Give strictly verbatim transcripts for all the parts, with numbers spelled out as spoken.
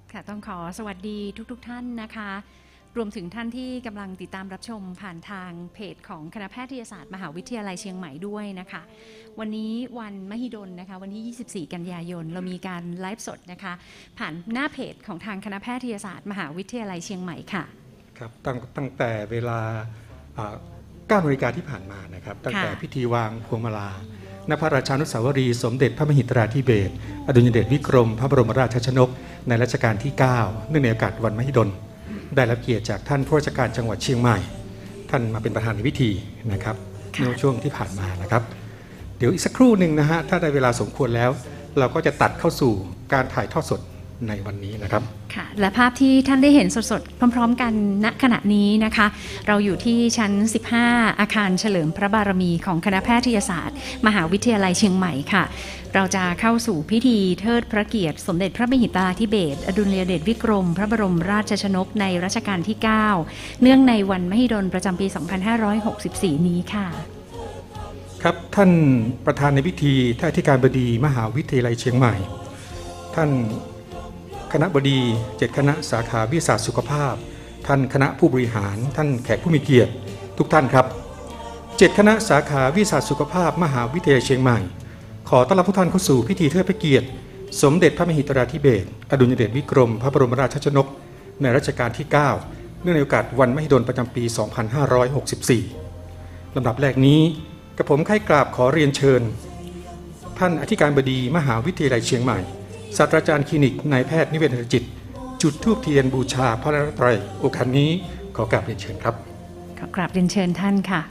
ค่ะต้องขอสวัสดีทุกๆ ท่านนะคะรวมถึงท่านที่กำลังติดตามรับชมผ่านทางเพจของคณะแพทยศาสตร์มหาวิทยาลัยเชียงใหม่ด้วยนะคะวันนี้วันมหิดลนะคะวันที่ยี่สิบสี่กันยายนเรามีการไลฟ์สดนะคะผ่านหน้าเพจของทางคณะแพทยศาสตร์มหาวิทยาลัยเชียงใหม่ค่ะครับตั้งตั้งแต่เวลาเก้านาฬิกาที่ผ่านมานะครับตั้งแต่พิธีวางพวงมาลาณพระราชานุสาวรีย์สมเด็จพระมหิตราธิเบศรอดุลยเดชวิกรมพระบรมราชชนกในรัชกาลที่เก้าเนื่องในโอกาสวันมหิดลได้รับเกียรติจากท่านผู้ว่าราชการจังหวัดเชียงใหม่ท่านมาเป็นประธานในพิธีนะครับในช่วงที่ผ่านมานะครับเดี๋ยวอีกสักครู่หนึ่งนะฮะถ้าได้เวลาสมควรแล้วเราก็จะตัดเข้าสู่การถ่ายทอดสดในวันนี้นะครับค่ะและภาพที่ท่านได้เห็นสดๆพร้อมๆกันณขณะนี้นะคะเราอยู่ที่ชั้นสิบห้าอาคารเฉลิมพระบารมีของคณะแพทยศาสตร์มหาวิทยาลัยเชียงใหม่ค่ะเราจะเข้าสู่พิธีเทิดพระเกียรติสมเด็จพระมหิตราธิเบศรอดุลยเดชวิกรมพระบรมราชชนกในรัชกาลที่เก้าเนื่องในวันมหิดลประจำปีสองพันห้าร้อยหกสิบสี่นี้ค่ะครับท่านประธานในพิธีท่านอธิการบดีมหาวิทยาลัยเชียงใหม่ท่านคณะบดีเจ็ดคณะสาขาวิทยาศาสตร์สุขภาพท่านคณะผู้บริหารท่านแขกผู้มีเกียรติทุกท่านครับเจ็ดคณะสาขาวิทยาศาสตร์สุขภาพมหาวิทยาลัยเชียงใหม่ขอต้อนรับทุกท่านเข้าสู่พิธีเทิดพระเกียรติสมเด็จพระมหิตราธิเบศรอดุลยเดชวิกรมพระบรมราชชนกในรัชกาลที่เก้าเนื่องในโอกาสวันมหิดลประจำปีสองพันห้าร้อยหกสิบสี่ลำดับแรกนี้กระผมใคร่กราบขอเรียนเชิญท่านอธิการบดีมหาวิทยาลัยเชียงใหม่ศาสตราจารย์คลินิกนายแพทย์นิเวศจิตจุดธูปเทียนบูชาพระรัตนตรัยโอกาสนี้ขอกราบเรียนเชิญครับขอกราบเรียนเชิญท่านค่ะ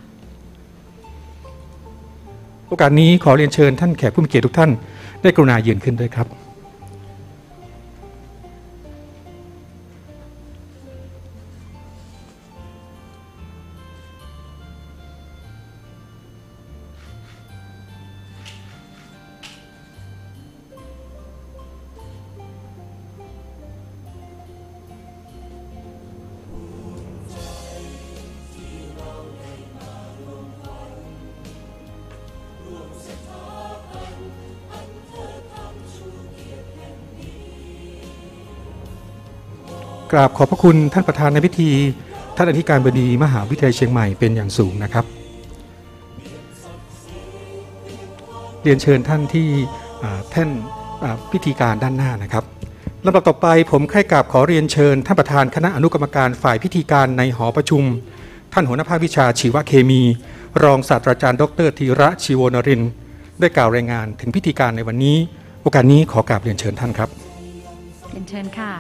โอกาสนี้ขอเรียนเชิญท่านแขกผู้มีเกียรติทุกท่านได้กรุณายืนขึ้นด้วยครับกราบขอบพระคุณท่านประธานในพิธีท่านอธิการบดีมหาวิทยาลัยเชียงใหม่เป็นอย่างสูงนะครับเรียนเชิญท่านที่แท่นพิธีการด้านหน้านะครับลำดับต่อไปผมใคร่กราบขอเรียนเชิญท่านประธานคณะอนุกรรมการฝ่ายพิธีการในหอประชุมท่านหัวหน้าภาควิชาชีวเคมีรองศาสตราจารย์ดรธีระชีโวนรินทร์ได้กล่าวรายงานถึงพิธีการในวันนี้โอกาสนี้ขอกราบเรียนเชิญท่านครับเรียนเชิญค่ะ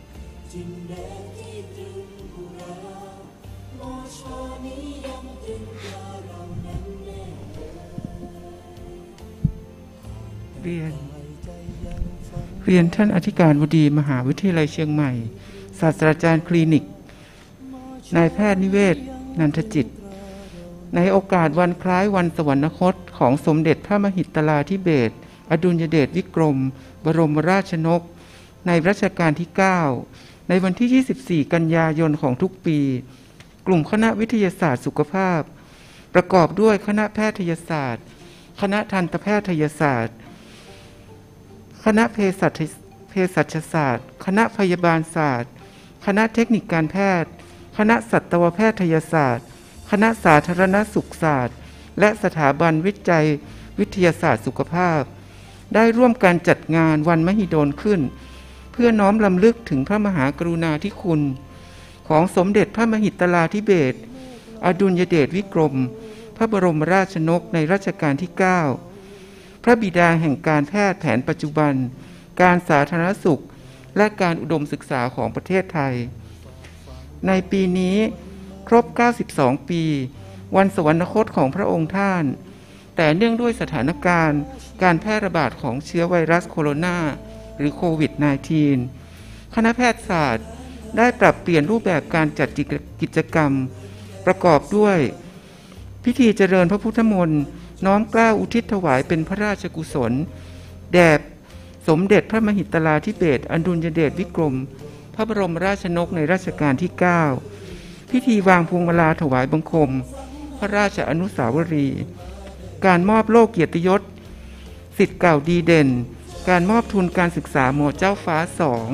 เรียนเรียนท่านอธิการบดีมหาวิทยาลัยเชียงใหม่ศาสตราจารย์คลินิกนายแพทย์นิเวศนันทจิตในโอกาสวันคล้ายวันสวรรคตของสมเด็จพระมหิตราธิเบศรอดุลยเดชวิกรมบรมราชชนกในรัชกาลที่เก้าในวันที่ยี่สิบสี่กันยายนของทุกปีกลุ่มคณะวิทยาศาสตร์สุขภาพประกอบด้วยคณะแพทยศาสตร์คณะทันตแพทยศาสตร์คณะเภสัชเภสัชศาสตร์คณะพยาบาลศาสตร์คณะเทคนิคการแพทย์คณะสัตวแพทยศาสตร์คณะสาธารณสุขศาสตร์และสถาบันวิจัยวิทยาศาสตร์สุขภาพได้ร่วมกันจัดงานวันมหิดลขึ้นเพื่อน้อมรำลึกถึงพระมหากรุณาธิคุณของสมเด็จพระมหิตราธิเบศรอดุลยเดชวิกรมพระบรมราชชนกในรัชกาลที่เก้าพระบิดาแห่งการแพทย์แผนปัจจุบันการสาธารณสุขและการอุดมศึกษาของประเทศไทยในปีนี้ครบเก้าสิบสองปีวันสวรรคตของพระองค์ท่านแต่เนื่องด้วยสถานการณ์การแพร่ระบาดของเชื้อไวรัสโคโรนาหรือโควิด สิบเก้า คณะแพทยศาสตร์ได้ปรับเปลี่ยนรูปแบบการจัดกิจกรรมประกอบด้วยพิธีเจริญพระพุทธมนต์น้อมเกล้าอุทิศถวายเป็นพระราชกุศลแด่สมเด็จพระมหิตราธิเบศรอดุลยเดชวิกรมพระบรมราชชนกในรัชกาลที่เก้าพิธีวางพวงมาลาถวายบังคมพระราชอนุสาวรีย์การมอบโล่เกียรติยศศิษย์เก่าดีเด่นการมอบทุนการศึกษาหมอเจ้าฟ้าสอง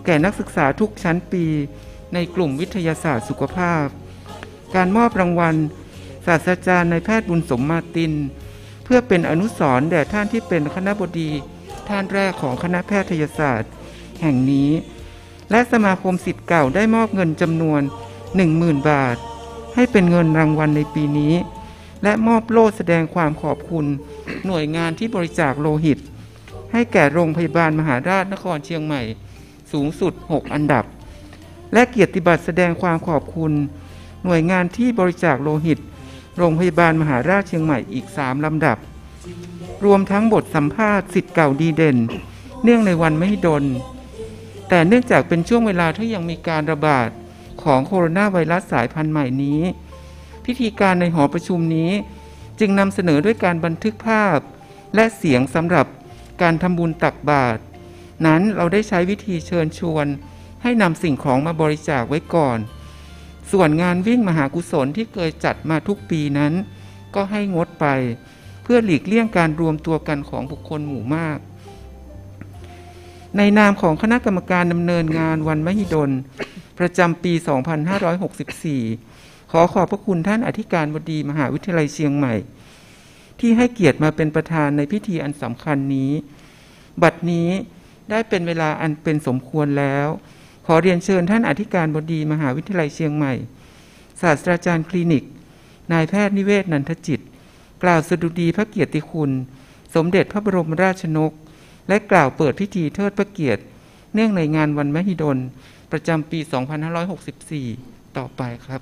แก่นักศึกษาทุกชั้นปีในกลุ่มวิทยาศาสตร์สุขภาพการมอบรางวัลศาสตราจารย์นายแพทย์บุญสมมาตินเพื่อเป็นอนุสรณ์แด่ท่านที่เป็นคณบดีท่านแรกของคณะแพทยศาสตร์แห่งนี้และสมาคมศิษย์เก่าได้มอบเงินจำนวน หนึ่งหมื่น บาทให้เป็นเงินรางวัลในปีนี้และมอบโล่แสดงความขอบคุณหน่วยงานที่บริจาคโลหิตให้แก่โรงพยาบาลมหาราชนครเชียงใหม่สูงสุดหกอันดับและเกียรติบัตรแสดงความขอบคุณหน่วยงานที่บริจาคโลหิตโรงพยาบาลมหาราชเชียงใหม่อีกสามลำดับรวมทั้งบทสัมภาษณ์ศิษย์เก่าดีเด่นเนื่องในวันมหิดลแต่เนื่องจากเป็นช่วงเวลาที่ยังมีการระบาดของโคโรนาไวรัสสายพันธุ์ใหม่นี้พิธีการในหอประชุมนี้จึงนำเสนอด้วยการบันทึกภาพและเสียงสำหรับการทำบุญตักบาตรนั้นเราได้ใช้วิธีเชิญชวนให้นำสิ่งของมาบริจาคไว้ก่อนส่วนงานวิ่งมหากุศลที่เคยจัดมาทุกปีนั้นก็ให้งดไปเพื่อหลีกเลี่ยงการรวมตัวกันของบุคคลหมู่มากในนามของคณะกรรมการดำเนินงานวันมหิดลประจำปี สองพันห้าร้อยหกสิบสี่ ขอขอบพระคุณท่านอธิการบดีมหาวิทยาลัยเชียงใหม่ที่ให้เกียรติมาเป็นประธานในพิธีอันสำคัญนี้บัดนี้ได้เป็นเวลาอันเป็นสมควรแล้วขอเรียนเชิญท่านอธิการบดีมหาวิทยาลัยเชียงใหม่ศาสตราจารย์คลินิกนายแพทย์นิเวศนันทจิตกล่าวสดุดีพระเกียรติคุณสมเด็จพระบรมราชชนกและกล่าวเปิดพิธีเทิดพระเกียรติเนื่องในงานวันมหิดลประจำปี สองพันห้าร้อยหกสิบสี่ ต่อไปครับ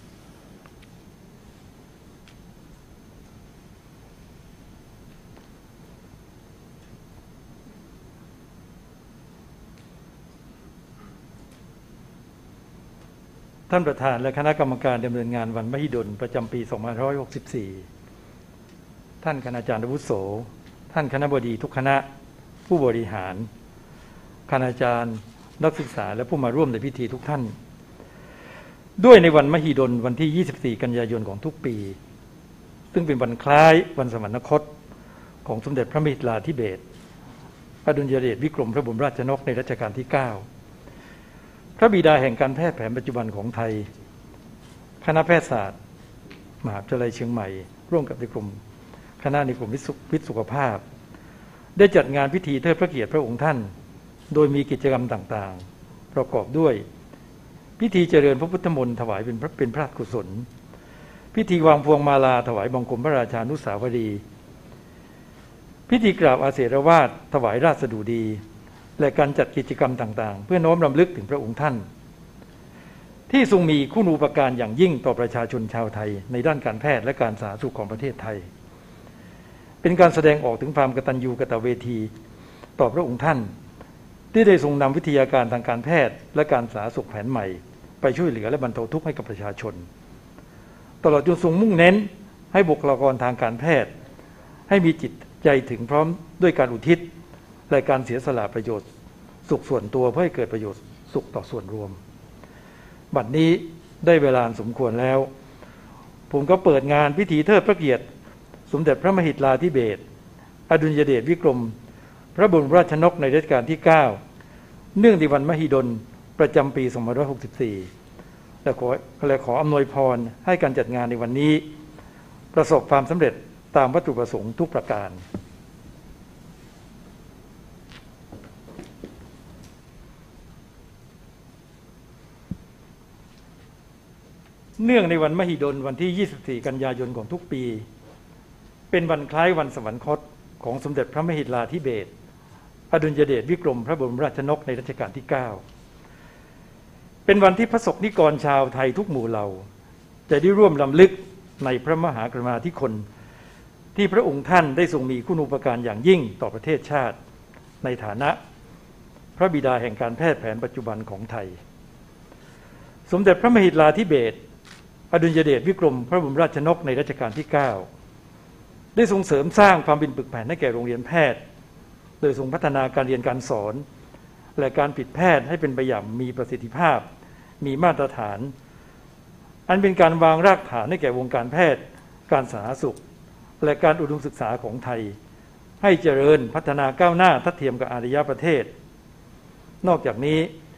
ท่านประธานและคณะกรรมการดำเนินงานวันมหิดลประจำปี สองพันห้าร้อยหกสิบสี่ ท่านคณาจารย์อาวุโสท่านคณบดีทุกคณะผู้บริหารคณาจารย์นักศึกษาและผู้มาร่วมในพิธีทุกท่านด้วยในวันมหิดลวันที่ ยี่สิบสี่ กันยายนของทุกปีซึ่งเป็นวันคล้ายวันสวรรคตของสมเด็จพระมหิดลาธิเบศรอดุลยเดชวิกรมพระบรมราชชนกในรัชกาลที่ เก้าพระบิดาแห่งการแพทย์แผนปัจจุบันของไทยคณะแพทยศาสตร์มหาวิทยาลัยเชียงใหม่ร่วมกับในกลุ่มคณะในกลุ่มวิทย์สุขภาพได้จัดงานพิธีเทิดพระเกียรติพระองค์ท่านโดยมีกิจกรรมต่างๆประกอบด้วยพิธีเจริญพระพุทธมนต์ถวายเป็นพระเป็นพระราชกุศลพิธีวางพวงมาลาถวายบังคมพระราชานุสาวรีย์พิธีกราบอาเสรวาทถวายราชสดุดีและการจัดกิจกรรมต่างๆเพื่อน้อมรำลึกถึงพระองค์ท่านที่ทรงมีคุณูปการอย่างยิ่งต่อประชาชนชาวไทยในด้านการแพทย์และการสาธารณสุขของประเทศไทยเป็นการแสดงออกถึงความกตัญญูกตเวทีต่อพระองค์ท่านที่ได้ทรงนำวิทยาการทางการแพทย์และการสาธารณสุขแผนใหม่ไปช่วยเหลือและบรรเทาทุกข์ให้กับประชาชนตลอดจนทรงมุ่งเน้นให้บุคลากรทางการแพทย์ให้มีจิตใจถึงพร้อมด้วยการอุทิศและการเสียสละประโยชน์สุขส่วนตัวเพื่อให้เกิดประโยชน์สุขต่อส่วนรวมบัดนี้ได้เวลาสมควรแล้วผมก็เปิดงานพิธีเทิดพระเกียรติสมเด็จพระมหิดลาธิเบศรอดุลยเดชวิกรมพระบรมราชชนกในรัชกาลที่ เก้าเนื่องในวันมหิดลประจำปี สองพันห้าร้อยหกสิบสี่ และขอและขออำนวยพรให้การจัดงานในวันนี้ประสบความสำเร็จตามวัตถุประสงค์ทุกประการเนื่องในวันมหิดลวันที่ ยี่สิบสี่ กันยายนของทุกปีเป็นวันคล้ายวันสวรรคตของสมเด็จพระมหิดลาธิเบศรอดุลยเดชวิกรมพระบรมราชชนกในรัชกาลที่ เก้าเป็นวันที่พระสงฆ์นิกรชาวไทยทุกหมู่เหล่าจะได้ร่วมรำลึกในพระมหากรุณาธิคุณที่พระองค์ท่านได้ทรงมีคุณูปการอย่างยิ่งต่อประเทศชาติในฐานะพระบิดาแห่งการแพทย์แผนปัจจุบันของไทยสมเด็จพระมหิดลาธิเบศรอดุลยเดชวิกรมพระบรมราชชนกในรัชกาลที่ เก้าได้ทรงเสริมสร้างความเป็นปึกแผ่นให้แก่โรงเรียนแพทย์โดยทรงพัฒนาการเรียนการสอนและการผลิตแพทย์ให้เป็นไปอย่างมีประสิทธิภาพมีมาตรฐานอันเป็นการวางรากฐานให้แก่วงการแพทย์การสาธารณสุขและการอุดมศึกษาของไทยให้เจริญพัฒนาก้าวหน้าทัดเทียมกับอารยประเทศนอกจากนี้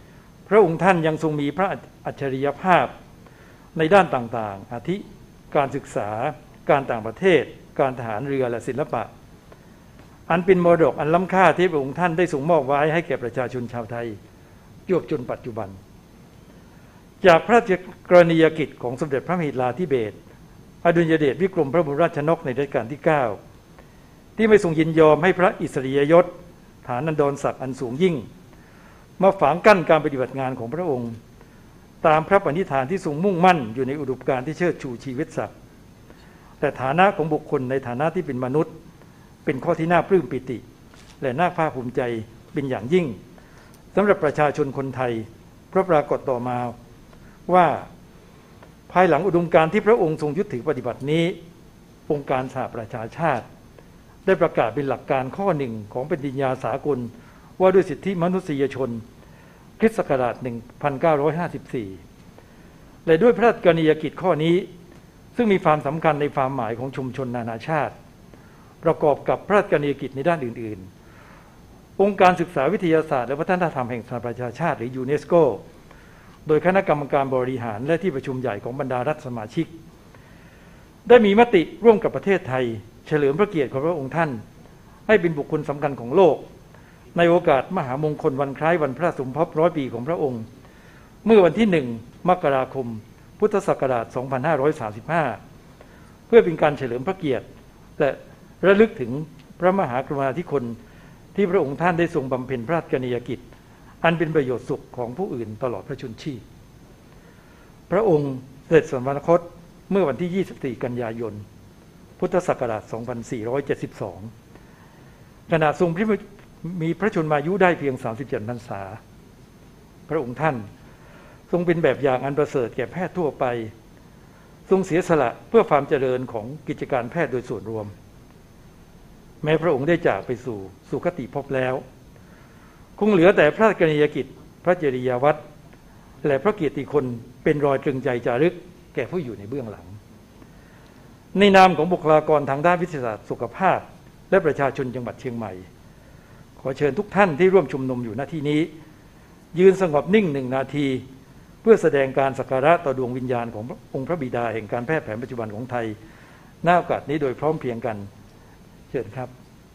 พระองค์ท่านยังทรงมีพระอัจฉริยภาพในด้านต่างๆอาทิการศึกษาการต่างประเทศการทหารเรือและศิลปะอันเป็นมรดกอันล้ำค่าที่พระองค์ท่านได้ทรงมอบไว้ให้แก่ประชาชนชาวไทยจวบจนปัจจุบันจากพระราชกรณียกิจของสมเด็จพระมหิดลาธิเบศรอดุลยเดชวิกรมพระบรมราชชนกในรัชกาลที่เก้าที่ไม่ทรงยินยอมให้พระอิสริยยศฐานันดรศักดิ์อันสูงยิ่งมาฝังกั้นการปฏิบัติงานของพระองค์ตามพระปณิธานที่ทรงมุ่งมั่นอยู่ในอุดมการณ์ที่เชิดชูชีวิตสัตว์แต่ฐานะของบุคคลในฐานะที่เป็นมนุษย์เป็นข้อที่น่าปลื้มปิติและน่าภาคภูมิใจเป็นอย่างยิ่งสำหรับประชาชนคนไทยเพราะปรากฏต่อมาว่าภายหลังอุดมการณ์ที่พระองค์ทรงยึดถือปฏิบัตินี้องค์การสหประชาชาติได้ประกาศเป็นหลักการข้อหนึ่งของปฏิญญาสากลว่าด้วยสิทธิมนุษยชนคริสต์ศักราชหนึ่งพันเก้าร้อยห้าสิบสี่และด้วยพระราชกรณียกิจข้อนี้ซึ่งมีความสำคัญในความหมายของชุมชนนานาชาติประกอบกับพระราชกรณียกิจในด้านอื่นๆองค์การศึกษาวิทยาศาสตร์และวัฒนธรรมแห่งสหประชาชาติหรือยูเนสโกโดยคณะกรรมการบริหารและที่ประชุมใหญ่ของบรรดารัฐสมาชิกได้มีมติร่วมกับประเทศไทยเฉลิมพระเกียรติของพระองค์ท่านให้เป็นบุคคลสำคัญของโลกในโอกาสมหามงคลวันคล้ายวันพระสมภพร้อยปีของพระองค์เมื่อวันที่หนึ่งมกราคมพุทธศักราชสองพันห้าร้อยสามสิบห้าเพื่อเป็นการเฉลิมพระเกียรติและระลึกถึงพระมหากรุณาธิคุณที่พระองค์ท่านได้ทรงบำเพ็ญพระราชกรณียกิจอันเป็นประโยชน์สุขของผู้อื่นตลอดพระชนชีพพระองค์เสด็จสวรรคตเมื่อวันที่ยี่สิบสี่กันยายนพุทธศักราชสองพันสี่ร้อยเจ็ดสิบสองขณะทรงมีพระชนมายุได้เพียงสามสิบเจ็ดพรรษาพระองค์ท่านทรงเป็นแบบอย่างอันประเสริฐแก่แพทย์ทั่วไปทรงเสียสละเพื่อความเจริญของกิจการแพทย์โดยส่วนรวมแม้พระองค์ได้จากไปสู่สุคติภพแล้วคงเหลือแต่พระราชกรณียกิจพระจริยวัตรและพระเกียรติคุณเป็นรอยตรึงใจจารึกแก่ผู้อยู่ในเบื้องหลังในนามของบุคลากรทางด้านวิทยาศาสตร์สุขภาพและประชาชนจังหวัดเชียงใหม่ขอเชิญทุกท่านที่ร่วมชุมนุมอยู่ณที่นี้ยืนสงบนิ่งหนึ่งนาทีเพื่อแสดงการสักการะต่อดวงวิญญาณขององค์พระบิดาแห่งการแพทย์แผนปัจจุบันของไทยณโอกาสนี้โดยพร้อมเพรียงกันเชิญครับ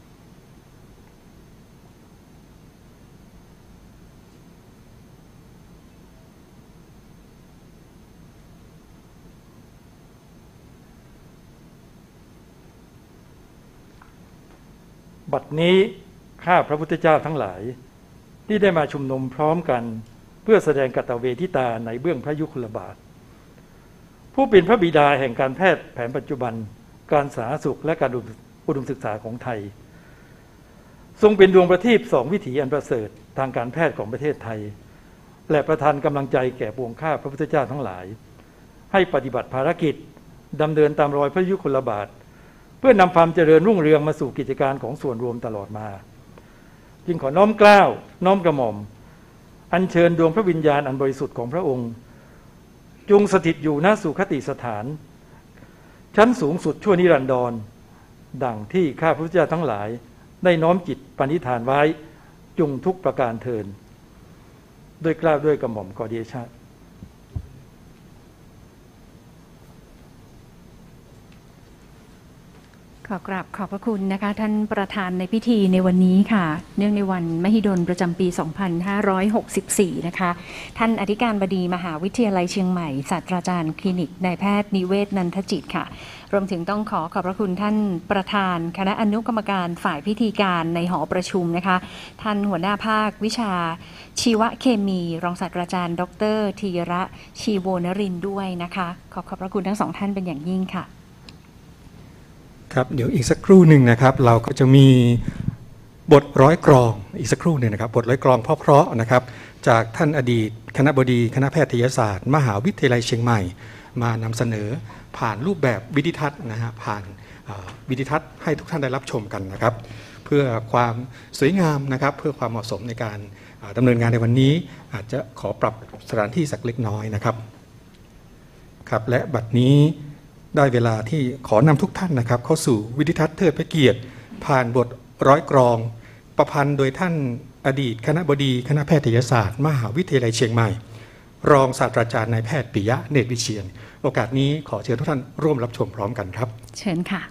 บัดนี้ข้าพระพุทธเจ้าทั้งหลายที่ได้มาชุมนุมพร้อมกันเพื่อแสดงกตเวทิตาในเบื้องพระยุคลบาทผู้เป็นพระบิดาแห่งการแพทย์แผนปัจจุบันการสาธารณสุขและการอุดมศึกษาของไทยทรงเป็นดวงประทีปสองวิถีอันประเสริฐทางการแพทย์ของประเทศไทยและประทานกำลังใจแก่ปวงข้าพระพุทธเจ้าทั้งหลายให้ปฏิบัติภารกิจดำเนินตามรอยพระยุคลบาทเพื่อนำความเจริญรุ่งเรืองมาสู่กิจการของส่วนรวมตลอดมาจึงขอน้อมเกล้าน้อมกระหม่อมอัญเชิญดวงพระวิญญาณอันบริสุทธิ์ของพระองค์จงสถิตอยู่ณสุคติสถานชั้นสูงสุดชั่วนิรันดรดังที่ข้าพระพุทธเจ้าทั้งหลายได้น้อมจิตปณิธานไว้จงทุกประการเทินด้วยเกล้าด้วยกระหม่อมขอเดชะขอกราบขอบพระคุณนะคะท่านประธานในพิธีในวันนี้ค่ะเนื่องในวันมหิดลประจำปี สองพันห้าร้อยหกสิบสี่ นะคะท่านอธิการบดีมหาวิทยาลัยเชียงใหม่ศาสตราจารย์คลินิกนายแพทย์นิเวศนันทจิตค่ะรวมถึงต้องขอขอบพระคุณท่านประธานคณะอนุกรรมการฝ่ายพิธีการในหอประชุมนะคะท่านหัวหน้าภาควิชาชีวเคมีรองศาสตราจารย์ดรธีระชีโวนรินทร์ด้วยนะคะขอขอบพระคุณทั้งสองท่านเป็นอย่างยิ่งค่ะครับเดี๋ยวอีกสักครู่หนึ่งนะครับเราก็จะมีบทร้อยกลองอีกสักครู่หนึ่งนะครับบทร้อยกลองเพราะๆนะครับจากท่านอดีตคณบดีคณะแพทยศาสตร์มหาวิทยาลัยเชียงใหม่มานำเสนอผ่านรูปแบบวิดิทัศน์นะฮะผ่านวิดิทัศน์ให้ทุกท่านได้รับชมกันนะครับเพื่อความสวยงามนะครับเพื่อความเหมาะสมในการดำเนินงานในวันนี้อาจจะขอปรับสถานที่สักเล็กน้อยนะครับครับและบัดนี้ได้เวลาที่ขอนำทุกท่านนะครับเข้าสู่วิดิทัศน์เทิดพระเกียรติผ่านบทร้อยกลองปประพันธ์โดยท่านอดีตคณบดีคณะแพทยศาสตร์มหาวิทยาลัยเชียงใหม่รองศาสตราจารย์นายแพทย์ปิยะเนตรวิเชียรโอกาสนี้ขอเชิญทุกท่านร่วมรับชมพร้อมกันครับเชิญค่ะ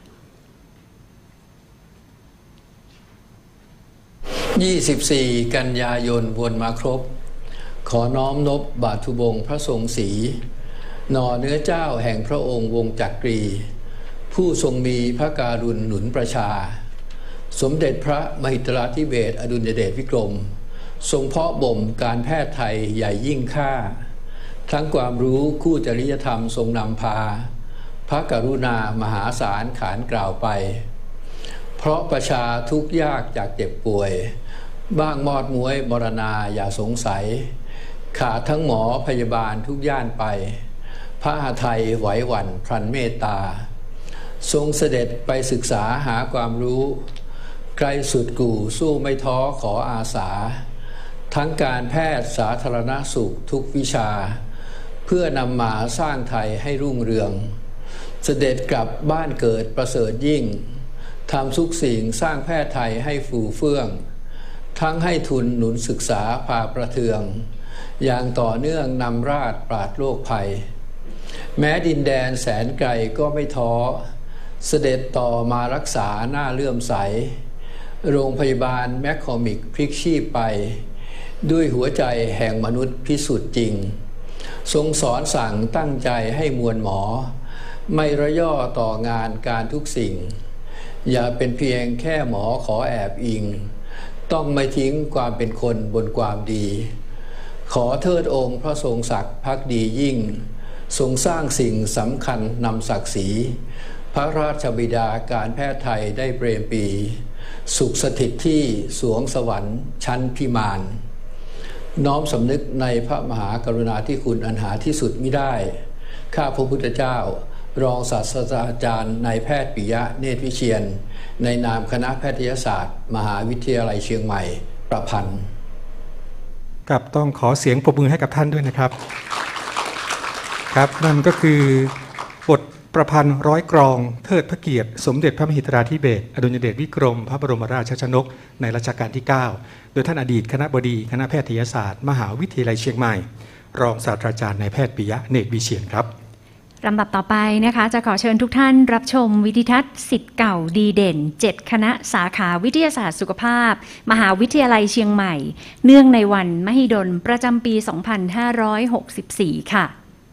ยี่สิบสี่ กันยายนวนมาครบขอน้อมนบบาทุบงพระทรงศรีหน่อเนื้อเจ้าแห่งพระองค์วงจักรีผู้ทรงมีพระการุณหนุนประชาสมเด็จพระมหิดลธิเบศรอดุลยเดชวิกรมทรงเพาะบ่มการแพทย์ไทยใหญ่ยิ่งค่าทั้งความรู้คู่จริยธรรมทรงนำพาพระกรุณามหาศาลขานกล่าวไปเพราะประชาทุกข์ยากจากเจ็บป่วยบ้างมอดม้วยมรณาอย่าสงสัยขาดทั้งหมอพยาบาลทุกย่านไปพระหทัยไหวหวั่นพลันเมตตาทรงเสด็จไปศึกษาหาความรู้ไกลสุดกู่สู้ไม่ท้อขออาสาทั้งการแพทย์สาธารณสุขทุกวิชาเพื่อนำมาสร้างไทยให้รุ่งเรืองเสด็จกลับบ้านเกิดประเสริฐยิ่งทำทุกสิ่งสร้างแพทย์ไทยให้ฟูเฟื่องทั้งให้ทุนหนุนศึกษาพาประเทืองอย่างต่อเนื่องนำราษฎร์ปราดโรคภัยแม้ดินแดนแสนไกลก็ไม่ท้อเสด็จต่อมารักษาหน้าเลื่อมใสโรงพยาบาลแมคคอมิกพลิกชีพไปด้วยหัวใจแห่งมนุษย์พิสุทธิ์จริงทรงสอนสั่งตั้งใจให้มวลหมอไม่ระย่อต่องานการทุกสิ่งอย่าเป็นเพียงแค่หมอขอแอบอิงต้องไม่ทิ้งความเป็นคนบนความดีขอเทิดองค์พระทรงศักดิ์ภักดียิ่งทรงสร้างสิ่งสำคัญนำศักดิ์ศรีพระราชบิดาการแพทย์ไทยได้เปรมปรีสุขสถิตที่สวงสวรรค์ชั้นพิมานน้อมสำนึกในพระมหากรุณาธิคุณอันหาที่สุดมิได้ข้าพระพุทธเจ้ารองศาสตราจารย์นายแพทย์ปิยะเนตรวิเชียรในนามคณะแพทยศาสตร์มหาวิทยาลัยเชียงใหม่ประพันธ์กับต้องขอเสียงปรบมือให้กับท่านด้วยนะครับครับนั่นก็คือบทประพันธ์ร้อยกรองเทิดพระเกียรติสมเด็จพระมหิดลธิเบศรอดุลยเดชวิกรมพระบรมราชชนกในรัชกาลที่เก้าโดยท่านอดีตคณบดีคณะแพทยศาสตร์มหาวิทยาลัยเชียงใหม่รองศาสตราจารย์นายแพทย์ปิยะเนตรวิเชียรครับลำดับต่อไปนะคะจะขอเชิญทุกท่านรับชมวิดิทัศน์ศิษย์เก่าดีเด่นเจ็ดคณะสาขาวิทยาศาสตร์สุขภาพมหาวิทยาลัยเชียงใหม่เนื่องในวันมหิดลประจำปี สองพันห้าร้อยหกสิบสี่ ค่ะ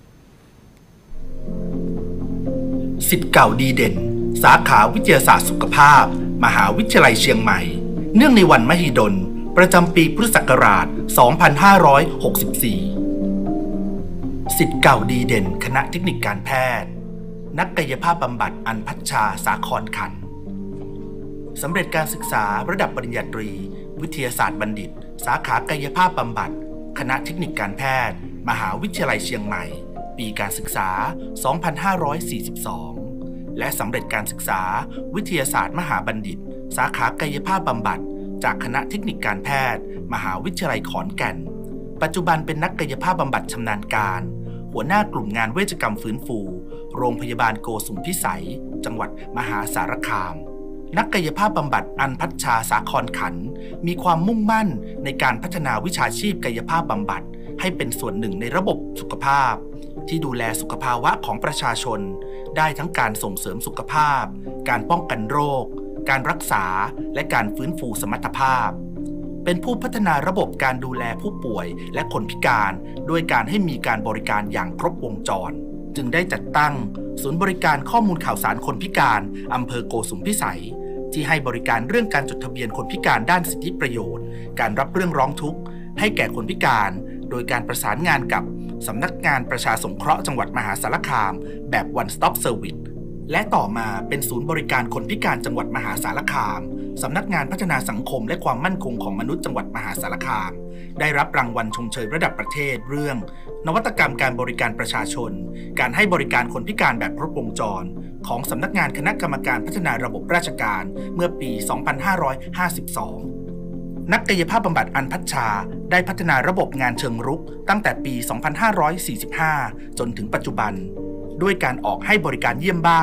ศิษย์เก่าดีเด่นสาขาวิทยาศาสตร์สุขภาพมหาวิทยาลัยเชียงใหม่เนื่องในวันมหิดลประจำปีพุทธศักราช สองพันห้าร้อยหกสิบสี่ศิษย์เก่าดีเด่นคณะเทคนิคการแพทย์นักกายภาพบำบัดอันพัชชาสาครขันธ์สำเร็จการศึกษาระดับปริญญาตรีวิทยาศาสตร์บัณฑิตสาขากายภาพบำบัดคณะเทคนิคการแพทย์มหาวิทยาลัยเชียงใหม่ปีการศึกษา สองพันห้าร้อยสี่สิบสอง และสำเร็จการศึกษาวิทยาศาสตร์มหาบัณฑิตสาขากายภาพบำบัดจากคณะเทคนิคการแพทย์มหาวิทยาลัยขอนแก่นปัจจุบันเป็นนักกายภาพบำบัดชำนาญการหัวหน้ากลุ่มงานเวชกรรมฟื้นฟูโรงพยาบาลโกสุมพิสัยจังหวัดมหาสารคามนักกายภาพบำบัดอันพัชชาสาครขันธ์มีความมุ่งมั่นในการพัฒนาวิชาชีพกายภาพบำบัดให้เป็นส่วนหนึ่งในระบบสุขภาพที่ดูแลสุขภาวะของประชาชนได้ทั้งการส่งเสริมสุขภาพการป้องกันโรคการรักษาและการฟื้นฟูสมรรถภาพเป็นผู้พัฒนาระบบการดูแลผู้ป่วยและคนพิการด้วยการให้มีการบริการอย่างครบวงจรจึงได้จัดตั้งศูนย์บริการข้อมูลข่าวสารคนพิการอำเภอโกสุมพิสัยที่ให้บริการเรื่องการจดทะเบียนคนพิการด้านสิทธิประโยชน์การรับเรื่องร้องทุกข์ให้แก่คนพิการโดยการประสานงานกับสำนักงานประชาสงเคราะห์จังหวัดมหาสารคามแบบ One Stop Service และต่อมาเป็นศูนย์บริการคนพิการจังหวัดมหาสารคามสำนักงานพัฒนาสังคมและความมั่นคงของมนุษย์จังหวัดมหาสารคามได้รับรางวัลชมเชยระดับประเทศเรื่องนวัตกรรมการบริการประชาชนการให้บริการคนพิการแบบครบวงจรของสำนักงานคณะกรรมการพัฒนาระบบราชการเมื่อปี สองพันห้าร้อยห้าสิบสองนักกายภาพบำบัดอันพัชชาได้พัฒนาระบบงานเชิงรุกตั้งแต่ปี สองพันห้าร้อยสี่สิบห้า จนถึงปัจจุบันด้วยการออกให้บริการเยี่ยมบ้าน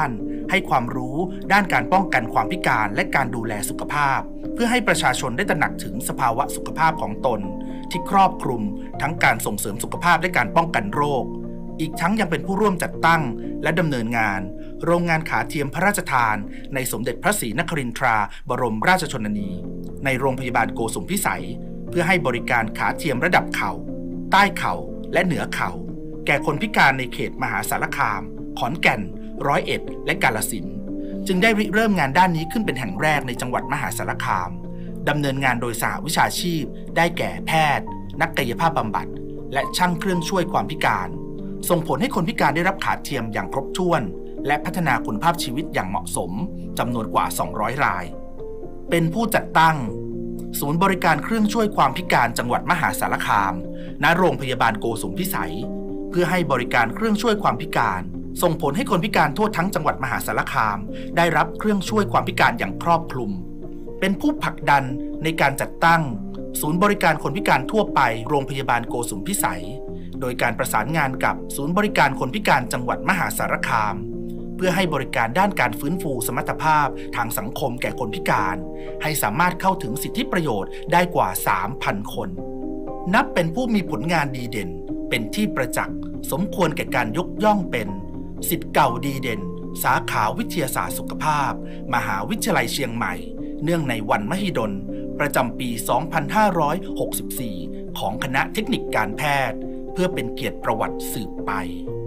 ให้ความรู้ด้านการป้องกันความพิการและการดูแลสุขภาพเพื่อให้ประชาชนได้ตระหนักถึงสภาวะสุขภาพของตนที่ครอบคลุมทั้งการส่งเสริมสุขภาพและการป้องกันโรคอีกทั้งยังเป็นผู้ร่วมจัดตั้งและดำเนินงานโรงงานขาเทียมพระราชทานในสมเด็จพระศรีนครินทราบรมราชชนนีในโรงพยาบาลโกสุมพิสัยเพื่อให้บริการขาเทียมระดับเข่าใต้เข่าและเหนือเข่าแก่คนพิการในเขตมหาสารคามขอนแก่นร้อยเอ็ดและกาฬสินธุ์จึงได้ริเริ่มงานด้านนี้ขึ้นเป็นแห่งแรกในจังหวัดมหาสารคามดำเนินงานโดยสหวิชาชีพได้แก่แพทย์นักกายภาพบำบัดและช่างเครื่องช่วยความพิการส่งผลให้คนพิการได้รับขาเทียมอย่างครบถ้วนและพัฒนาคุณภาพชีวิตอย่างเหมาะสมจำนวนกว่าสองร้อยรายเป็นผู้จัดตั้งศูนย์บริการเครื่องช่วยความพิการจังหวัดมหาสารคามณโรงพยาบาลโกสุมพิสัยเพื่อให้บริการเครื่องช่วยความพิการส่งผลให้คนพิการทั่วทั้งจังหวัดมหาสารคามได้รับเครื่องช่วยความพิการอย่างครอบคลุมเป็นผู้ผลักดันในการจัดตั้งศูนย์บริการคนพิการทั่วไปโรงพยาบาลโกสุมพิสัยโดยการประสานงานกับศูนย์บริการคนพิการจังหวัดมหาสารคามเพื่อให้บริการด้านการฟื้นฟูสมรรถภาพทางสังคมแก่คนพิการให้สามารถเข้าถึงสิทธิประโยชน์ได้กว่า สามพัน คนนับเป็นผู้มีผลงานดีเด่นเป็นที่ประจักษ์สมควรแก่การยกย่องเป็นศิษย์เก่าดีเด่นสาขาวิทยาศาสตร์สุขภาพมหาวิทยาลัยเชียงใหม่เนื่องในวันมหิดลประจำปี สองพันห้าร้อยหกสิบสี่ ของคณะเทคนิคการแพทย์เพื่อเป็นเกียรติประวัติสืบไป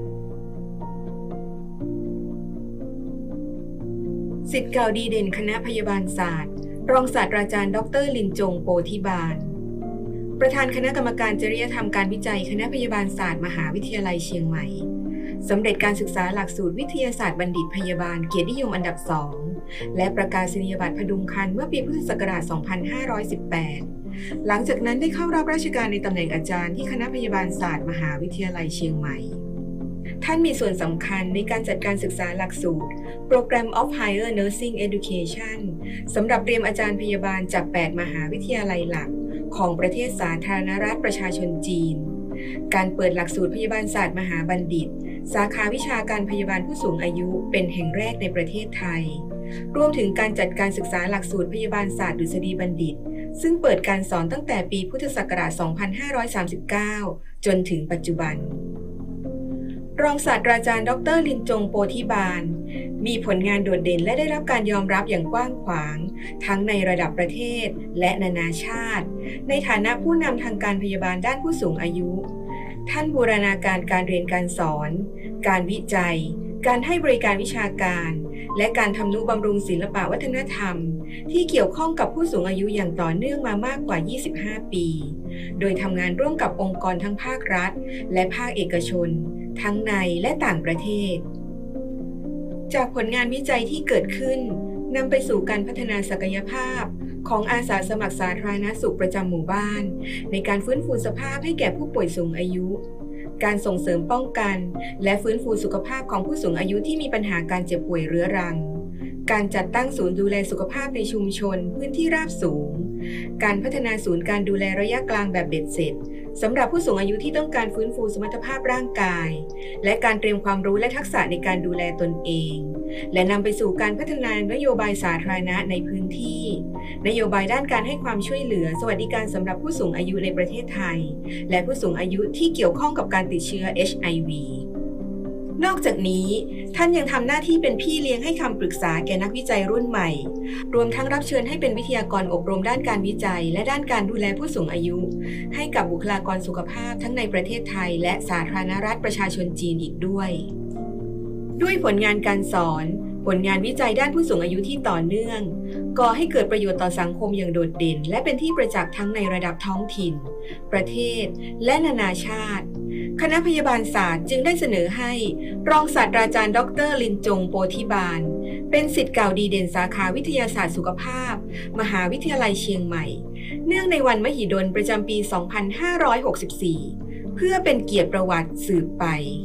ศิษย์เก่าดีเด่นคณะพยาบาลศาสตร์รองศาสตราจารย์ดรลินจงโปธิบาลประธานคณะกรรมการจริยธรรมการวิจัยคณะพยาบาลศาสตร์มหาวิทยาลัยเชียงใหม่สำเร็จการศึกษาหลักสูตรวิทยาศาสตร์บัณฑิตพยาบาลเกียรตินิยมอันดับสองและประกาศนียบัตรพดุงครรภ์เมื่อปีพุทธศักราช สองพันห้าร้อยสิบแปด หลังจากนั้นได้เข้ารับราชการในตำแหน่งอาจารย์ที่คณะพยาบาลศาสตร์มหาวิทยาลัยเชียงใหม่ท่านมีส่วนสำคัญในการจัดการศึกษาหลักสูตร Program of Higher Nursing Education สำหรับเตรียมอาจารย์พยาบาลจาก แปด มหาวิทยาลัยหลักของประเทศสาธารณรัฐประชาชนจีนการเปิดหลักสูตรพยาบาลศาสตร์มหาบัณฑิตสาขาวิชาการพยาบาลผู้สูงอายุเป็นแห่งแรกในประเทศไทยรวมถึงการจัดการศึกษาหลักสูตรพยาบาลศาสตร์ดุษฎีบัณฑิตซึ่งเปิดการสอนตั้งแต่ปีพุทธศักราช สองพันห้าร้อยสามสิบเก้า จนถึงปัจจุบันรองศาสตราจารย์ดรลินจงโปธิบาลมีผลงานโดดเด่นและได้รับการยอมรับอย่างกว้างขวางทั้งในระดับประเทศและนานาชาติในฐานะผู้นำทางการพยาบาลด้านผู้สูงอายุท่านบูรณาการการเรียนการสอนการวิจัยการให้บริการวิชาการและการทำนุบำรุงศิลปะวัฒนธรรมที่เกี่ยวข้องกับผู้สูงอายุอย่างต่อเนื่องมามากกว่า ยี่สิบห้า ปีโดยทำงานร่วมกับองค์กรทั้งภาครัฐและภาคเอกชนทั้งในและต่างประเทศจากผลงานวิจัยที่เกิดขึ้นนำไปสู่การพัฒนาศักยภาพของอาสาสมัครสาธารณสุขประจำหมู่บ้านในการฟื้นฟูสภาพให้แก่ผู้ป่วยสูงอายุการส่งเสริมป้องกันและฟื้นฟูสุขภาพของผู้สูงอายุที่มีปัญหาการเจ็บป่วยเรื้อรังการจัดตั้งศูนย์ดูแลสุขภาพในชุมชนพื้นที่ราบสูงการพัฒนาศูนย์การดูแลระยะกลางแบบเบ็ดเสร็จสำหรับผู้สูงอายุที่ต้องการฟื้นฟูสมรรถภาพร่างกายและการเตรียมความรู้และทักษะในการดูแลตนเองและนำไปสู่การพัฒนานโยบายสาธารณะในพื้นที่นโยบายด้านการให้ความช่วยเหลือสวัสดิการสำหรับผู้สูงอายุในประเทศไทยและผู้สูงอายุที่เกี่ยวข้องกับการติดเชื้อ เอช ไอ วี นอกจากนี้ท่านยังทำหน้าที่เป็นพี่เลี้ยงให้คำปรึกษาแก่นักวิจัยรุ่นใหม่รวมทั้งรับเชิญให้เป็นวิทยากรอบรมด้านการวิจัยและด้านการดูแลผู้สูงอายุให้กับบุคลากรสุขภาพทั้งในประเทศไทยและสาธารณรัฐประชาชนจีนอีกด้วยด้วยผลงานการสอนผลงานวิจัยด้านผู้สูงอายุที่ต่อเนื่องก่อให้เกิดประโยชน์ต่อสังคมอย่างโดดเด่นและเป็นที่ประจักษ์ทั้งในระดับท้องถิ่นประเทศและนานาชาติคณะพยาบาลศาสตร์จึงได้เสนอให้รองศาสตราจารย์ดรลินจงโปธิบาลเป็นศิษย์เก่าดีเด่นสาขาวิทยาศาสตร์สุขภาพมหาวิทยาลัยเชียงใหม่เนื่องในวันมหิดลประจำปี สองพันห้าร้อยหกสิบสี่ เพื่อเป็นเกียรติประวัติสืบไป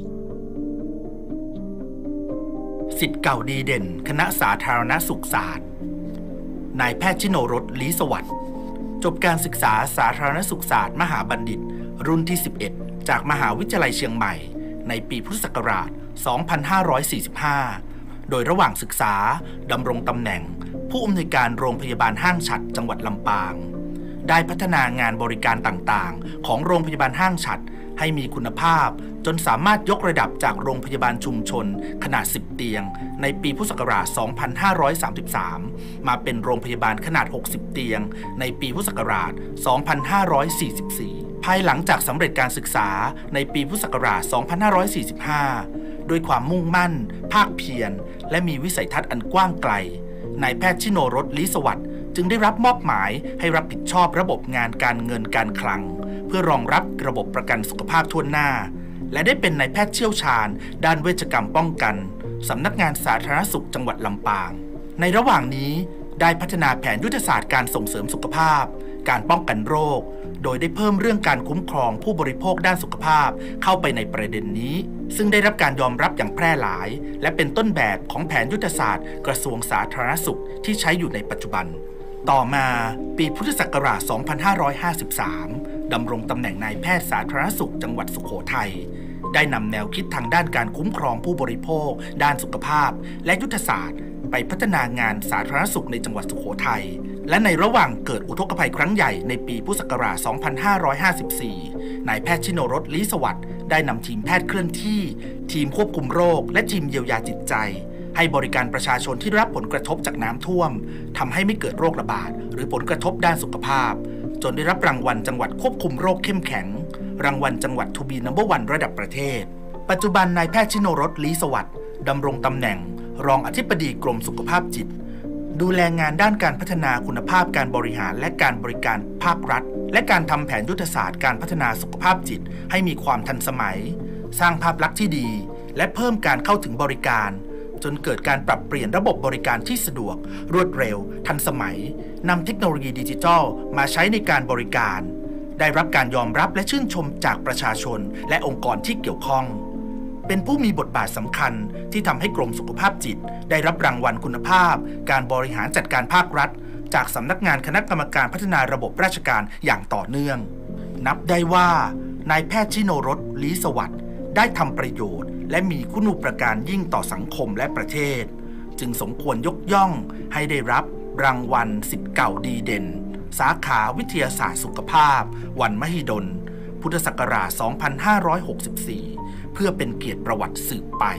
ศิษย์เก่าดีเด่นคณะสาธารณสุขศาสตร์นายแพทย์ชิโนรส ลีสวัสดิ์จบการศึกษาสาธารณสุขศาสตร์มหาบัณฑิตรุ่นที่สิบเอ็ดจากมหาวิทยาลัยเชียงใหม่ในปีพุทธศักราช สองพันห้าร้อยสี่สิบห้าโดยระหว่างศึกษาดำรงตำแหน่งผู้อำนวยการโรงพยาบาลห้างฉัตรจังหวัดลำปางได้พัฒนางานบริการต่างๆของโรงพยาบาลห้างฉัตรให้มีคุณภาพจนสามารถยกระดับจากโรงพยาบาลชุมชนขนาดสิบเตียงในปีพุทธศักราช สองพันห้าร้อยสามสิบสาม มาเป็นโรงพยาบาลขนาด หกสิบ เตียงในปีพุทธศักราช สองพันห้าร้อยสี่สิบสี่ ภายหลังจากสำเร็จการศึกษาในปีพุทธศักราช สองพันห้าร้อยสี่สิบห้า ด้วยความมุ่งมั่นภาคเพียรและมีวิสัยทัศน์อันกว้างไกลนายแพทย์ชิโนรส ลี้สวัสดิ์จึงได้รับมอบหมายให้รับผิดชอบระบบงานการเงินการคลังเพื่อรองรับระบบประกันสุขภาพทั่วหน้าและได้เป็นนายแพทย์เชี่ยวชาญด้านเวชกรรมป้องกันสำนักงานสาธารณสุขจังหวัดลำปางในระหว่างนี้ได้พัฒนาแผนยุทธศาสตร์การส่งเสริมสุขภาพการป้องกันโรคโดยได้เพิ่มเรื่องการคุ้มครองผู้บริโภคด้านสุขภาพเข้าไปในประเด็นนี้ซึ่งได้รับการยอมรับอย่างแพร่หลายและเป็นต้นแบบของแผนยุทธศาสตร์กระทรวงสาธารณสุขที่ใช้อยู่ในปัจจุบันต่อมาปีพุทธศักราช สองพันห้าร้อยห้าสิบสาม ดำรงตำแหน่งนายแพทย์สาธารณสุขจังหวัดสุโขทัยได้นำแนวคิดทางด้านการคุ้มครองผู้บริโภคด้านสุขภาพและยุทธศาสตร์ไปพัฒนางานสาธารณสุขในจังหวัดสุโขทัยและในระหว่างเกิดอุทกภัยครั้งใหญ่ในปีพุทธศักราช สองพันห้าร้อยห้าสิบสี่ นายแพทย์ชิโนรส ลี้สวัสดิ์ได้นำทีมแพทย์เคลื่อนที่ทีมควบคุมโรคและทีมเยียวยาจิตใจให้บริการประชาชนที่ได้รับผลกระทบจากน้ำท่วมทำให้ไม่เกิดโรคระบาดหรือผลกระทบด้านสุขภาพจนได้รับรางวัลจังหวัดควบคุมโรคเข้มแข็งรางวัลจังหวัดทูบีนัมเบอร์วันระดับประเทศปัจจุบันนายแพทย์ชิโนรส ลี้สวัสดิ์ดำรงตำแหน่งรองอธิบดีกรมสุขภาพจิตดูแลงานด้านการพัฒนาคุณภาพการบริหารและการบริการภาครัฐและการทำแผนยุทธศาสตร์การพัฒนาสุขภาพจิตให้มีความทันสมัยสร้างภาพลักษณ์ที่ดีและเพิ่มการเข้าถึงบริการจนเกิดการปรับเปลี่ยนระบบบริการที่สะดวกรวดเร็วทันสมัยนำเทคโนโลยีดิจิทัลมาใช้ในการบริการได้รับการยอมรับและชื่นชมจากประชาชนและองค์กรที่เกี่ยวข้องเป็นผู้มีบทบาทสำคัญที่ทำให้กรมสุขภาพจิตได้รับรางวัลคุณภาพการบริหารจัดการภาครัฐจากสำนักงานคณะกรรมการพัฒนาระบบราชการอย่างต่อเนื่องนับได้ว่านายแพทย์ชิโนรส ลี้สวัสดิ์ได้ทำประโยชน์และมีคุณูปการยิ่งต่อสังคมและประเทศจึงสมควรยกย่องให้ได้รับรางวัลศิษย์เก่าดีเด่นสาขาวิทยาศาสตร์สุขภาพวันมหิดลพุทธศักราช สองพันห้าร้อยหกสิบสี่ เพื่อเป็นเกียรติประวัติสืบไป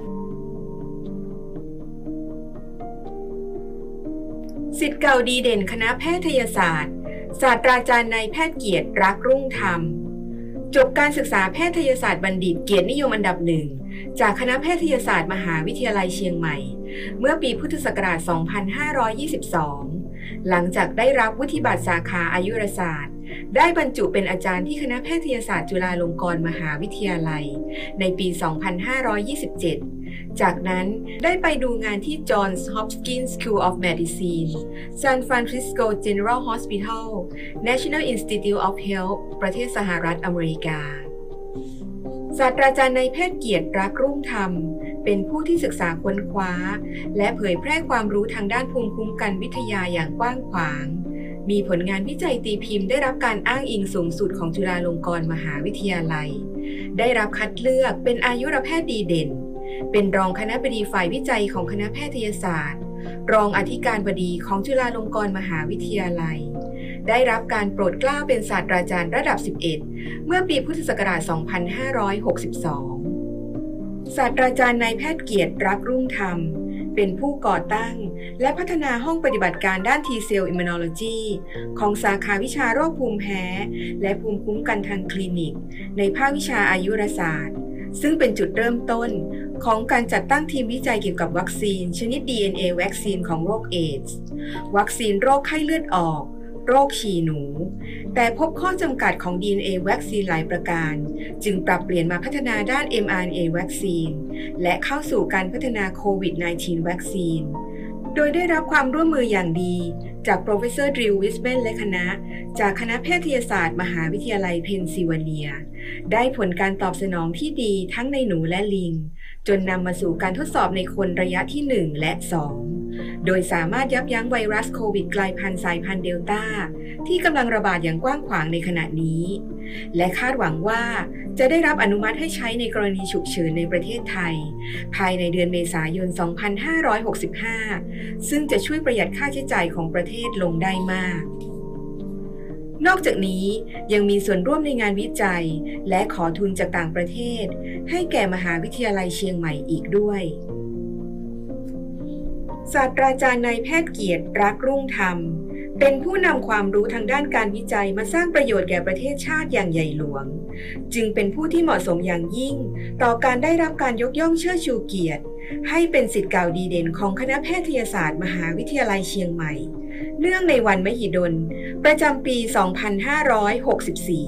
ศิษย์เก่าดีเด่นคณะแพทยศาสตร์ศาสตราจารย์นายแพทย์เกียรติรักรุ่งธรรมจบการศึกษาแพทยศาสตร์บัณฑิตเกียรตินิยมอันดับหนึ่งจากคณะแพทยศาสตร์มหาวิทยาลัยเชียงใหม่เมื่อปีพุทธศักราช สองพันห้าร้อยยี่สิบสอง หลังจากได้รับวุฒิบัตรสาขาอายุรศาสตร์ได้บรรจุเป็นอาจารย์ที่คณะแพทยศาสตร์จุฬาลงกรณ์มหาวิทยาลัยในปี สองพันห้าร้อยยี่สิบเจ็ด จากนั้นได้ไปดูงานที่ Johns Hopkins School of Medicine San Francisco General Hospital National Institute of Health ประเทศสหรัฐอเมริกาศาสตราจารย์นายแพทย์เกียรติรักรุ่งธรรมเป็นผู้ที่ศึกษาค้นคว้าและเผยแพร่ความรู้ทางด้านภูมิคุ้มกันวิทยาอย่างกว้างขวางมีผลงานวิจัยตีพิมพ์ได้รับการอ้างอิงสูงสุดของจุฬาลงกรณ์มหาวิทยาลัยได้รับคัดเลือกเป็นอายุรแพทย์ดีเด่นเป็นรองคณบดีฝ่ายวิจัยของคณะแพทยศาสตร์รองอธิการบดีของจุฬาลงกรณ์มหาวิทยาลัยได้รับการโปรดเกล้าเป็นศาสตราจารย์ระดับสิบเอ็ดเมื่อปีพุทธศักราช สองพันห้าร้อยหกสิบสอง ศาสตราจารย์นายแพทย์เกียรติรักรุ่งธรรมเป็นผู้ก่อตั้งและพัฒนาห้องปฏิบัติการด้าน T-Cell Immunology ของสาขาวิชาโรคภูมิแพ้และภูมิคุ้มกันทางคลินิกในภาควิชาอายุรศาสตร์ซึ่งเป็นจุดเริ่มต้นของการจัดตั้งทีมวิจัยเกี่ยวกับวัคซีนชนิด ดี เอ็น เอ วัคซีนของโรคเอดส์วัคซีนโรคไข้เลือดออกโรคฉี่หนูแต่พบข้อจำกัดของ ดี เอ็น เอ วัคซีนหลายประการจึงปรับเปลี่ยนมาพัฒนาด้าน เอ็ม อาร์ เอ็น เอ วัคซีนและเข้าสู่การพัฒนาโควิด สิบเก้า วัคซีนโดยได้รับความร่วมมืออย่างดีจากโปรเฟสเซอร์ดริล วิสแมนและคณะจากคณะแพทยศาสตร์มหาวิทยาลัยเพนซิลเวเนียได้ผลการตอบสนองที่ดีทั้งในหนูและลิงจนนำมาสู่การทดสอบในคนระยะที่หนึ่งและสองโดยสามารถยับยั้งไวรัสโควิดกลายพันธุ์สายพันธุ์เดลต้าที่กำลังระบาดอย่างกว้างขวางในขณะนี้และคาดหวังว่าจะได้รับอนุมัติให้ใช้ในกรณีฉุกเฉินในประเทศไทยภายในเดือนเมษายน สองพันห้าร้อยหกสิบห้า ซึ่งจะช่วยประหยัดค่าใช้จ่ายของประเทศลงได้มากนอกจากนี้ยังมีส่วนร่วมในงานวิจัยและขอทุนจากต่างประเทศให้แก่มหาวิทยาลัยเชียงใหม่อีกด้วยศาสตราจารย์นายแพทย์เกียรติรักรุ่งธรรมเป็นผู้นำความรู้ทางด้านการวิจัยมาสร้างประโยชน์แก่ประเทศชาติอย่างใหญ่หลวงจึงเป็นผู้ที่เหมาะสมอย่างยิ่งต่อการได้รับการยกย่องเชิดชูเกียรติให้เป็นศิษย์เก่าดีเด่นของคณะแพทยศาสตร์มหาวิทยาลัยเชียงใหม่เนื่องในวันมหิดลประจำปี สองพันห้าร้อยหกสิบสี่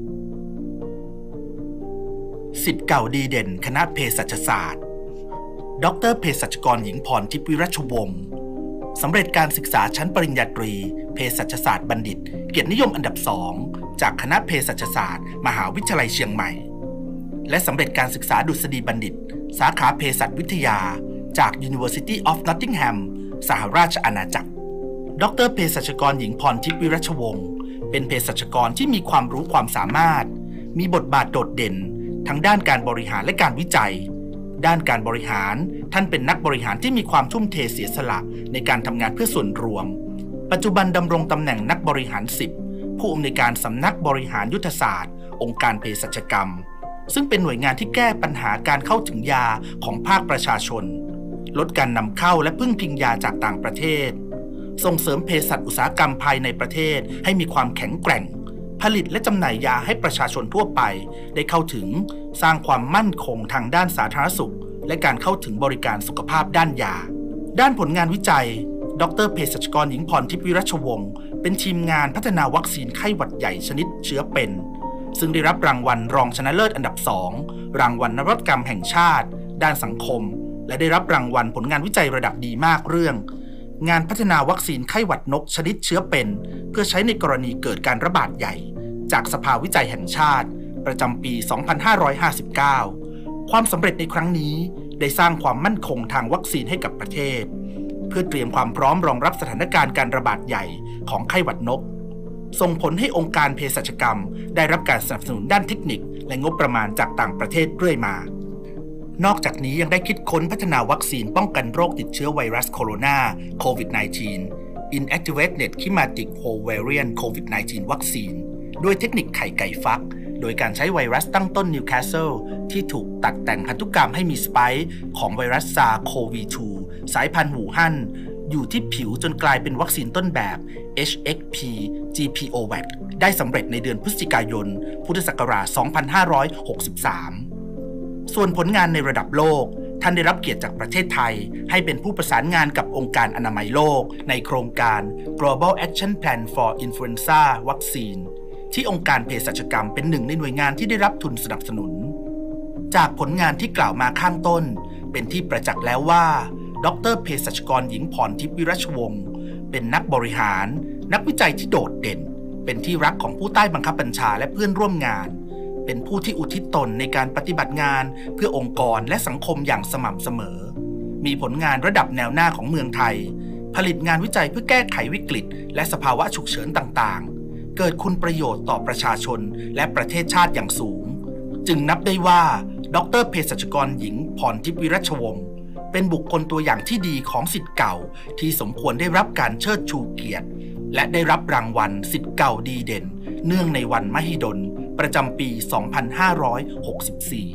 ศิษย์เก่าดีเด่นคณะเภสัชศาสตร์ดร.เภสัชกรหญิงพรทิพย์วิรัชวงศ์สำเร็จการศึกษาชั้นปริญญาตรีเภสัชศาสตร์บัณฑิตเกียรตินิยมอันดับสองจากคณะเภสัชศาสตร์มหาวิทยาลัยเชียงใหม่และสำเร็จการศึกษาดุษฎีบัณฑิตสาขาเภสัชวิทยาจาก University of Nottingham สหราชอาณาจักรดร.เภสัชกรหญิงพรทิพย์วิรัชวงศ์เป็นเภสัชกรที่มีความรู้ความสามารถมีบทบาทโดดเด่นทั้งด้านการบริหารและการวิจัยด้านการบริหารท่านเป็นนักบริหารที่มีความทุ่มเทเสียสละในการทำงานเพื่อส่วนรวมปัจจุบันดำรงตำแหน่งนักบริหารสิบผู้อำนวยการสำนักบริหารยุทธศาสตร์องค์การเภสัชกรรมซึ่งเป็นหน่วยงานที่แก้ปัญหาการเข้าถึงยาของภาคประชาชนลดการนำเข้าและพึ่งพิงยาจากต่างประเทศส่งเสริมเภสัชอุตสาหกรรมภายในประเทศให้มีความแข็งแกร่งผลิตและจำหน่ายยาให้ประชาชนทั่วไปได้เข้าถึงสร้างความมั่นคงทางด้านสาธารณสุขและการเข้าถึงบริการสุขภาพด้านยาด้านผลงานวิจัยดร.เภสัชกรหญิงพรทิพย์วิรัชวงศ์เป็นทีมงานพัฒนาวัคซีนไข้หวัดใหญ่ชนิดเชื้อเป็นซึ่งได้รับรางวัลรองชนะเลิศอันดับสองรางวัลนวัตกรรมแห่งชาติด้านสังคมและได้รับรางวัลผลงานวิจัยระดับดีมากเรื่องงานพัฒนาวัคซีนไข้หวัดนกชนิดเชื้อเป็นเพื่อใช้ในกรณีเกิดการระบาดใหญ่จากสภาวิจัยแห่งชาติประจำปี สองพันห้าร้อยห้าสิบเก้า ความสำเร็จในครั้งนี้ได้สร้างความมั่นคงทางวัคซีนให้กับประเทศเพื่อเตรียมความพร้อมรองรับสถานการณ์การระบาดใหญ่ของไข้หวัดนกส่งผลให้องค์การเภสัชกรรมได้รับการสนับสนุนด้านเทคนิคและงบประมาณจากต่างประเทศเรื่อยมานอกจากนี้ยังได้คิดค้นพัฒนาวัคซีนป้องกันโรคติดเชื้อไวรัสโคโรนาโควิด สิบเก้า Inactivated Chematic Whole Variant โควิด สิบเก้า วัคซีนด้วยเทคนิคไข่ไก่ฟักโดยการใช้ไวรัสตั้งต้นนิวคาสเซิลที่ถูกตัดแต่งพันธุกรรมให้มีสไปค์ของไวรัสซาร์โควี ทู สายพันธุ์หูฮั่นอยู่ที่ผิวจนกลายเป็นวัคซีนต้นแบบ เอช เอ็กซ์ พี จี พี โอ วี เอ ซี ได้สำเร็จในเดือนพฤศจิกายน พุทธศักราช สองพันห้าร้อยหกสิบสาม ส่วนผลงานในระดับโลกท่านได้รับเกียรติจากประเทศไทยให้เป็นผู้ประสานงานกับองค์การอนามัยโลกในโครงการ Global Action Plan for Influenza Vaccineที่องค์การเภสัชกรรมเป็นหนึ่งในหน่วยงานที่ได้รับทุนสนับสนุนจากผลงานที่กล่าวมาข้างต้นเป็นที่ประจักษ์แล้วว่าดร.เภสัชกรหญิงพรทิพย์วิรัชวงศ์เป็นนักบริหารนักวิจัยที่โดดเด่นเป็นที่รักของผู้ใต้บังคับบัญชาและเพื่อนร่วมงานเป็นผู้ที่อุทิศตนในการปฏิบัติงานเพื่อองค์กรและสังคมอย่างสม่ำเสมอมีผลงานระดับแนวหน้าของเมืองไทยผลิตงานวิจัยเพื่อแก้ไขวิกฤตและสภาวะฉุกเฉินต่างๆเกิดคุณประโยชน์ต่อประชาชนและประเทศชาติอย่างสูงจึงนับได้ว่าดร.เภสัชกรหญิงพรทิพย์วิรัชวงศ์เป็นบุคคลตัวอย่างที่ดีของศิษย์เก่าที่สมควรได้รับการเชิดชูเกียรติและได้รับรางวัลศิษย์เก่าดีเด่นเนื่องในวันมหิดลประจำปี สองพันห้าร้อยหกสิบสี่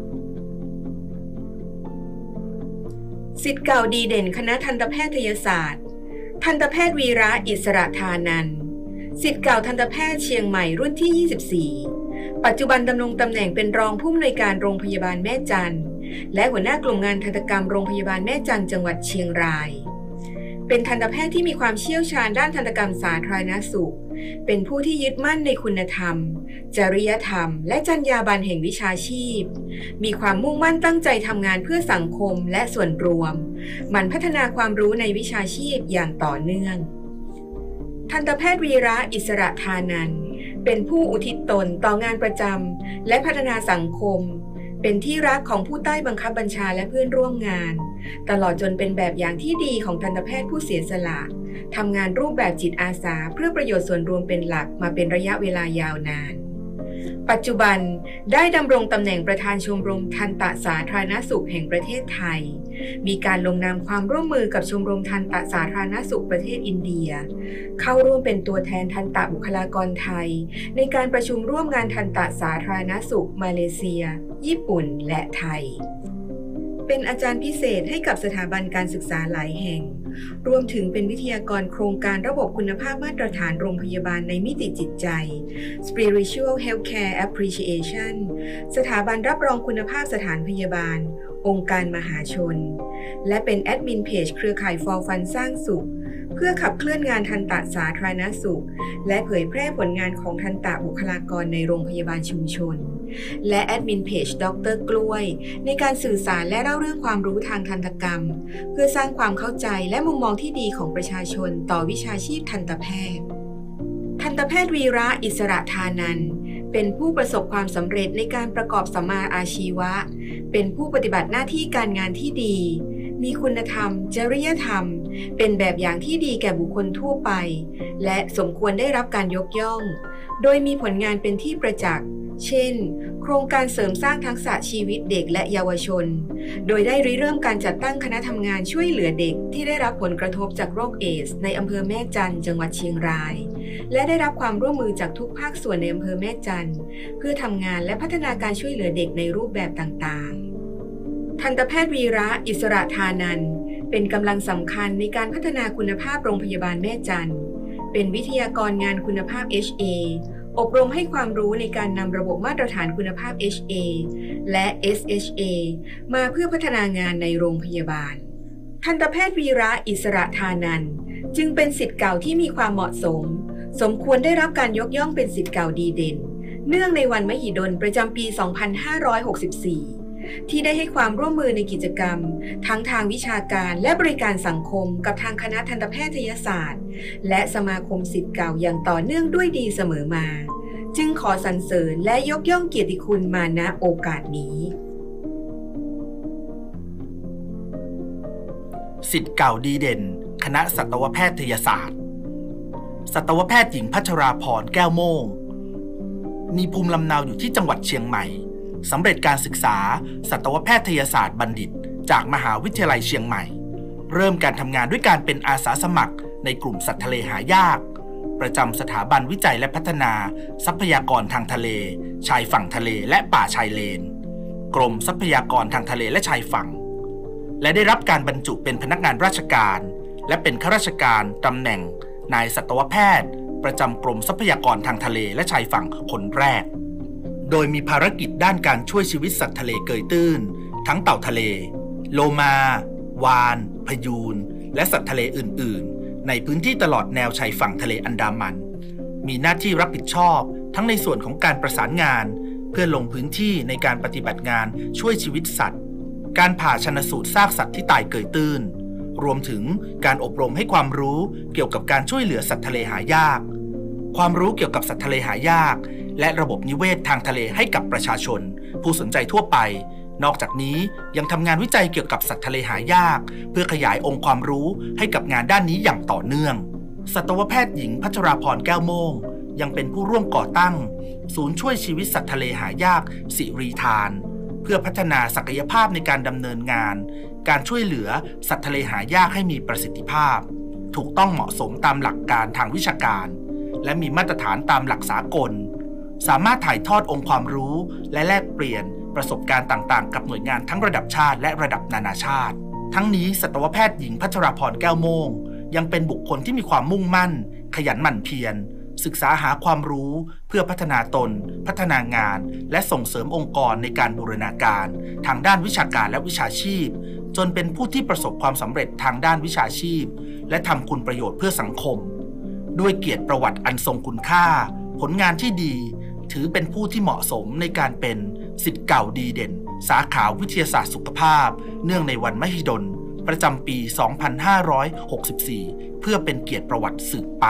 ศิษย์เก่าดีเด่นคณะทันตแพทยศาสตร์ทันตแพทย์วีระอิสระธานันท์ศิษย์เก่าทันตแพทย์เชียงใหม่รุ่นที่ ยี่สิบสี่ ปัจจุบันดำรงตำแหน่งเป็นรองผู้อำนวยการโรงพยาบาลแม่จันทร์และหัวหน้ากลุ่มงานทันตกรรมโรงพยาบาลแม่จันทร์จังหวัดเชียงรายเป็นทันตแพทย์ที่มีความเชี่ยวชาญด้านทันตกรรมสาธารณสุขเป็นผู้ที่ยึดมั่นในคุณธรรมจริยธรรมและจรรยาบรรณแห่งวิชาชีพมีความมุ่งมั่นตั้งใจทำงานเพื่อสังคมและส่วนรวมหมั่นพัฒนาความรู้ในวิชาชีพอย่างต่อเนื่องทันตแพทย์วีระอิสระธานันท์เป็นผู้อุทิศตนต่องานประจำและพัฒนาสังคมเป็นที่รักของผู้ใต้บังคับบัญชาและเพื่อนร่วมงานตลอดจนเป็นแบบอย่างที่ดีของทันตแพทย์ผู้เสียสละทำงานรูปแบบจิตอาสาเพื่อประโยชน์ส่วนรวมเป็นหลักมาเป็นระยะเวลายาวนานปัจจุบันได้ดำรงตำแหน่งประธานชมรมทันตสาธารณสุขแห่งประเทศไทยมีการลงนามความร่วมมือกับชมรมทันตสาธารณสุขประเทศอินเดียเข้าร่วมเป็นตัวแทนทันตบุคลากรไทยในการประชุมร่วมงานทันตสาธารณสุขมาเลเซียญี่ปุ่นและไทยเป็นอาจารย์พิเศษให้กับสถาบันการศึกษาหลายแห่งรวมถึงเป็นวิทยากรโครงการระบบคุณภาพมาตรฐานโรงพยาบาลในมิติจิตใจ Spiritual Healthcare Appreciation สถาบันรับรองคุณภาพสถานพยาบาลองค์การมหาชนและเป็นแอดมินเพจเครือข่าย For Fun สร้างสุขเพื่อขับเคลื่อนงานทันตสาธารณสุขและเผยแพร่ผลงานของทันตบุคลากรในโรงพยาบาลชุมชนและแอดมินเพจดร.กล้วยในการสื่อสารและเล่าเรื่องความรู้ทางทันตกรรมเพื่อสร้างความเข้าใจและมุมมองที่ดีของประชาชนต่อวิชาชีพทันตแพทย์ทันตแพทย์วีระอิสระธานันท์เป็นผู้ประสบความสำเร็จในการประกอบสัมมาอาชีวะเป็นผู้ปฏิบัติหน้าที่การงานที่ดีมีคุณธรรมจริยธรรมเป็นแบบอย่างที่ดีแก่บุคคลทั่วไปและสมควรได้รับการยกย่องโดยมีผลงานเป็นที่ประจักษ์เช่นโครงการเสริมสร้างทักษะชีวิตเด็กและเยาวชนโดยได้ริเริ่มการจัดตั้งคณะทำงานช่วยเหลือเด็กที่ได้รับผลกระทบจากโรคเอดส์ในอำเภอแม่จันทร์จังหวัดเชียงรายและได้รับความร่วมมือจากทุกภาคส่วนในอำเภอแม่จันทร์เพื่อทำงานและพัฒนาการช่วยเหลือเด็กในรูปแบบต่างๆทันตแพทย์วีระอิสระธานันท์เป็นกำลังสำคัญในการพัฒนาคุณภาพโรงพยาบาลแม่จันทร์เป็นวิทยากรงานคุณภาพ เอช เอ อบรมให้ความรู้ในการนำระบบมาตรฐานคุณภาพ เอช เอ และ เอส เอช เอ มาเพื่อพัฒนางานในโรงพยาบาลทันตแพทย์วีระอิสระธานันท์จึงเป็นศิษย์เก่าที่มีความเหมาะสมสมควรได้รับการยกย่องเป็นศิษย์เก่าดีเด่นเนื่องในวันมหิดลประจำปี สองพันห้าร้อยหกสิบสี่ ที่ได้ให้ความร่วมมือในกิจกรรมทั้งทางวิชาการและบริการสังคมกับทางคณะทันตแพทยศาสตร์และสมาคมศิษย์เก่าอย่างต่อเนื่องด้วยดีเสมอมาจึงขอสรรเสริญและยกย่องเกียรติคุณมาณโอกาสนี้ศิษย์เก่าดีเด่นคณะสัตวแพทยศาสตร์สัตวแพทย์หญิงพัชราพรแก้วโม่งมีภูมิลำเนาอยู่ที่จังหวัดเชียงใหม่สำเร็จการศึกษาสัตวแพทยศาสตร์บัณฑิตจากมหาวิทยาลัยเชียงใหม่เริ่มการทำงานด้วยการเป็นอาสาสมัครในกลุ่มสัตว์ทะเลหายากประจำสถาบันวิจัยและพัฒนาทรัพยากรทางทะเลชายฝั่งทะเลและป่าชายเลนกรมทรัพยากรทางทะเลและชายฝั่งและได้รับการบรรจุเป็นพนักงานราชการและเป็นข้าราชการตำแหน่งนายสัตวแพทย์ประจำกรมทรัพยากรทางทะเลและชายฝั่งคนแรกโดยมีภารกิจด้านการช่วยชีวิตสัตว์ทะเลเกยตื้นทั้งเต่าทะเลโลมาวาฬพยูนและสัตว์ทะเลอื่นๆในพื้นที่ตลอดแนวชายฝั่งทะเลอันดามันมีหน้าที่รับผิดชอบทั้งในส่วนของการประสานงานเพื่อลงพื้นที่ในการปฏิบัติงานช่วยชีวิตสัตว์การผ่าชันสูตรซากสัตว์ที่ตายเกยตื้นรวมถึงการอบรมให้ความรู้เกี่ยวกับการช่วยเหลือสัตว์ทะเลหายากความรู้เกี่ยวกับสัตว์ทะเลหายากและระบบนิเวศทางทะเลให้กับประชาชนผู้สนใจทั่วไปนอกจากนี้ยังทำงานวิจัยเกี่ยวกับสัตว์ทะเลหายากเพื่อขยายองค์ความรู้ให้กับงานด้านนี้อย่างต่อเนื่องสัตวแพทย์หญิงพัชราพรแก้วโม่งยังเป็นผู้ร่วมก่อตั้งศูนย์ช่วยชีวิตสัตว์ทะเลหายากสิรีธานเพื่อพัฒนาศักยภาพในการดำเนินงานการช่วยเหลือสัตว์ทะเลหายากให้มีประสิทธิภาพถูกต้องเหมาะสมตามหลักการทางวิชาการและมีมาตรฐานตามหลักสากลสามารถถ่ายทอดองค์ความรู้และแลกเปลี่ยนประสบการณ์ต่างๆกับหน่วยงานทั้งระดับชาติและระดับนานาชาติทั้งนี้สัตวแพทย์หญิงพัชราพรแก้วโม่งยังเป็นบุคคลที่มีความมุ่งมั่นขยันหมั่นเพียรศึกษาหาความรู้เพื่อพัฒนาตนพัฒนางานและส่งเสริมองค์กรในการบูรณาการทางด้านวิชาการและวิชาชีพจนเป็นผู้ที่ประสบความสำเร็จทางด้านวิชาชีพและทำคุณประโยชน์เพื่อสังคมด้วยเกียรติประวัติอันทรงคุณค่าผลงานที่ดีถือเป็นผู้ที่เหมาะสมในการเป็นศิษย์เก่าดีเด่นสาขาวิทยาศาสตร์สุขภาพเนื่องในวันมหิดลประจำปี สองพันห้าร้อยหกสิบสี่ เพื่อเป็นเกียรติประวัติสืบไป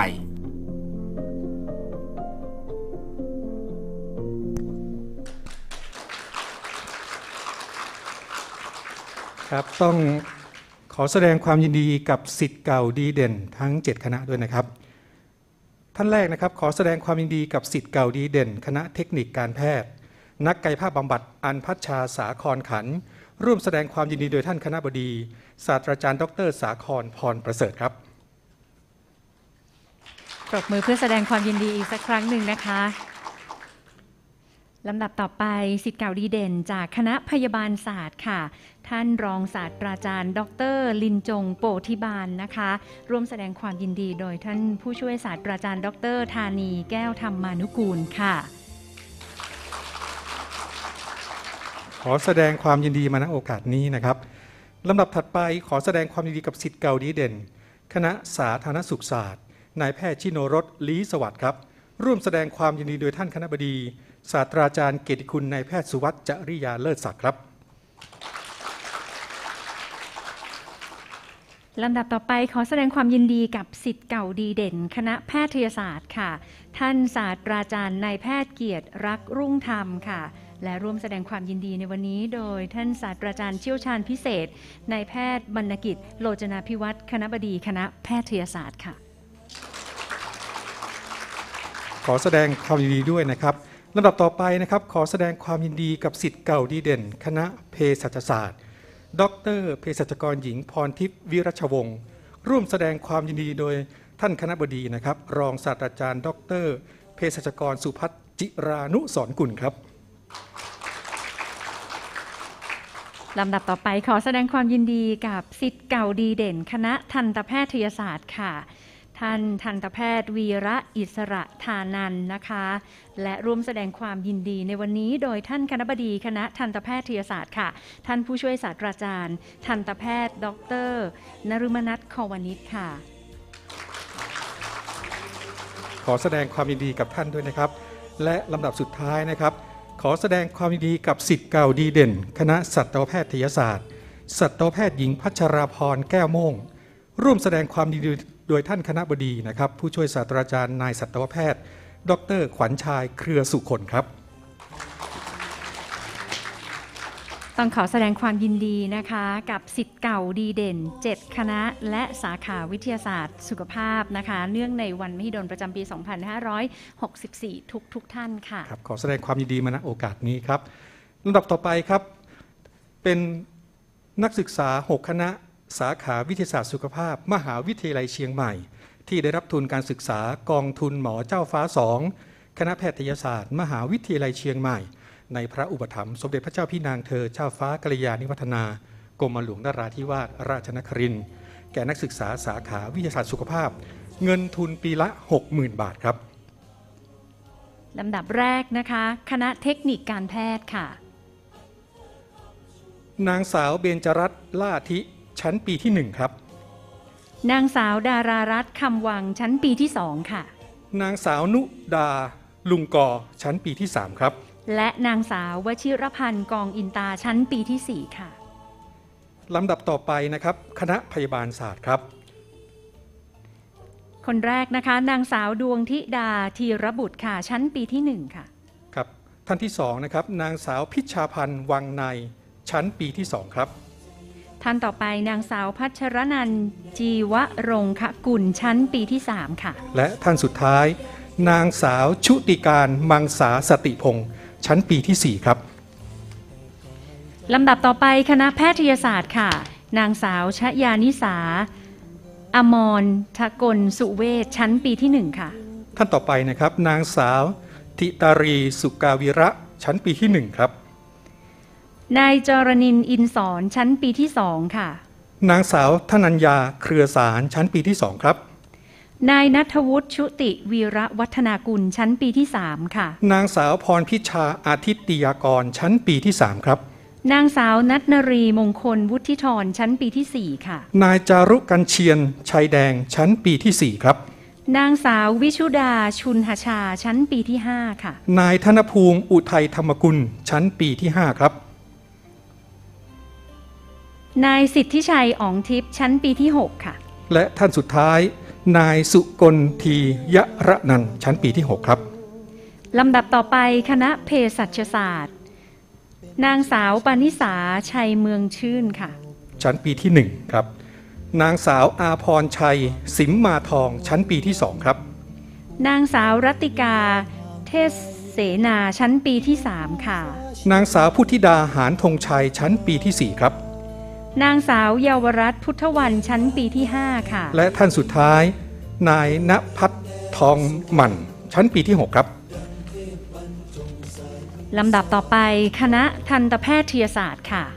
ครับต้องขอแสดงความยินดีกับศิษย์เก่าดีเด่นทั้งเจ็ดคณะด้วยนะครับท่านแรกนะครับขอแสดงความยินดีกับศิษย์เก่าดีเด่นคณะเทคนิคการแพทย์นักกายภาพบำบัดอันพัชชาสาครขันธ์ร่วมแสดงความยินดีโดยท่านคณบดีศาสตราจารย์ดรสาครพรประเสริฐครับปรบมือเพื่อแสดงความยินดีอีกสักครั้งหนึ่งนะคะลำดับต่อไปศิษย์เก่าดีเด่นจากคณะพยาบาลศาสตร์ค่ะท่านรองศาสตราจารย์ดรลินจงโปธิบาลนะคะร่วมแสดงความยินดีโดยท่านผู้ช่วยศาสตราจารย์ดรธานีแก้วธรรมานุกูลค่ะขอแสดงความยินดีมาณโอกาสนี้นะครับลำดับถัดไปขอแสดงความยินดีกับศิษย์เก่าดีเด่นคณะสาธารณสุขศาสตร์นายแพทย์ชิโนรสลีสวัสดิ์ครับร่วมแสดงความยินดีโดยท่านคณบดีศาสตราจารย์เกียรติคุณนายแพทย์สุวัฒน์จริยาเลิศศักดิ์ครับลำดับต่อไปขอแสดงความยินดีกับศิษย์เก่าดีเด่นคณะแพทยศาสตร์ค่ะท่านศาสตราจารย์นายแพทย์เกียรติรักรุ่งธรรมค่ะและร่วมแสดงความยินดีในวันนี้โดยท่านศาสตราจารย์เชี่ยวชาญพิเศษนายแพทย์บรรณกิจโลจนาภิวัฒน์คณบดีคณะแพทยศาสตร์ค่ะขอแสดงความยินดีด้วยนะครับลำดับต่อไปนะครับขอแสดงความยินดีกับศิษย์เก่าดีเด่นคณะเภสัชศาสตร์ดรเภสัชกรหญิงพรทิพย์วิรัชวงศ์ร่วมแสดงความยินดีโดยท่านคณบดีนะครับรองศาสตราจารย์ดรเภสัชกรสุพัฒน์จิรานุสรกุลครับลำดับต่อไปขอแสดงความยินดีกับศิษย์เก่าดีเด่นคณะทันตแพทยศาสตร์ค่ะท่านทันตแพทย์วีระอิสระธานันท์นะคะและร่วมแสดงความยินดีในวันนี้โดยท่านคณบดีคณะทันตแพทยศาสตร์ค่ะท่านผู้ช่วยศาสตราจารย์ทันตแพทย์ดรนฤมนัส ควนิชค่ะขอแสดงความยินดีกับท่านด้วยนะครับและลำดับสุดท้ายนะครับขอแสดงความยินดีกับศิษย์เก่าดีเด่นคณะสัตวแพทยศาสตร์สัตวแพทย์หญิงพัชราพรแก้วโม่งร่วมแสดงความยินดีโดยท่านคณบดีนะครับผู้ช่วยศาสตราจารย์นายสัตวแพทย์ดรขวัญชายเครือสุคนครับต้องขอแสดงความยินดีนะคะกับศิษย์เก่าดีเด่นเจ็ดคณะและสาขาวิทยาศาสตร์สุขภาพนะคะเนื่องในวันมหิดลประจำปี สองพันห้าร้อยหกสิบสี่ ทุกทุกท่านค่ะครับขอแสดงความยินดีมาณโอกาสนี้ครับลำดับต่อไปครับเป็นนักศึกษาหกคณะสาขาวิทยาศาสตร์สุขภาพมหาวิทยาลัยเชียงใหม่ที่ได้รับทุนการศึกษากองทุนหมอเจ้าฟ้าสองคณะแพทยศาสตร์มหาวิทยาลัยเชียงใหม่ในพระอุปถัมภ์สมเด็จพระเจ้าพี่นางเธอเจ้าฟ้ากัลยาณิวัฒนากรมหลวงนราธิวาสราชนครินทร์แก่นักศึกษาสาขาวิทยาศาสตร์สุขภาพเงินทุนปีละ หกหมื่น บาทครับลำดับแรกนะคะคณะเทคนิคการแพทย์ค่ะนางสาวเบญจรัตน์ล่าธิชั้นปีที่หนึ่งครับนางสาวดารารัตน์คำวังชั้นปีที่สองค่ะนางสาวนุดาลุงกอชั้นปีที่สามครับและนางสาววชิรพันธ์กองอินตาชั้นปีที่สี่ค่ะลำดับต่อไปนะครับคณะพยาบาลศาสตร์ครับคนแรกนะคะนางสาวดวงธิดาธีรบุตรค่ะชั้นปีที่หนึ่งค่ะครับท่านที่สองนะครับนางสาวพิชาพันธ์วังในชั้นปีที่สองครับท่านต่อไปนางสาวพัชรนันท์จีวรงคกุลชั้นปีที่สามค่ะและท่านสุดท้ายนางสาวชุติการมังสาสติพงษ์ชั้นปีที่สี่ครับลำดับต่อไปคณะแพทยศาสตร์ค่ะนางสาวชยานิสาอมรทกลสุเวชชั้นปีที่หนึ่งค่ะท่านต่อไปนะครับนางสาวธิตารีสุกาวิระชั้นปีที่หนึ่งครับนายจรณินอินสอนชั้นปีที่สองค่ะนางสาวธนัญญาเครือสารชั้นปีที่สองครับนายณัฐวุฒิชุติวีระวัฒนากุลชั้นปีที่สามค่ะนางสาวพรพิชาอาทิตติยากรชั้นปีที่สามครับนางสาวนัทนรีมงคลวุฒิธรชั้นปีที่สี่ค่ะนายจารุกันเชียนชัยแดงชั้นปีที่สี่ครับนางสาววิชุดาชุนหชาชั้นปีที่ห้าค่ะนายธนภูมิอุทัยธรรมกุลชั้นปีที่ห้าครับนายสิทธิชัยอ๋องทิพย์ชั้นปีที่หกค่ะและท่านสุดท้ายนายสุกลทียระนันท์ชั้นปีที่หกครับลำดับต่อไปคณะเภสัชศาสตร์นางสาวปานิสาชัยเมืองชื่นค่ะชั้นปีที่หนึ่งครับนางสาวอาพรชัยสิมมาทองชั้นปีที่สองครับนางสาวรัตติกาเทศเสนาชั้นปีที่สามค่ะนางสาวพุทธิดาหานธงชัยชั้นปีที่สี่ครับนางสาวเยาวรัตน์พุทธวรรณชั้นปีที่ห้าค่ะและท่านสุดท้ายนายณภัทรทองหมั่นชั้นปีที่หกครับลำดับต่อไปคณะทันตแพทยศาสตร์ค่ะ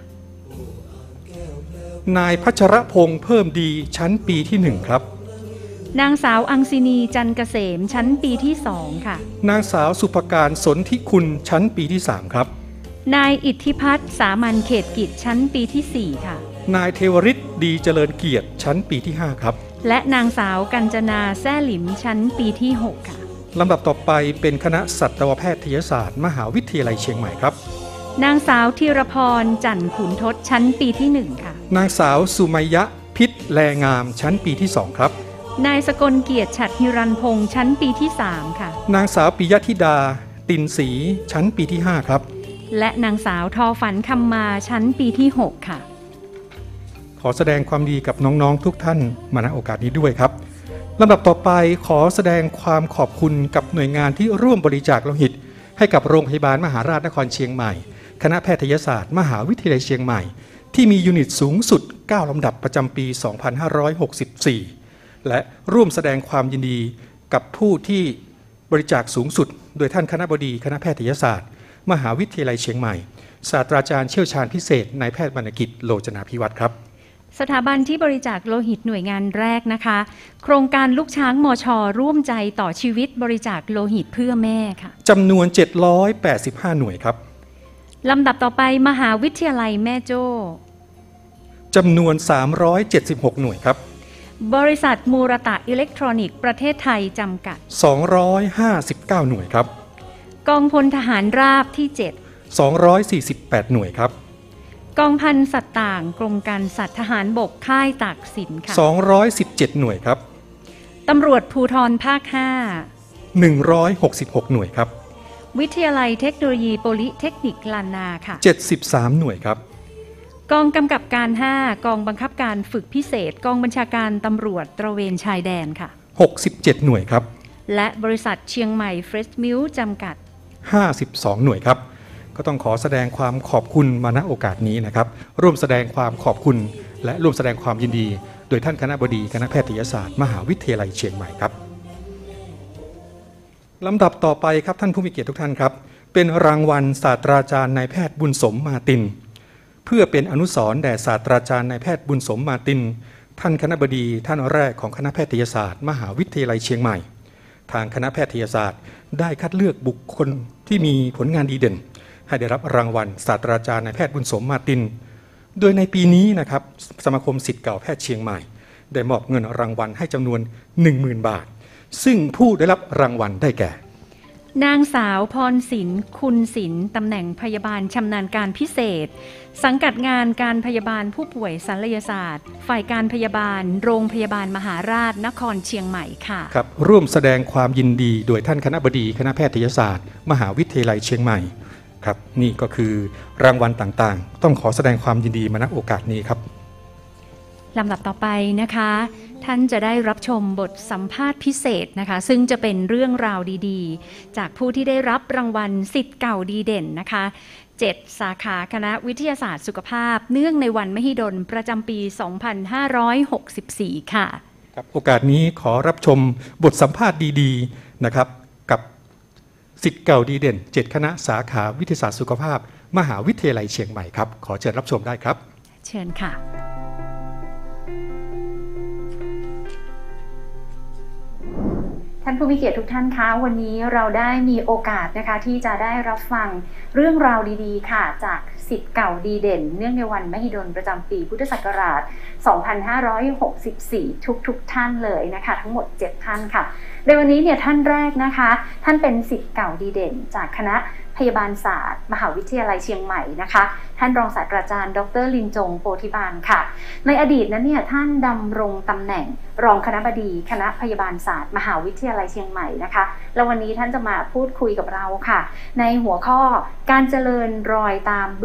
นายพัชรพงษ์เพิ่มดีชั้นปีที่หนึ่งครับนางสาวอังสินีจันเกษมชั้นปีที่สองค่ะนางสาวสุภการสนธิคุณชั้นปีที่สามครับนายอิทธิพัฒน์สามัญเขตกิจชั้นปีที่สี่ค่ะนายเทวฤทธิ์ดีเจริญเกียรติชั้นปีที่ห้าครับและนางสาวกัญจนาแซ่หลิมชั้นปีที่หกค่ะลำดับต่อไปเป็นคณะสัตวแพทยศาสตร์มหาวิทยาลัยเชียงใหม่ครับนางสาวธีรพรจันขุนทศชั้นปีที่หนึ่งค่ะนางสาวสุมัยยะพิษแลงามชั้นปีที่สองครับนายสกลเกียรติฉัตรหิรันพงษ์ชั้นปีที่สามค่ะนางสาวปิยธิดาตินศรีชั้นปีที่ห้าครับและนางสาวทอฝันคำมาชั้นปีที่หกค่ะขอแสดงความดีกับน้องๆทุกท่านมาณโอกาสนี้ด้วยครับลำดับต่อไปขอแสดงความขอบคุณกับหน่วยงานที่ร่วมบริจาคโลหิตให้กับโรงพยาบาลมหาราชนครเชียงใหม่คณะแพทยศาสตร์มหาวิทยาลัยเชียงใหม่ที่มียูนิตสูงสุดเก้าลำดับประจำปีสองพันห้าร้อยหกสิบสี่และร่วมแสดงความยินดีกับผู้ที่บริจาคสูงสุดโดยท่านคณบดีคณะแพทยศาสตร์มหาวิทยาลัยเชียงใหม่ศาสตราจารย์เชี่ยวชาญพิเศษนายแพทย์วรรณกิจโลจนาภิวัตรครับสถาบันที่บริจาคโลหิตหน่วยงานแรกนะคะโครงการลูกช้างมช.ร่วมใจต่อชีวิตบริจาคโลหิตเพื่อแม่ค่ะจำนวนเจ็ดร้อยแปดสิบห้าหน่วยครับลำดับต่อไปมหาวิทยาลัยแม่โจ้จำนวนสามร้อยเจ็ดสิบหกหน่วยครับบริษัทมูรตะอิเล็กทรอนิกส์ประเทศไทยจำกัดสองร้อยห้าสิบเก้าหน่วยครับกองพลทหารราบที่เจ็ดสองร้อยสี่สิบแปดหน่วยครับกองพันสัตว์ต่างกรมการสัตว์ทหารบกค่ายตากสินค่ะสองร้อยสิบเจ็ดหน่วยครับตำรวจภูธรภาคห้าหนึ่งร้อยหกสิบหกหน่วยครับวิทยาลัยเทคโนโลยีโพลิเทคนิคลานนาค่ะเจ็ดสิบสามหน่วยครับกองกำกับการห้ากองบังคับการฝึกพิเศษกองบัญชาการตำรวจตระเวนชายแดนค่ะหกสิบเจ็ดหน่วยครับและบริษัทเชียงใหม่เฟรชมิลจำกัดห้าสิบสองหน่วยครับก็ต้องขอแสดงความขอบคุณมาณโอกาสนี้นะครับร่วมแสดงความขอบคุณและร่วมแสดงความยินดีโดยท่านคณบดีคณะแพทยศาสตร์มหาวิทยาลัยเชียงใหม่ครับลำดับต่อไปครับท่านผู้มีเกียรติทุกท่านครับเป็นรางวัลศาสตราจารย์นายแพทย์บุญสมมาตินเพื่อเป็นอนุสรณ์แด่ศาสตราจารย์นายแพทย์บุญสมมาตินท่านคณบดีท่านแรกของคณะแพทยศาสตร์มหาวิทยาลัยเชียงใหม่ทางคณะแพทยศาสตร์ได้คัดเลือกบุคคลที่มีผลงานดีเด่นให้ได้รับรางวัลศาสตราจารย์นายแพทย์บุญสมมาตินโดยในปีนี้นะครับสมาคมศิษย์เก่าแพทย์เชียงใหม่ได้มอบเงินรางวัลให้จำนวน หนึ่งหมื่น บาทซึ่งผู้ได้รับรางวัลได้แก่นางสาวพรศิลป์คุณศิลป์ตำแหน่งพยาบาลชำนาญการพิเศษสังกัดงานการพยาบาลผู้ป่วยศัลยศาสตร์ฝ่ายการพยาบาลโรงพยาบาลมหาราชนครเชียงใหม่ค่ะครับร่วมแสดงความยินดีโดยท่านคณบดีคณะแพทยศาสตร์มหาวิทยาลัยเชียงใหม่ครับนี่ก็คือรางวัลต่างๆต้องขอแสดงความยินดีมาณโอกาสนี้ครับลำดับต่อไปนะคะท่านจะได้รับชมบทสัมภาษณ์พิเศษนะคะซึ่งจะเป็นเรื่องราวดีๆจากผู้ที่ได้รับรางวัลศิษย์เก่าดีเด่นนะคะเจ็ดสาขาคณะวิทยาศาสตร์สุขภาพเนื่องในวันมหิดลประจำปีสองพันห้าร้อยหกสิบสี่ค่ะครับโอกาสนี้ขอรับชมบทสัมภาษณ์ดีๆนะครับกับศิษย์เก่าดีเด่นเจ็ดคณะสาขาวิทยาศาสตร์สุขภาพมหาวิทยาลัยเชียงใหม่ครับขอเชิญรับชมได้ครับเชิญค่ะท่านผู้มีเกียรติทุกท่านคะวันนี้เราได้มีโอกาสนะคะที่จะได้รับฟังเรื่องราวดีๆค่ะจากศิษย์เก่าดีเด่นเนื่องในวันมหิดลประจำปีพุทธศักราชสองพันห้าร้อยหกสิบสี่ทุกๆท่านเลยนะคะทั้งหมดเจ็ดท่านค่ะในวันนี้เนี่ยท่านแรกนะคะท่านเป็นศิษย์เก่าดีเด่นจากคณะพยาบาลศาสตร์มหาวิทยาลัยเชียงใหม่นะคะท่านรองศาสตราจารย์ดรลินจงโพธิบาลค่ะในอดีตนั้นเนี่ยท่านดำรงตำแหน่งรองคณบดีคณะพยาบาลศาสตร์มหาวิทยาลัยเชียงใหม่นะคะแล้ววันนี้ท่านจะมาพูดคุยกับเราค่ะในหัวข้อการเจริญรอยตามเบื้อง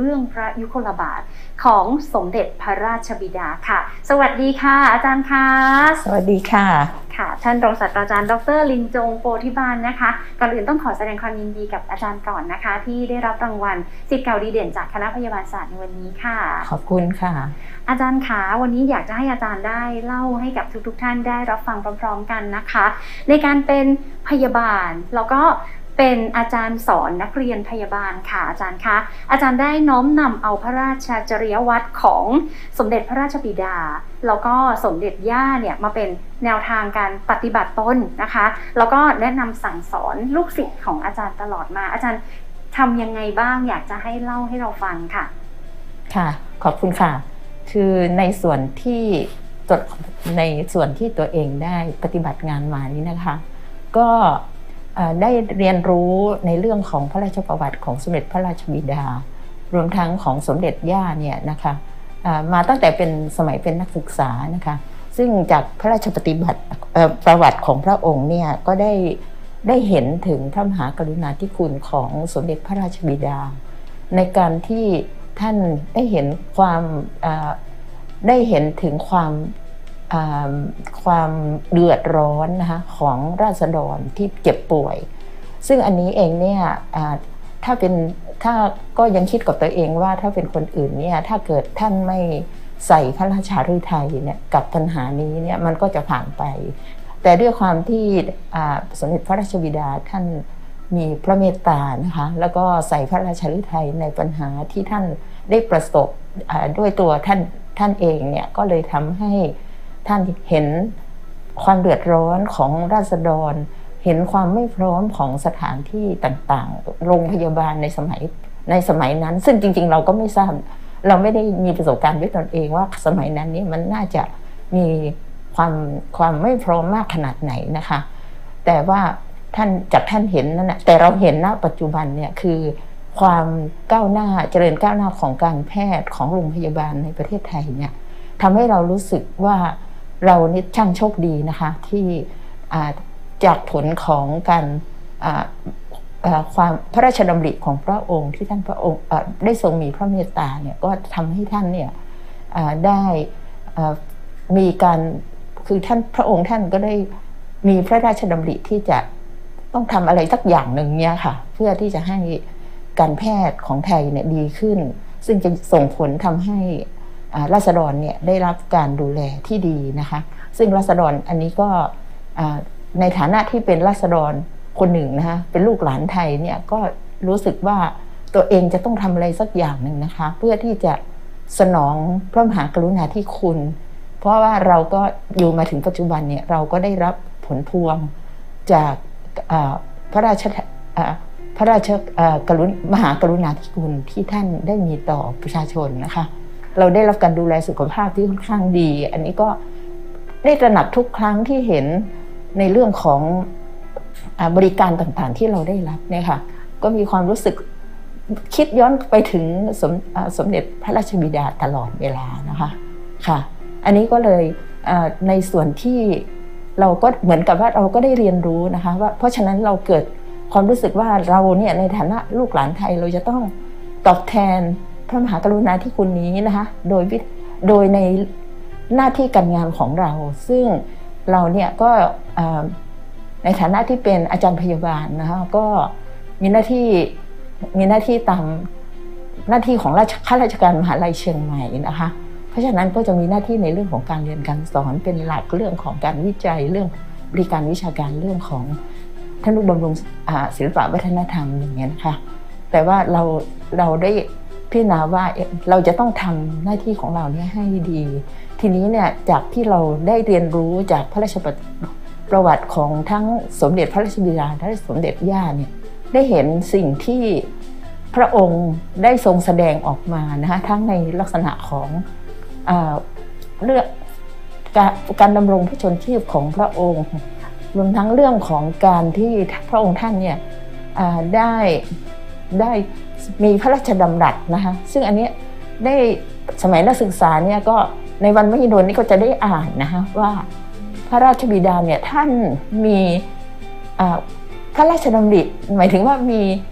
รื่องพระยุคลบาทของสมเด็จพระราชบิดาค่ะสวัสดีค่ะอาจารย์คะสวัสดีค่ะค่ะท่านรองศาสตราจารย์ดร.ลินจงโปธิบาลนะคะก่อนอื่นต้องขอแสดงความยินดีกับอาจารย์ก่อนนะคะที่ได้รับรางวัลศิษย์เก่าดีเด่นจากคณะพยาบาลศาสตร์ในวันนี้ค่ะขอบคุณค่ะอาจารย์คะวันนี้อยากจะให้อาจารย์ได้เล่าให้กับทุกๆท่านได้รับฟังพร้อมๆกันนะคะในการเป็นพยาบาลแล้วก็เป็นอาจารย์สอนนักเรียนพยาบาลค่ะอาจารย์คะอาจารย์ได้น้อมนำเอาพระราชจริยวัตรของสมเด็จพระราชบิดาแล้วก็สมเด็จย่าเนี่ยมาเป็นแนวทางการปฏิบัติตนนะคะแล้วก็แนะนำสั่งสอนลูกศิษย์ของอาจารย์ตลอดมาอาจารย์ทำยังไงบ้างอยากจะให้เล่าให้เราฟังค่ะค่ะขอบคุณค่ะคือในส่วนที่ในส่วนที่ตัวเองได้ปฏิบัติงานมานี้นะคะก็ได้เรียนรู้ในเรื่องของพระราชประวัติของสมเด็จพระราชบิดารวมทั้งของสมเด็จย่าเนี่ยนะคะมาตั้งแต่เป็นสมัยเป็นนักศึกษานะคะซึ่งจากพระราชปฏิบัติประวัติของพระองค์เนี่ยก็ได้ได้เห็นถึงพระมหากรุณาธิคุณของสมเด็จพระราชบิดาในการที่ท่านได้เห็นความได้เห็นถึงความความเดือดร้อนนะคะของราษฎรที่เจ็บป่วยซึ่งอันนี้เองเนี่ยถ้าเป็นถ้าก็ยังคิดกับตัวเองว่าถ้าเป็นคนอื่นเนี่ยถ้าเกิดท่านไม่ใส่พระราชาฤทัยเนี่ยกับปัญหานี้เนี่ยมันก็จะผ่านไปแต่ด้วยความที่สมเด็จพระราชบิดาท่านมีพระเมตตานะคะแล้วก็ใส่พระราชาฤทัยในปัญหาที่ท่านได้ประสบด้วยตัวท่านท่านเองเนี่ยก็เลยทำให้ท่านเห็นความเดือดร้อนของราษฎรเห็นความไม่พร้อมของสถานที่ต่างๆโรงพยาบาลในสมัยในสมัยนั้นซึ่งจริงๆเราก็ไม่ทราบเราไม่ได้มีประสบการณ์ด้วยตนเองว่าสมัยนั้นนี้มันน่าจะมีความความไม่พร้อมมากขนาดไหนนะคะแต่ว่าท่านจากท่านเห็นนั่นแหละแต่เราเห็นณปัจจุบันเนี่ยคือความก้าวหน้าเจริญก้าวหน้าของการแพทย์ของโรงพยาบาลในประเทศไทยเนี่ยทำให้เรารู้สึกว่าเรานี่ช่างโชคดีนะคะที่จากผลของการความพระราชดำริของพระองค์ที่ท่านพระองค์ได้ทรงมีพระเมตตาเนี่ยก็ทำให้ท่านเนี่ยได้มีการคือท่านพระองค์ท่านก็ได้มีพระราชดำริที่จะต้องทำอะไรสักอย่างหนึ่งเนี่ยค่ะเพื่อที่จะให้การแพทย์ของไทยเนี่ยดีขึ้นซึ่งจะส่งผลทำให้ราษฎรเนี่ยได้รับการดูแลที่ดีนะคะซึ่งราษฎรอันนี้ก็ในฐานะที่เป็นราษฎรคนหนึ่งนะคะเป็นลูกหลานไทยเนี่ยก็รู้สึกว่าตัวเองจะต้องทำอะไรสักอย่างหนึ่งนะคะเพื่อที่จะสนองพระมหากรุณาธิคุณเพราะว่าเราก็อยู่มาถึงปัจจุบันเนี่ยเราก็ได้รับผลพวงจากพระราชพระราชกรุณมหากรุณาธิคุณที่ท่านได้มีต่อประชาชนนะคะเราได้รับการดูแลสุขภาพที่ค่อนข้างดีอันนี้ก็ได้ตระหนักทุกครั้งที่เห็นในเรื่องของบริการต่างๆที่เราได้รับเนี่ยค่ะก็มีความรู้สึกคิดย้อนไปถึงสมสมเด็จพระราชบิดาตลอดเวลานะคะค่ะอันนี้ก็เลยในส่วนที่เราก็เหมือนกับว่าเราก็ได้เรียนรู้นะคะว่าเพราะฉะนั้นเราเกิดความรู้สึกว่าเราเนี่ยในฐานะลูกหลานไทยเราจะต้องตอบแทนพระมหากรุณาธิคุณนี้นะคะโดยโดยในหน้าที่การงานของเราซึ่งเราเนี่ยก็ในฐานะที่เป็นอาจารย์พยาบาลนะคะก็มีหน้าที่มีหน้าที่ตามหน้าที่ของราชข้าราชการมหาวิทยาลัยเชียงใหม่นะคะเพราะฉะนั้นก็จะมีหน้าที่ในเรื่องของการเรียนการสอนเป็นหลักเรื่องของการวิจัยเรื่องบริการวิชาการเรื่องของธนุบำรุงศิลปะวัฒนธรรมอย่างเงี้ยนะคะแต่ว่าเราเราได้พิจารณาว่าเราจะต้องทำหน้าที่ของเราเนี่ยให้ดีทีนี้เนี่ยจากที่เราได้เรียนรู้จากพระราชประวัติของทั้งสมเด็จพระราชบิดาและสมเด็จย่าเนี่ยได้เห็นสิ่งที่พระองค์ได้ทรงแสดงออกมานะคะทั้งในลักษณะของเรื่องการดำรงพระชนชีพของพระองค์รวมทั้งเรื่องของการที่พระองค์ท่านเนี่ยได้ได้มีพระราชดำรัสนะคะซึ่งอันนี้ได้สมัยนักศึกษาเนี่ยก็ในวันมหิดลนี่ก็จะได้อ่านนะคะว่าพระราชบิดาเนี่ยท่านมีพระราชดำริหมายถึงว่ามี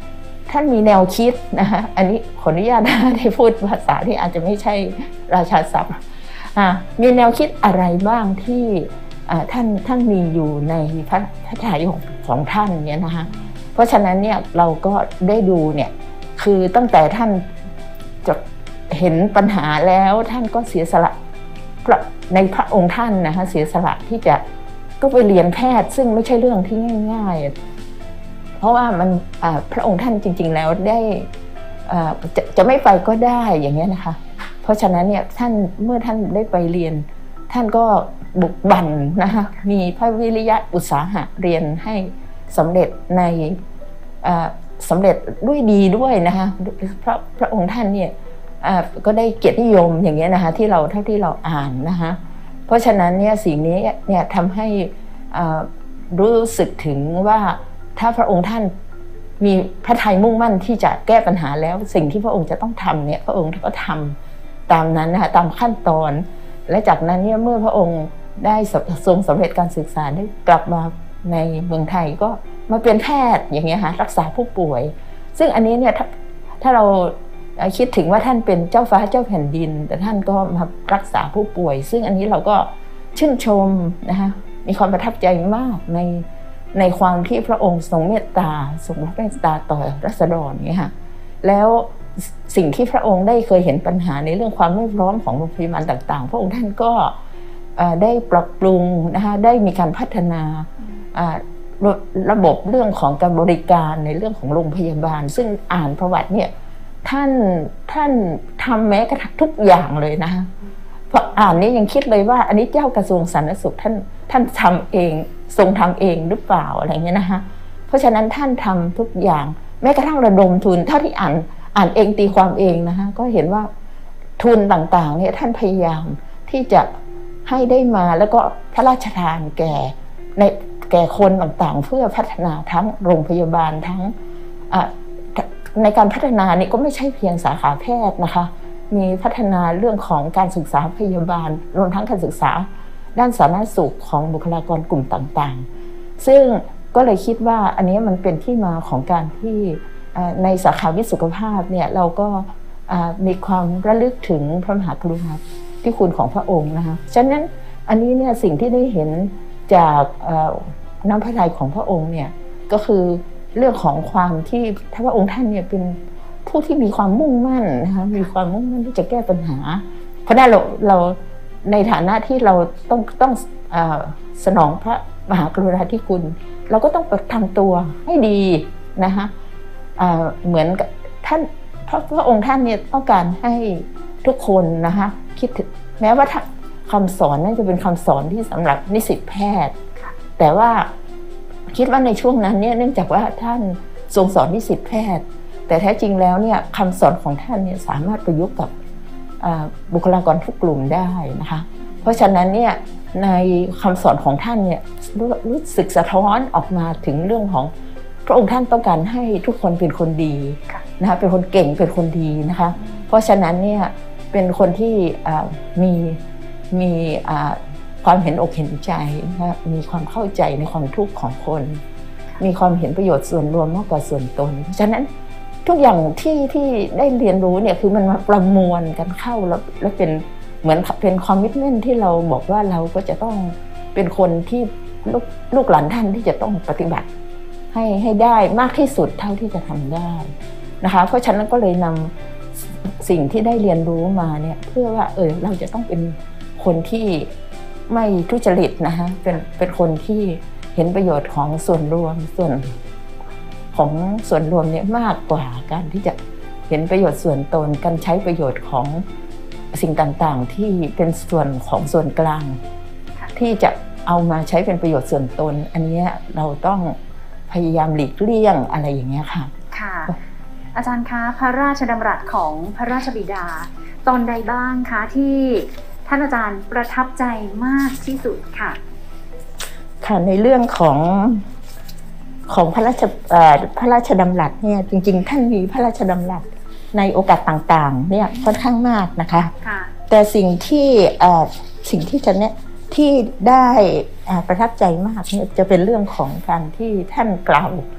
ท่านมีแนวคิดนะคะอันนี้ขออนุญาตนะที่พูดภาษาที่อาจจะไม่ใช่ราชาศัพท์มีแนวคิดอะไรบ้างที่ท่านท่านมีอยู่ในพระพระทัยของท่านเนี่ยนะคะเพราะฉะนั้นเนี่ยเราก็ได้ดูเนี่ยคือตั้งแต่ท่านจะเห็นปัญหาแล้วท่านก็เสียสละในพระองค์ท่านนะคะเสียสละที่จะก็ไปเรียนแพทย์ซึ่งไม่ใช่เรื่องที่ง่ายๆเพราะว่ามันพระองค์ท่านจริงๆแล้วได้จะจะไม่ไปก็ได้อย่างเงี้ยนะคะเพราะฉะนั้นเนี่ยท่านเมื่อท่านได้ไปเรียนท่านก็บุกบั่นนะคะมีพระวิริยะอุตสาหะเรียนให้สำเร็จในสำเร็จด้วยดีด้วยนะคะเพราะพระองค์ท่านเนี่ยก็ได้เกียรตินิยมอย่างเงี้ยนะคะที่เราเท่าที่เราอ่านนะคะเพราะฉะนั้นเนี่ยสิ่งนี้เนี่ยทำให้รู้สึกถึงว่าถ้าพระองค์ท่านมีพระทัยมุ่งมั่นที่จะแก้ปัญหาแล้วสิ่งที่พระองค์จะต้องทำเนี่ยพระองค์ก็ทำตามนั้นนะคะตามขั้นตอนและจากนั้นเนี่ยเมื่อพระองค์ได้ทรงสำเร็จการศึกษาได้กลับมาในเมืองไทยก็มาเป็นแพทย์อย่างเงี้ยค่ะรักษาผู้ป่วยซึ่งอันนี้เนี่ยถ้าถ้าเราคิดถึงว่าท่านเป็นเจ้าฟ้าเจ้าแผ่นดินแต่ท่านก็มารักษาผู้ป่วยซึ่งอันนี้เราก็ชื่นชมนะคะมีความประทับใจมากในในความที่พระองค์ทรงเมตตาทรงเมตตาต่อราษฎรเนี่ยค่ะแล้วสิ่งที่พระองค์ได้เคยเห็นปัญหาในเรื่องความไม่พร้อมของโรงพยาบาลต่างๆพระองค์ท่านก็ได้ปรับปรุงนะคะได้มีการพัฒนาระบบเรื่องของการบริการในเรื่องของโรงพยาบาลซึ่งอ่านประวัติเนี่ยท่านท่านทำแม้กระทั่งทุกอย่างเลยนะคะพออ่านนี้ยังคิดเลยว่าอันนี้เจ้ากระทรวงสาธารณสุขท่านท่านทำเองทรงทำเองหรือเปล่าอะไรเงี้ยนะคะเพราะฉะนั้นท่านทำทุกอย่างแม้กระทั่งระดมทุนเท่าที่อ่านอ่านเองตีความเองนะคะก็เห็นว่าทุนต่างๆเนี่ยท่านพยายามที่จะให้ได้มาแล้วก็พระราชทานแก่ในแก่คนต่างๆเพื่อพัฒนาทั้งโรงพยาบาลทั้งในการพัฒนานี่ก็ไม่ใช่เพียงสาขาแพทย์นะคะมีพัฒนาเรื่องของการศึกษาพยาบาลรวมทั้งการศึกษาด้านสาธารณสุขของบุคลากรกลุ่มต่างๆซึ่งก็เลยคิดว่าอันนี้มันเป็นที่มาของการที่ในสาขาวิทยสุขภาพเนี่ยเราก็มีความระลึกถึงพระมหากรุณาธิคุณของพระองค์นะคะฉะนั้นอันนี้เนี่ยสิ่งที่ได้เห็นจากน้ำพระทัยของพระองค์เนี่ยก็คือเรื่องของความที่พระองค์ท่านเนี่ยเป็นผู้ที่มีความมุ่งมั่นนะคะมีความมุ่งมั่นที่จะแก้ปัญหาเพราะนั้นเราเราในฐานะที่เราต้องต้องสนองพระมหากรุณาธิคุณเราก็ต้องทำตัวให้ดีนะคะเหมือนกับท่านพระพระองค์ท่านเนี่ยต้องการให้ทุกคนนะคะคิดถึงแม้ว่าคำสอนนั่นจะเป็นคำสอนที่สำหรับนิสิตแพทย์แต่ว่าคิดว่าในช่วงนั้นเนี่ยเนื่องจากว่าท่านทรงสอนนิสิตแพทย์แต่แท้จริงแล้วเนี่ยคำสอนของท่านเนี่ยสามารถประยุกต์กับบุคลากรทุกกลุ่มได้นะคะเพราะฉะนั้นเนี่ยในคำสอนของท่านเนี่ยรู้สึกสะท้อนออกมาถึงเรื่องของพระองค์ท่านต้องการให้ทุกคนเป็นคนดีนะคะเป็นคนเก่งเป็นคนดีนะคะเพราะฉะนั้นเนี่ยเป็นคนที่มีมีความเห็นอกเห็นใจนะคะมีความเข้าใจในความทุกข์ของคนมีความเห็นประโยชน์ส่วนรวมมากกว่าส่วนตนฉะนั้นทุกอย่างที่ที่ได้เรียนรู้เนี่ยคือมันมาประมวลกันเข้าแล้วแล้วเป็นเหมือนเป็นคอมมิตเมนต์ที่เราบอกว่าเราก็จะต้องเป็นคนที่ลูกลูกหลานท่านที่จะต้องปฏิบัติให้ให้ได้มากที่สุดเท่าที่จะทำได้นะคะเพราะฉะนั้นก็เลยนำสิ่งที่ได้เรียนรู้มาเนี่ยเพื่อว่าเออเราจะต้องเป็นคนที่ไม่ทุจริตนะคะเป็นเป็นคนที่เห็นประโยชน์ของส่วนรวมส่วนของส่วนรวมเนี่ยมากกว่าการที่จะเห็นประโยชน์ส่วนตนการใช้ประโยชน์ของสิ่งต่างๆที่เป็นส่วนของส่วนกลางที่จะเอามาใช้เป็นประโยชน์ส่วนตนอันนี้เราต้องพยายามหลีกเลี่ยงอะไรอย่างเงี้ยค่ะค่ะอาจารย์คะพระราชดำรัสของพระราชบิดาตอนใดบ้างคะที่ท่านอาจารย์ประทับใจมากที่สุดค่ะค่ะในเรื่องของของพระราชพระราชดำรัสเนี่ยจริงๆท่านมีพระราชดำรัสในโอกาสต่างๆเนี่ยค่อนข้างมากนะคะแต่สิ่งที่สิ่งที่จะเนี่ยที่ได้ประทับใจมากเนี่ยจะเป็นเรื่องของการที่ท่านกล่าว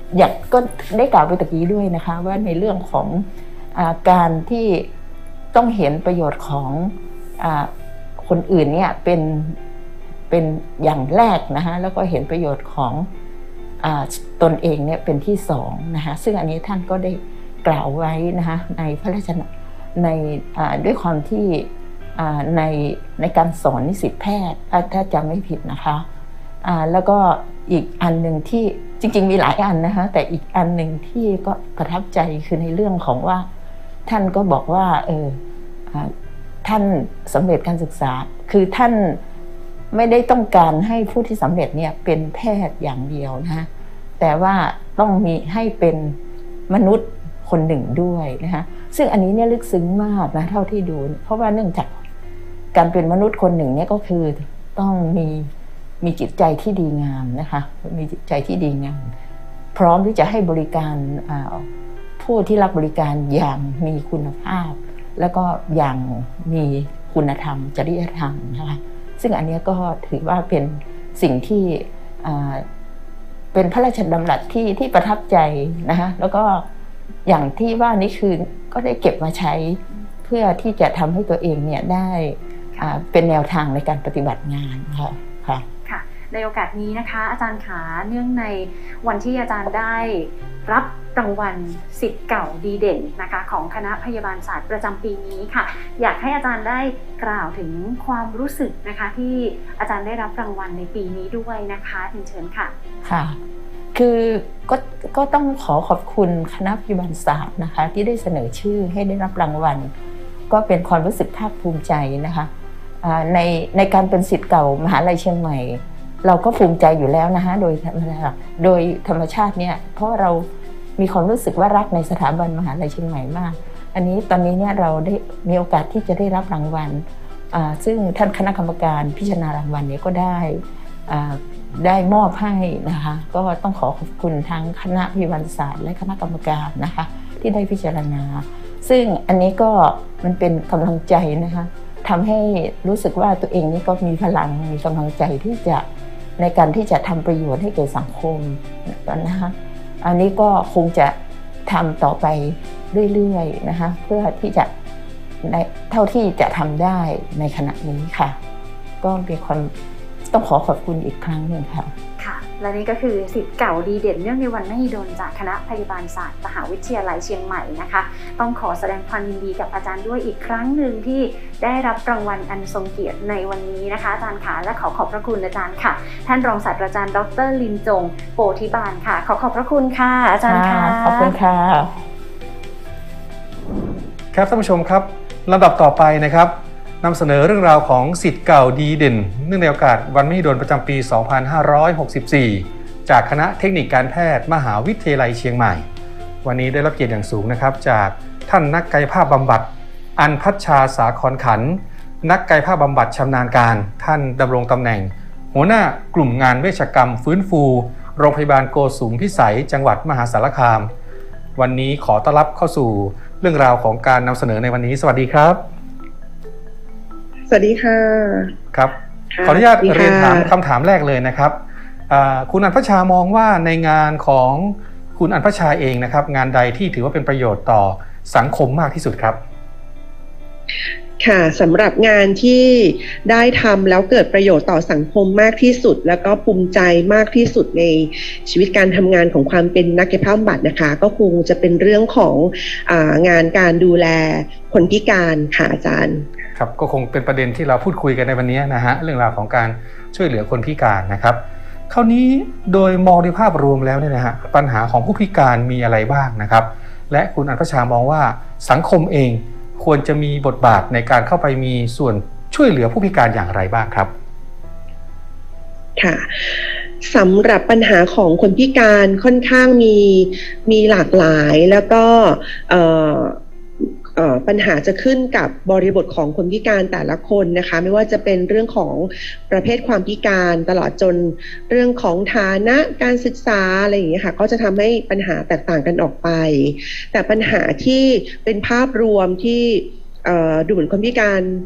อยากก็ได้กล่าวไปตะกี้ด้วยนะคะว่าในเรื่องของอาการที่ต้องเห็นประโยชน์ของอ่าคนอื่นเนี่ยเป็นเป็นอย่างแรกนะคะแล้วก็เห็นประโยชน์ของอ่าตนเองเนี่ยเป็นที่สองนะคะซึ่งอันนี้ท่านก็ได้กล่าวไว้นะคะในพระราชในด้วยความที่ในในการสอนนิสิตแพทย์ถ้าจำไม่ผิดนะคะแล้วก็อีกอันหนึ่งที่จริงๆมีหลายอันนะคะแต่อีกอันหนึ่งที่ก็ประทับใจคือในเรื่องของว่าท่านก็บอกว่าเออท่านสำเร็จการศึกษาคือท่านไม่ได้ต้องการให้ผู้ที่สำเร็จเนี่ยเป็นแพทย์อย่างเดียวนะคะแต่ว่าต้องมีให้เป็นมนุษย์คนหนึ่งด้วยนะคะซึ่งอันนี้เนี่ยลึกซึ้งมากนะเท่าที่ดูเพราะว่าเนื่องจากการเป็นมนุษย์คนหนึ่งเนี่ยก็คือต้องมีมีจิตใจที่ดีงามนะคะมีจิตใจที่ดีงามพร้อมที่จะให้บริการผู้ที่รับบริการอย่างมีคุณภาพแล้วก็อย่างมีคุณธรรมจริยธรรมนะคะซึ่งอันนี้ก็ถือว่าเป็นสิ่งที่เป็นพระราชดำรัสที่ที่ประทับใจนะคะแล้วก็อย่างที่ว่านี้คือก็ได้เก็บมาใช้เพื่อที่จะทำให้ตัวเองเนี่ยได้เป็นแนวทางในการปฏิบัติงานค่ะค่ะค่ะในโอกาสนี้นะคะอาจารย์ขาเนื่องในวันที่อาจารย์ได้รับรางวัลศิษย์เก่าดีเด่นนะคะของคณะพยาบาลศาสตร์ประจำปีนี้ค่ะอยากให้อาจารย์ได้กล่าวถึงความรู้สึกนะคะที่อาจารย์ได้รับรางวัลในปีนี้ด้วยนะคะเชิญค่ะค่ะคือก็ก็ต้องขอขอบคุณคณะพยาบาลศาสตร์นะคะที่ได้เสนอชื่อให้ได้รับรางวัลก็เป็นความรู้สึกภาคภูมิใจนะคะในในการเป็นศิษย์เก่ามหาลัยเชียงใหม่เราก็ภูมิใจอยู่แล้วนะคะโดยโดยธรรมชาติเนี่ยเพราะเรามีความรู้สึกว่ารักในสถาบันมหาลัยเชียงใหม่มากอันนี้ตอนนี้เนี่ยเราได้มีโอกาสที่จะได้รับรางวัลซึ่งท่านคณะกรรมการพิจารณารางวัลนี้ก็ได้ได้มอบให้นะคะก็ต้องขอขอบคุณทั้งคณะพยาบาลศาสตร์และคณะกรรมการนะคะที่ได้พิจารณาซึ่งอันนี้ก็มันเป็นกำลังใจนะคะทำให้รู้สึกว่าตัวเองนี่ก็มีพลังมีกำลังใจที่จะในการที่จะทำประโยชน์ให้แก่สังคมนะคะอันนี้ก็คงจะทำต่อไปเรื่อยๆนะคะเพื่อที่จะในเท่าที่จะทำได้ในขณะนี้ค่ะก็เป็นความต้องขอขอบคุณอีกครั้งหนึ่งค่ะค่ะและนี่ก็คือศิษย์เก่าดีเด่นเนื่องในวันมหิดลจากคณะพยาบาลศาสตร์มหาวิทยาลัยเชียงใหม่นะคะต้องขอแสดงความยินดีกับอาจารย์ด้วยอีกครั้งหนึ่งที่ได้รับรางวัลอันทรงเกียรติในวันนี้นะคะอาจารย์ค่ะและขอขอบพระคุณอาจารย์ค่ะท่านรองศาสตราจารย์ดร.ลินจงโปธิบาลค่ะขอขอบพระคุณค่ะอาจารย์ค่ะขอบคุณค่ะครับท่านผู้ชมครับลำดับต่อไปนะครับนำเสนอเรื่องราวของศิษย์เก่าดีเด่นเนื่องในโอกาสวันมหิดลประจำปี สองพันห้าร้อยหกสิบสี่ จากคณะเทคนิคการแพทย์มหาวิทยาลัยเชียงใหม่วันนี้ได้รับเกียรติอย่างสูงนะครับจากท่านนักกายภาพบำบัดอัญพัชชาสาครขันธ์นักกายภาพบำบัดชำนาญการท่านดำรงตำแหน่งหัวหน้ากลุ่มงานเวชกรรมฟื้นฟูโรงพยาบาลโกสุมพิสัยจังหวัดมหาสารคามวันนี้ขอต้อนรับเข้าสู่เรื่องราวของการนำเสนอในวันนี้สวัสดีครับสวัสดีค่ะครับขออนุญาตเรียนถามคำถามแรกเลยนะครับคุณอัญพัชชามองว่าในงานของคุณอัญพัชชาเองนะครับงานใดที่ถือว่าเป็นประโยชน์ต่อสังคมมากที่สุดครับค่ะสำหรับงานที่ได้ทำแล้วเกิดประโยชน์ต่อสังคมมากที่สุดแล้วก็ภูมิใจมากที่สุดในชีวิตการทำงานของความเป็นนักกายภาพบำบัดนะคะก็คงจะเป็นเรื่องของอ่างานการดูแลคนพิการค่ะอาจารย์ครับก็คงเป็นประเด็นที่เราพูดคุยกันในวันนี้นะฮะเรื่องราวของการช่วยเหลือคนพิการนะครับคราวนี้โดยมองในภาพรวมแล้วเนี่ยนะฮะปัญหาของผู้พิการมีอะไรบ้างนะครับและคุณอัญพัชชามองว่าสังคมเองควรจะมีบทบาทในการเข้าไปมีส่วนช่วยเหลือผู้พิการอย่างไรบ้างครับค่ะสำหรับปัญหาของคนพิการค่อนข้างมีมีหลากหลายแล้วก็เอ่อปัญหาจะขึ้นกับบริบทของคนพิการแต่ละคนนะคะไม่ว่าจะเป็นเรื่องของประเภทความพิการตลอดจนเรื่องของฐานะการศึกษาอะไรอย่างเงี้ยค่ะก็จะทำให้ปัญหาแตกต่างกันออกไปแต่ปัญหาที่เป็นภาพรวมที่ดูเหมือนคนพิการ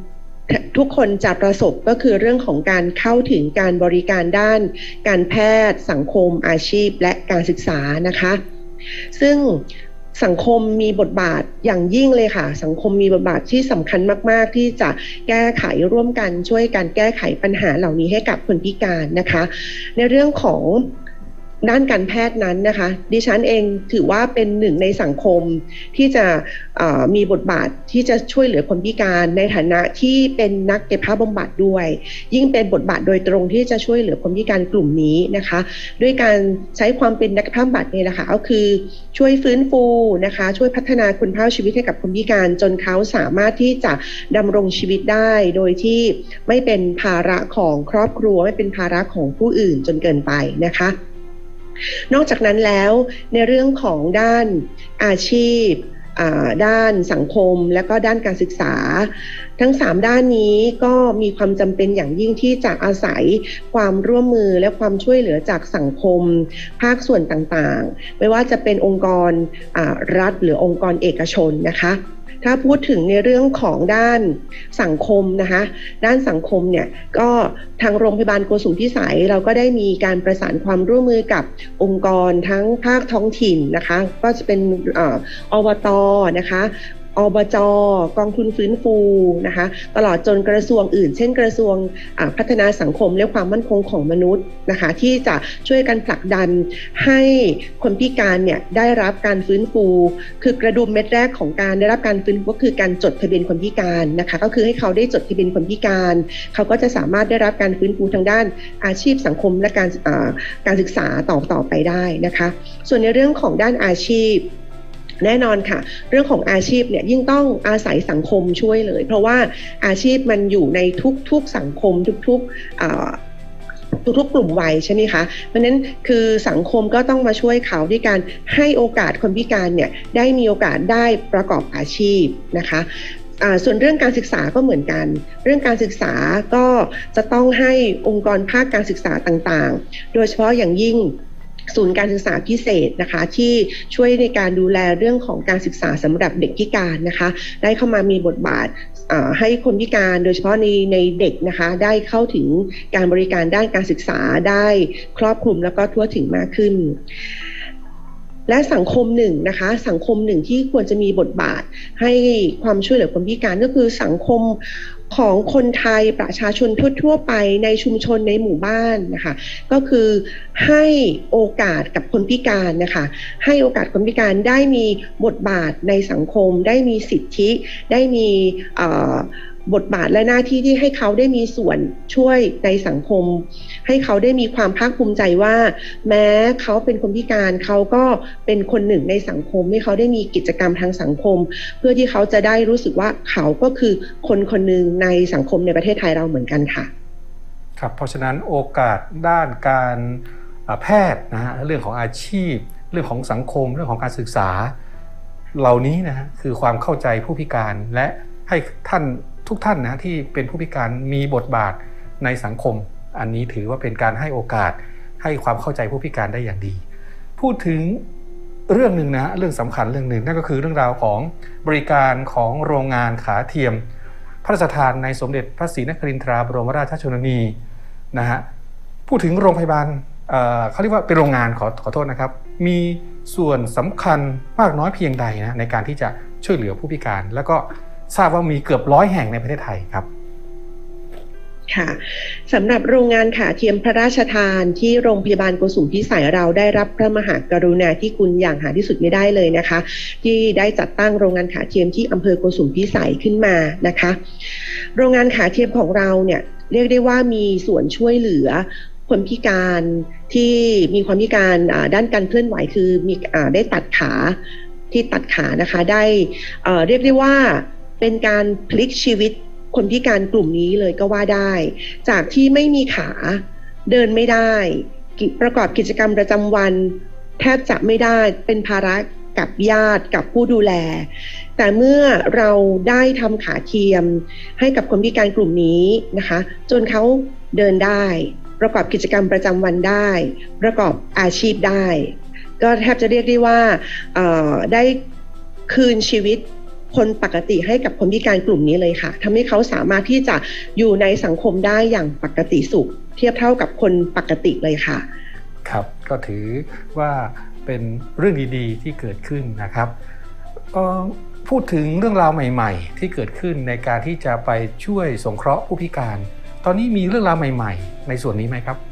ทุกคนจะประสบก็คือเรื่องของการเข้าถึงการบริการด้านการแพทย์สังคมอาชีพและการศึกษานะคะซึ่งสังคมมีบทบาทอย่างยิ่งเลยค่ะสังคมมีบทบาทที่สำคัญมากๆที่จะแก้ไขร่วมกันช่วยกันแก้ไขปัญหาเหล่านี้ให้กับคนพิการนะคะในเรื่องของด้านการแพทย์นั้นนะคะดิฉันเองถือว่าเป็นหนึ่งในสังคมที่จะมีบทบาทที่จะช่วยเหลือคนพิการในฐานะที่เป็นนักกายภาพบำบัดด้วยยิ่งเป็นบทบาทโดยตรงที่จะช่วยเหลือคนพิการกลุ่มนี้นะคะด้วยการใช้ความเป็นนักกายภาพบำบัดเนี่ยนะคะก็คือช่วยฟื้นฟูนะคะช่วยพัฒนาคุณภาพชีวิตให้กับคนพิการจนเขาสามารถที่จะดำรงชีวิตได้โดยที่ไม่เป็นภาระของครอบครัวไม่เป็นภาระของผู้อื่นจนเกินไปนะคะนอกจากนั้นแล้วในเรื่องของด้านอาชีพด้านสังคมและก็ด้านการศึกษาทั้งสามด้านนี้ก็มีความจำเป็นอย่างยิ่งที่จะอาศัยความร่วมมือและความช่วยเหลือจากสังคมภาคส่วนต่างๆไม่ว่าจะเป็นองค์กรรัฐหรือองค์กรเอกชนนะคะถ้าพูดถึงในเรื่องของด้านสังคมนะคะด้านสังคมเนี่ยก็ทางโรงพยาบาลโกสุมพิสัยเราก็ได้มีการประสานความร่วมมือกับองค์กรทั้งภาคท้องถิ่นนะคะก็จะเป็นเอ่อ อบต.นะคะอบจ.กองทุนฟื้นฟูนะคะตลอดจนกระทรวงอื่นเช่นกระทรวงพัฒนาสังคมและความมั่นคงของมนุษย์นะคะที่จะช่วยกันผลักดันให้คนพิการเนี่ยได้รับการฟื้นฟูคือกระดุมเม็ดแรกของการได้รับการฟื้นฟูก็คือการจดทะเบียนคนพิการนะคะก็คือให้เขาได้จดทะเบียนคนพิการเขาก็จะสามารถได้รับการฟื้นฟูทางด้านอาชีพสังคมและการการศึกษาต่อต่อไปได้นะคะส่วนในเรื่องของด้านอาชีพแน่นอนค่ะเรื่องของอาชีพเนี่ยยิ่งต้องอาศัยสังคมช่วยเลยเพราะว่าอาชีพมันอยู่ในทุกๆสังคมทุกๆทุกๆกลุ่มวัยใช่ไหมคะเพราะฉะนั้นคือสังคมก็ต้องมาช่วยเขาด้วยการให้โอกาสคนพิการเนี่ยได้มีโอกาสได้ประกอบอาชีพนะคะส่วนเรื่องการศึกษาก็เหมือนกันเรื่องการศึกษาก็จะต้องให้องค์กรภาคการศึกษาต่างๆโดยเฉพาะอย่างยิ่งศูนย์การศึกษาพิเศษนะคะที่ช่วยในการดูแลเรื่องของการศึกษาสำหรับเด็กพิการนะคะได้เข้ามามีบทบาทให้คนพิการโดยเฉพาะในในเด็กนะคะได้เข้าถึงการบริการด้านการศึกษาได้ครอบคลุมแล้วก็ทั่วถึงมากขึ้นและสังคมหนึ่งนะคะสังคมหนึ่งที่ควรจะมีบทบาทให้ความช่วยเหลือคนพิการก็คือสังคมของคนไทยประชาชนทั่วๆไปในชุมชนในหมู่บ้านนะคะก็คือให้โอกาสกับคนพิการนะคะให้โอกาสคนพิการได้มีบทบาทในสังคมได้มีสิทธิได้มีบทบาทและหน้าที่ที่ให้เขาได้มีส่วนช่วยในสังคมให้เขาได้มีความภาคภูมิใจว่าแม้เขาเป็นคนพิการเขาก็เป็นคนหนึ่งในสังคมให้เขาได้มีกิจกรรมทางสังคมเพื่อที่เขาจะได้รู้สึกว่าเขาก็คือคนคนหนึ่งในสังคมในประเทศไทยเราเหมือนกันค่ะครับเพราะฉะนั้นโอกาสด้านการแพทย์นะฮะเรื่องของอาชีพเรื่องของสังคมเรื่องของการศึกษาเหล่านี้นะฮะคือความเข้าใจผู้พิการและให้ท่านทุกท่านนะที่เป็นผู้พิการมีบทบาทในสังคมอันนี้ถือว่าเป็นการให้โอกาสให้ความเข้าใจผู้พิการได้อย่างดีพูดถึงเรื่องหนึ่งนะเรื่องสำคัญเรื่องหนึ่งนั่นก็คือเรื่องราวของบริการของโรงงานขาเทียมพระราชทานในสมเด็จพระศรีนครินทราบรมราชชนนีนะฮะพูดถึงโรงพยาบาล เอ่อ เขาเรียกว่าเป็นโรงงานขอขอโทษนะครับมีส่วนสำคัญมากน้อยเพียงใดนะในการที่จะช่วยเหลือผู้พิการแล้วก็ทราบว่ามีเกือบร้อยแห่งในประเทศไทยครับค่ะสำหรับโรงงานขาเทียมพระราชทานที่โรงพยาบาลโกสุมพิสัยเราได้รับพระมหากรุณาธิคุณอย่างหาที่สุดไม่ได้เลยนะคะที่ได้จัดตั้งโรงงานขาเทียมที่อำเภอโกสุมพิสัยขึ้นมานะคะโรงงานขาเทียมของเราเนี่ยเรียกได้ว่ามีส่วนช่วยเหลือคนพิการที่มีความพิการด้านการเคลื่อนไหวคือมีได้ตัดขาที่ตัดขานะคะได้เรียกได้ว่าเป็นการพลิกชีวิตคนพิการกลุ่มนี้เลยก็ว่าได้จากที่ไม่มีขาเดินไม่ได้ประกอบกิจกรรมประจำวันแทบจะไม่ได้เป็นภาระกับญาติกับผู้ดูแลแต่เมื่อเราได้ทำขาเทียมให้กับคนพิการกลุ่มนี้นะคะจนเขาเดินได้ประกอบกิจกรรมประจำวันได้ประกอบอาชีพได้ก็แทบจะเรียกได้ว่าได้คืนชีวิตคนปกติให้กับคนพิการกลุ่มนี้เลยค่ะทำให้เขาสามารถที่จะอยู่ในสังคมได้อย่างปกติสุขเทียบเท่ากับคนปกติเลยค่ะครับก็ถือว่าเป็นเรื่องดีๆที่เกิดขึ้นนะครับพูดถึงเรื่องราวใหม่ๆที่เกิดขึ้นในการที่จะไปช่วยสงเคราะห์ผู้พิการตอนนี้มีเรื่องราวใหม่ๆในส่วนนี้ไหมครับ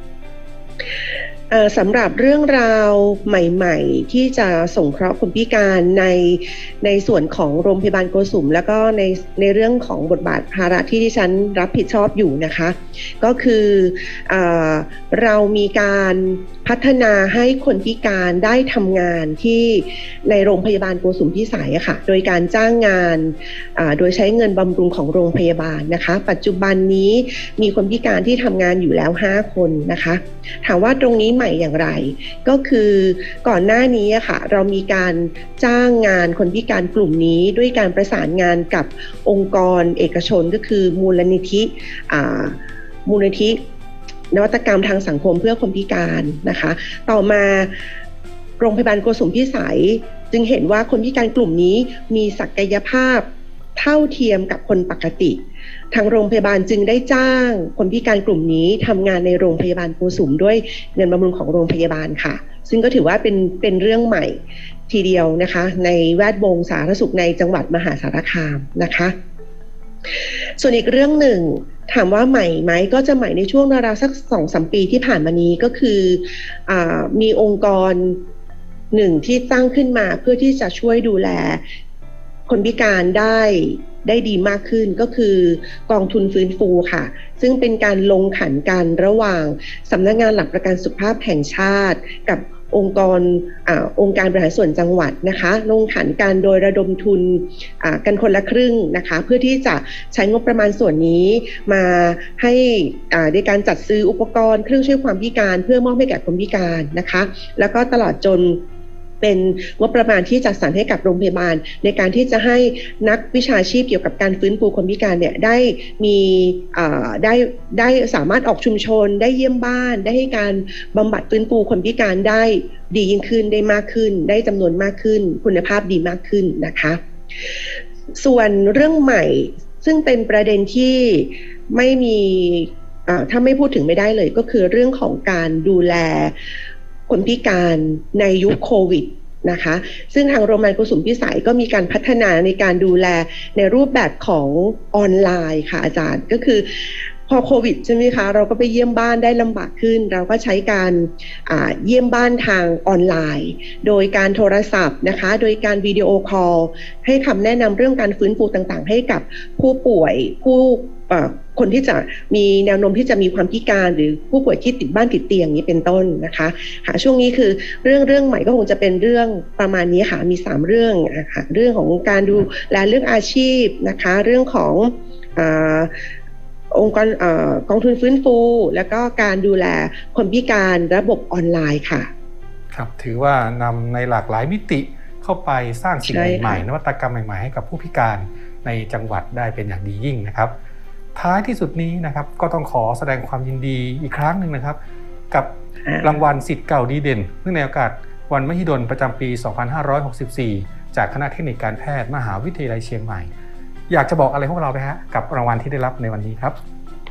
สำหรับเรื่องราวใหม่ๆที่จะสงเคราะห์คนพิการในในส่วนของโรงพยาบาลโกสุมแล้วก็ในในเรื่องของบทบาทภาระที่ดิฉันรับผิดชอบอยู่นะคะก็คือเอ่อเรามีการพัฒนาให้คนพิการได้ทำงานที่ในโรงพยาบาลโกสุมพิสัยค่ะโดยการจ้างงานโดยใช้เงินบำรุงของโรงพยาบาลนะคะปัจจุบันนี้มีคนพิการที่ทำงานอยู่แล้วห้าคนนะคะถามว่าตรงนี้ใหม่อย่างไรก็คือก่อนหน้านี้ค่ะเรามีการจ้างงานคนพิการกลุ่มนี้ด้วยการประสานงานกับองค์กรเอกชนก็คือมูลนิธิมูลนิธินวัตกรรมทางสังคมเพื่อคนพิการนะคะต่อมาโรงพยาบาลโกสุมพิสัยจึงเห็นว่าคนพิการกลุ่มนี้มีศักยภาพเท่าเทียมกับคนปกติทางโรงพยาบาลจึงได้จ้างคนพิการกลุ่มนี้ทำงานในโรงพยาบาลโกสุมด้วยเงินบำรุงของโรงพยาบาลค่ะซึ่งก็ถือว่าเป็นเป็นเรื่องใหม่ทีเดียวนะคะในแวดวงสาธารณสุขในจังหวัดมหาสารคามนะคะส่วนอีกเรื่องหนึ่งถามว่าใหม่ไหมก็จะใหม่ในช่วงราวๆสัก สองถึงสาม ปีที่ผ่านมานี้ก็คืออ่ามีองค์กรหนึ่งที่ตั้งขึ้นมาเพื่อที่จะช่วยดูแลคนพิการได้ได้ดีมากขึ้นก็คือกองทุนฟื้นฟูค่ะซึ่งเป็นการลงขันกันระหว่างสำนักงานหลักประกันสุขภาพแห่งชาติกับองค์กรอ่าองค์การบริหารส่วนจังหวัดนะคะลงขันกันโดยระดมทุนอ่ากันคนละครึ่งนะคะเพื่อที่จะใช้งบประมาณส่วนนี้มาให้อ่าในการจัดซื้ออุปกรณ์เครื่องช่วยความพิการเพื่อมอบให้แก่คนพิการนะคะแล้วก็ตลอดจนเป็นงบประมาณที่จัดสรรให้กับโรงพยาบาลในการที่จะให้นักวิชาชีพเกี่ยวกับการฟื้นฟูคนพิการเนี่ยได้มีได้ได้สามารถออกชุมชนได้เยี่ยมบ้านได้ให้การบำบัดฟื้นฟูคนพิการได้ดียิ่งขึ้นได้มากขึ้นได้จำนวนมากขึ้นคุณภาพดีมากขึ้นนะคะส่วนเรื่องใหม่ซึ่งเป็นประเด็นที่ไม่มีถ้าไม่พูดถึงไม่ได้เลยก็คือเรื่องของการดูแลคนพิการในยุคโควิดนะคะซึ่งทางโรงพยาบาลโกสุมพิสัยก็มีการพัฒนาในการดูแลในรูปแบบของออนไลน์ค่ะอาจารย์ก็คือพอโควิดใช่ไหมคะเราก็ไปเยี่ยมบ้านได้ลำบากขึ้นเราก็ใช้การเยี่ยมบ้านทางออนไลน์โดยการโทรศัพท์นะคะโดยการวิดีโอคอลให้คำแนะนำเรื่องการฟื้นฟูต่างๆให้กับผู้ป่วยผู้คนที่จะมีแนวโน้มที่จะมีความพิการหรือผู้ป่วยที่ติดบ้านติดเตียงนี้เป็นต้นนะคะค่ะช่วงนี้คือเรื่องเรื่องใหม่ก็คงจะเป็นเรื่องประมาณนี้ค่ะมีสามเรื่องค่ะเรื่องของการดูแลเรื่องอาชีพนะคะเรื่องของอ่าองค์กรกองทุนฟื้นฟูแล้วก็การดูแลคนพิการระบบออนไลน์ค่ะครับถือว่านำในหลากหลายมิติเข้าไปสร้างสิ่งใหม่ๆนวัตกรรมใหม่ๆให้กับผู้พิการในจังหวัดได้เป็นอย่างดียิ่งนะครับท้ายที่สุดนี้นะครับก็ต้องขอแสดงความยินดีอีกครั้งหนึ่งนะครับกับรางวัลศิษย์เก่าดีเด่นเนื่องในโอกาสวันมหิดลประจำปีสองพันห้าร้อยหกสิบสี่จากคณะเทคนิคการแพทย์มหาวิทยาลัยเชียงใหม่อยากจะบอกอะไรพวกเราไหมฮะกับรางวัลที่ได้รับในวันนี้ครับ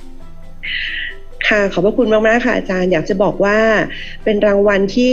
ค่ะขอบพระคุณมากๆค่ะอาจารย์อยากจะบอกว่าเป็นรางวัลที่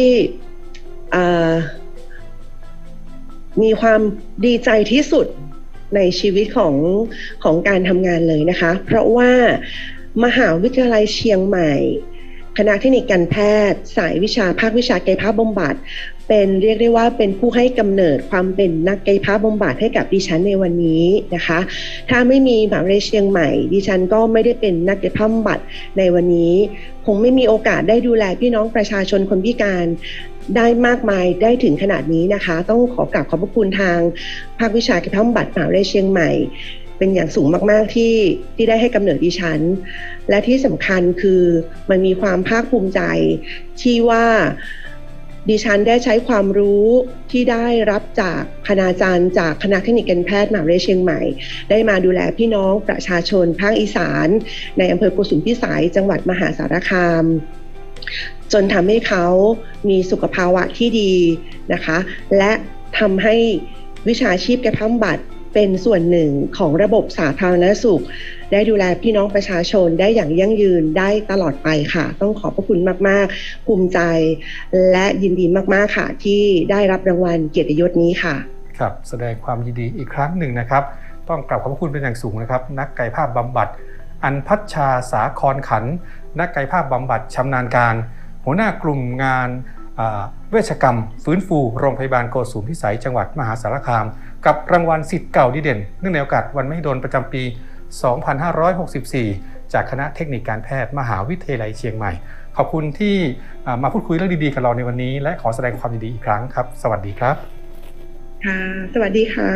มีความดีใจที่สุดในชีวิตของของการทำงานเลยนะคะเพราะว่ามหาวิทยาลัยเชียงใหม่คณะเทคนิคการแพทย์สายวิชาภาควิชากายภาพบำบัดเป็นเรียกได้ว่าเป็นผู้ให้กำเนิดความเป็นนักกายภาพบำบัดให้กับดิฉันในวันนี้นะคะถ้าไม่มีมหาวิทยาลัยเชียงใหม่ดิฉันก็ไม่ได้เป็นนักกายภาพบำบัดในวันนี้คงไม่มีโอกาสได้ดูแลพี่น้องประชาชนคนพิการได้มากมายได้ถึงขนาดนี้นะคะต้องขอกราบขอบพระคุณทางภาควิชากายภาพบำบัดมหาวิทยาลัยเชียงใหม่เป็นอย่างสูงมากๆที่ที่ได้ให้กำเนิดดิฉันและที่สำคัญคือมันมีความภาคภูมิใจที่ว่าดิฉันได้ใช้ความรู้ที่ได้รับจากคณาจารย์จากคณะเทคนิคการแพทย์มหาวิทยาลัยเชียงใหม่ได้มาดูแลพี่น้องประชาชนภาคอีสานในอำเภอโกสุมพิสัยจังหวัดมหาสารคามจนทำให้เขามีสุขภาวะที่ดีนะคะและทำให้วิชาชีพกระทำบัตรเป็นส่วนหนึ่งของระบบสาธารณสุขได้ดูแลพี่น้องประชาชนได้อย่างยั่งยืนได้ตลอดไปค่ะต้องขอบพระคุณมากๆภูมิใจและยินดีมากๆค่ะที่ได้รับรางวัลเกียรติยศนี้ค่ะครับแสดงความยินดีอีกครั้งหนึ่งนะครับต้องกราบขอบพระคุณเป็นอย่างสูงนะครับนักกายภาพบำบัดอัญพัชชาสาครขันธ์นักกายภาพบำบัดชำนาญการหัวหน้ากลุ่มงานเวชกรรมฟื้นฟูโรงพยาบาลโกสุมพิสัยจังหวัดมหาสารคามกับรางวัลศิษย์เก่าดีเด่นเนื่องในโอกาสวันมหิดลประจำปี สองพันห้าร้อยหกสิบสี่ จากคณะเทคนิคการแพทย์มหาวิทยาลัยเชียงใหม่ขอบคุณที่มาพูดคุยเรื่องดีๆกับเราในวันนี้และขอแสดงความยินดีอีกครั้งครับสวัสดีครับค่ะสวัสดีค่ะ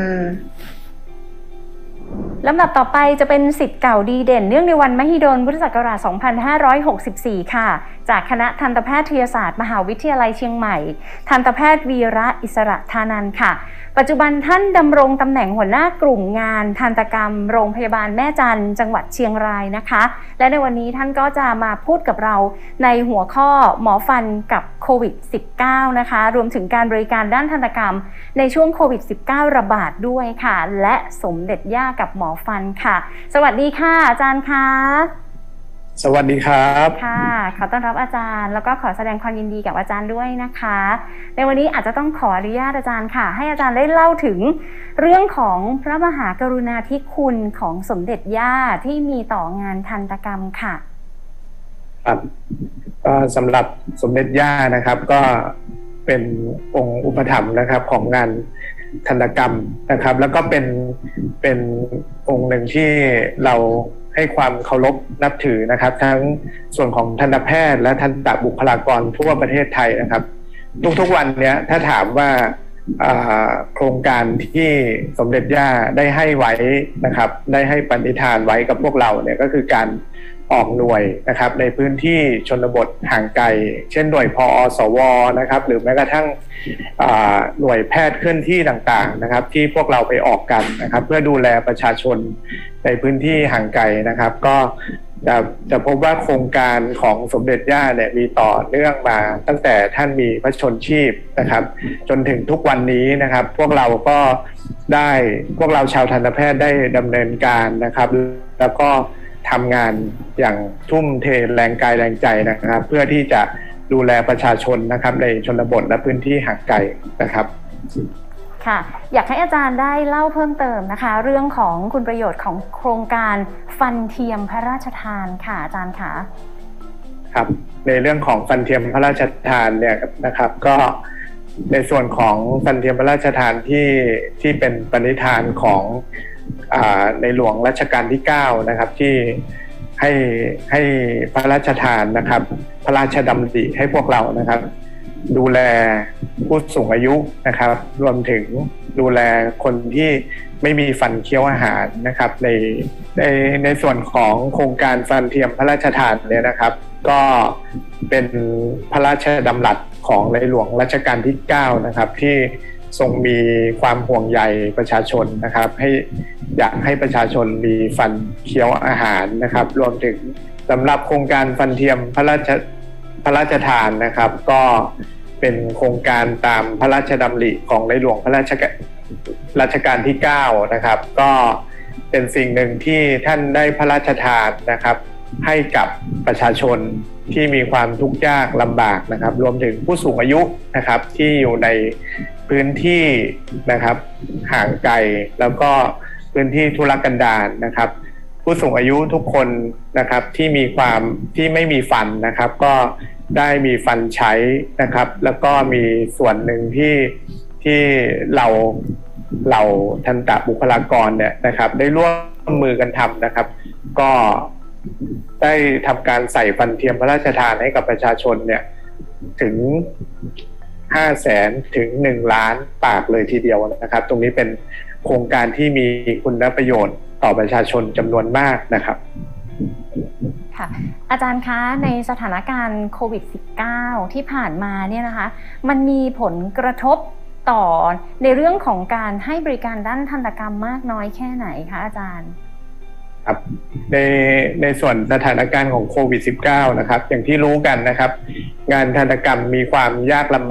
ลำดับต่อไปจะเป็นศิษย์เก่าดีเด่นเนื่องในวันมหิดลพุทธศักราช สองพันห้าร้อยหกสิบสี่ ค่ะจากคณะทันตแพทยศาสตร์มหาวิทยาลัยเชียงใหม่ทันตแพทย์วีระอิสระธานันท์ค่ะปัจจุบันท่านดำรงตำแหน่งหัวหน้ากลุ่มงานทันตกรรมโรงพยาบาลแม่จันทร์จังหวัดเชียงรายนะคะและในวันนี้ท่านก็จะมาพูดกับเราในหัวข้อหมอฟันกับโควิด สิบเก้า นะคะรวมถึงการบริการด้านทันตกรรมในช่วงโควิด สิบเก้า ระบาดด้วยค่ะและสมเด็จย่ากับหมอฟันค่ะสวัสดีค่ะอาจารย์คะสวัสดีครับค่ะขอต้อนรับอาจารย์แล้วก็ขอแสดงความยินดีกับอาจารย์ด้วยนะคะในวันนี้อาจจะต้องขออนุญาตอาจารย์ค่ะให้อาจารย์ได้เล่าถึงเรื่องของพระมหากรุณาธิคุณของสมเด็จย่าที่มีต่องานทันตกรรมค่ะครับก็สำหรับสมเด็จย่านะครับก็เป็นองค์อุปถัมภ์นะครับของงานทันตกรรมนะครับแล้วก็เป็นเป็นองค์หนึ่งที่เราให้ความเคารพนับถือนะครับทั้งส่วนของทันตแพทย์และทันตบุคลากรทั่วประเทศไทยนะครับทุกๆวันนี้ถ้าถามว่าโครงการที่สมเด็จย่าได้ให้ไว้นะครับได้ให้ปณิธานไว้กับพวกเราเนี่ยก็คือการออกหน่วยนะครับในพื้นที่ชนบทห่างไกลเช่นหน่วยพอสวนะครับหรือแม้กระทั่งหน่วยแพทย์เคลื่อนที่ต่างๆนะครับที่พวกเราไปออกกันนะครับเพื่อดูแลประชาชนในพื้นที่ห่างไกลนะครับก็จะจะพบว่าโครงการของสมเด็จย่าเนี่ยมีต่อเนื่องมาตั้งแต่ท่านมีพระชนชีพนะครับจนถึงทุกวันนี้นะครับพวกเราก็ได้พวกเราชาวทันตแพทย์ได้ดำเนินการนะครับแล้วก็ทำงานอย่างทุ่มเทแรงกายแรงใจนะครับเพื่อที่จะดูแลประชาชนนะครับในชนบทและพื้นที่ห่างไกลนะครับค่ะอยากให้อาจารย์ได้เล่าเพิ่มเติมนะคะเรื่องของคุณประโยชน์ของโครงการฟันเทียมพระราชทานค่ะอาจารย์คะครับในเรื่องของฟันเทียมพระราชทานเนี่ยนะครับก็ในส่วนของฟันเทียมพระราชทานที่ที่เป็นปณิธานของในหลวงรัชกาลที่เก้านะครับที่ให้ให้พระราชทานนะครับพระราชดำริให้พวกเรานะครับดูแลผู้สูงอายุนะครับรวมถึงดูแลคนที่ไม่มีฟันเคี้ยวอาหารนะครับในในในส่วนของโครงการฟันเทียมพระราชทานเนี่ยนะครับก็เป็นพระราชดำรัสของในหลวงรัชกาลที่เก้านะครับที่ทรงมีความห่วงใยประชาชนนะครับให้อยากให้ประชาชนมีฟันเคี้ยวอาหารนะครับรวมถึงสำหรับโครงการฟันเทียมพระราชพระราชทานนะครับก็เป็นโครงการตามพระราชดำริของในหลวงพระราชรัชกาลที่เก้านะครับก็เป็นสิ่งหนึ่งที่ท่านได้พระราชทานนะครับให้กับประชาชนที่มีความทุกข์ยากลำบากนะครับรวมถึงผู้สูงอายุนะครับที่อยู่ในพื้นที่นะครับห่างไกลแล้วก็พื้นที่ทุรกันดารนะครับผู้สูงอายุทุกคนนะครับที่มีความที่ไม่มีฟันนะครับก็ได้มีฟันใช้นะครับแล้วก็มีส่วนหนึ่งที่ที่เราเราทันตบุคลากรเนี่ยนะครับได้ร่วมมือกันทำนะครับก็ได้ทำการใส่ฟันเทียมพระราชทานให้กับประชาชนเนี่ยถึงห้าแสนถึงหนึ่งล้านปากเลยทีเดียวนะครับตรงนี้เป็นโครงการที่มีคุณประโยชน์ต่อประชาชนจำนวนมากนะครับค่ะอาจารย์คะในสถานการณ์โควิด สิบเก้า ที่ผ่านมาเนี่ยนะคะมันมีผลกระทบต่อในเรื่องของการให้บริการด้านทันตกรรมมากน้อยแค่ไหนคะอาจารย์ครับในในส่วนสถานการณ์ของโควิด สิบเก้า นะครับอย่างที่รู้กันนะครับงานทันตกรรมมีความยากลำบาก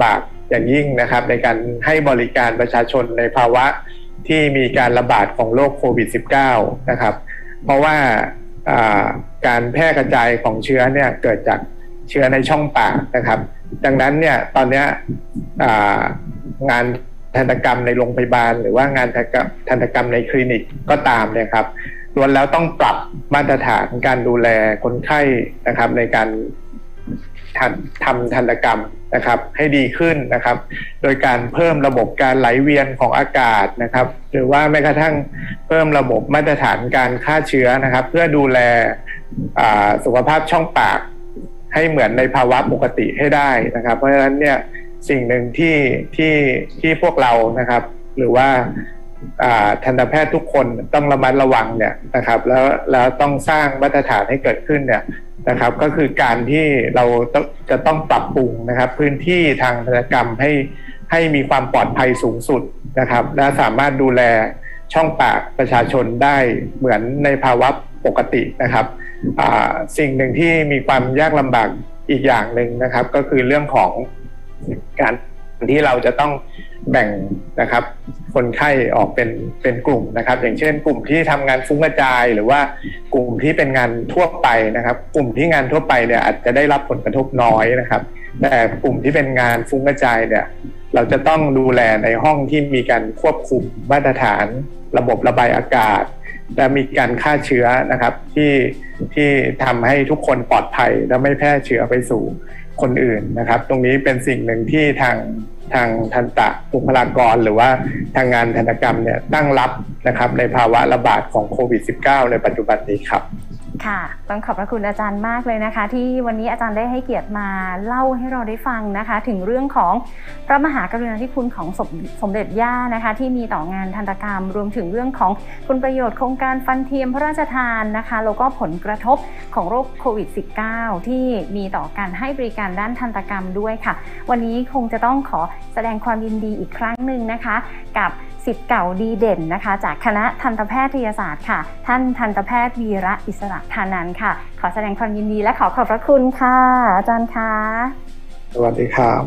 อย่างยิ่งนะครับในการให้บริการประชาชนในภาวะที่มีการระบาดของโรคโควิด สิบเก้า นะครับเพราะว่าการแพร่กระจายของเชื้อเนี่ยเกิดจากเชื้อในช่องปากนะครับดังนั้นเนี่ยตอนนี้งานทันตกรรมในโรงพยาบาลหรือว่างานทันตกรรมในคลินิกก็ตามเนี่ยครับล้วนแล้วต้องปรับมาตรฐานการดูแลคนไข้นะครับในการทำทันตกรรมนะครับให้ดีขึ้นนะครับโดยการเพิ่มระบบการไหลเวียนของอากาศนะครับหรือว่าแม้กระทั่งเพิ่มระบบมาตรฐานการฆ่าเชื้อนะครับเพื่อดูแลสุขภาพช่องปากให้เหมือนในภาวะปกติให้ได้นะครับเพราะฉะนั้นเนี่ยสิ่งหนึ่งที่ที่ที่พวกเรานะครับหรือว่าทันตแพทย์ทุกคนต้องระมัดระวังเนี่ยนะครับแล้วแล้วต้องสร้างมาตรฐานให้เกิดขึ้นเนี่ยนะครับก็คือการที่เราต้องจะต้องปรับปรุงนะครับพื้นที่ทางทันตกรรมให้ให้มีความปลอดภัยสูงสุดนะครับและสามารถดูแลช่องปากประชาชนได้เหมือนในภาวะปกตินะครับสิ่งหนึ่งที่มีความยากลำบากอีกอย่างหนึ่งนะครับก็คือเรื่องของการที่เราจะต้องแบ่งนะครับคนไข้ออกเป็นเป็นกลุ่มนะครับอย่างเช่นกลุ่มที่ทำงานฟุ้งกระจายหรือว่ากลุ่มที่เป็นงานทั่วไปนะครับกลุ่มที่งานทั่วไปเนี่ยอาจจะได้รับผลกระทบน้อยนะครับแต่กลุ่มที่เป็นงานฟุ้งกระจายเนี่ยเราจะต้องดูแลในห้องที่มีการควบคุมมาตรฐานระบบระบายอากาศและมีการฆ่าเชื้อนะครับที่ที่ทำให้ทุกคนปลอดภัยและไม่แพร่เชื้อไปสู่คนอื่นนะครับตรงนี้เป็นสิ่งหนึ่งที่ทางทางทันตะบุคลากรหรือว่าทางงานทันตกรรมเนี่ยตั้งรับนะครับในภาวะระบาดของโควิด สิบเก้า ในปัจจุบันนี้ครับค่ะต้องขอบพระคุณอาจารย์มากเลยนะคะที่วันนี้อาจารย์ได้ให้เกียรติมาเล่าให้เราได้ฟังนะคะถึงเรื่องของพระมหากรุณาธิคุณของสม, สมเด็จย่านะคะที่มีต่องานทันตกรรมรวมถึงเรื่องของคุณประโยชน์โครงการฟันเทียมพระราชทานนะคะแล้วก็ผลกระทบของโรคโควิด สิบเก้า ที่มีต่อการให้บริการด้านทันตกรรมด้วยค่ะวันนี้คงจะต้องขอแสดงความยินดีอีกครั้งหนึ่งนะคะกับศิษย์เก่าดีเด่นนะคะจากคณะทันตแพทยศาสตร์ค่ะท่านทันตแพทย์วีระอิสระธานันท์ค่ะขอแสดงความยินดีและขอขอบพระคุณค่ะอาจารย์คะสวัสดีครับ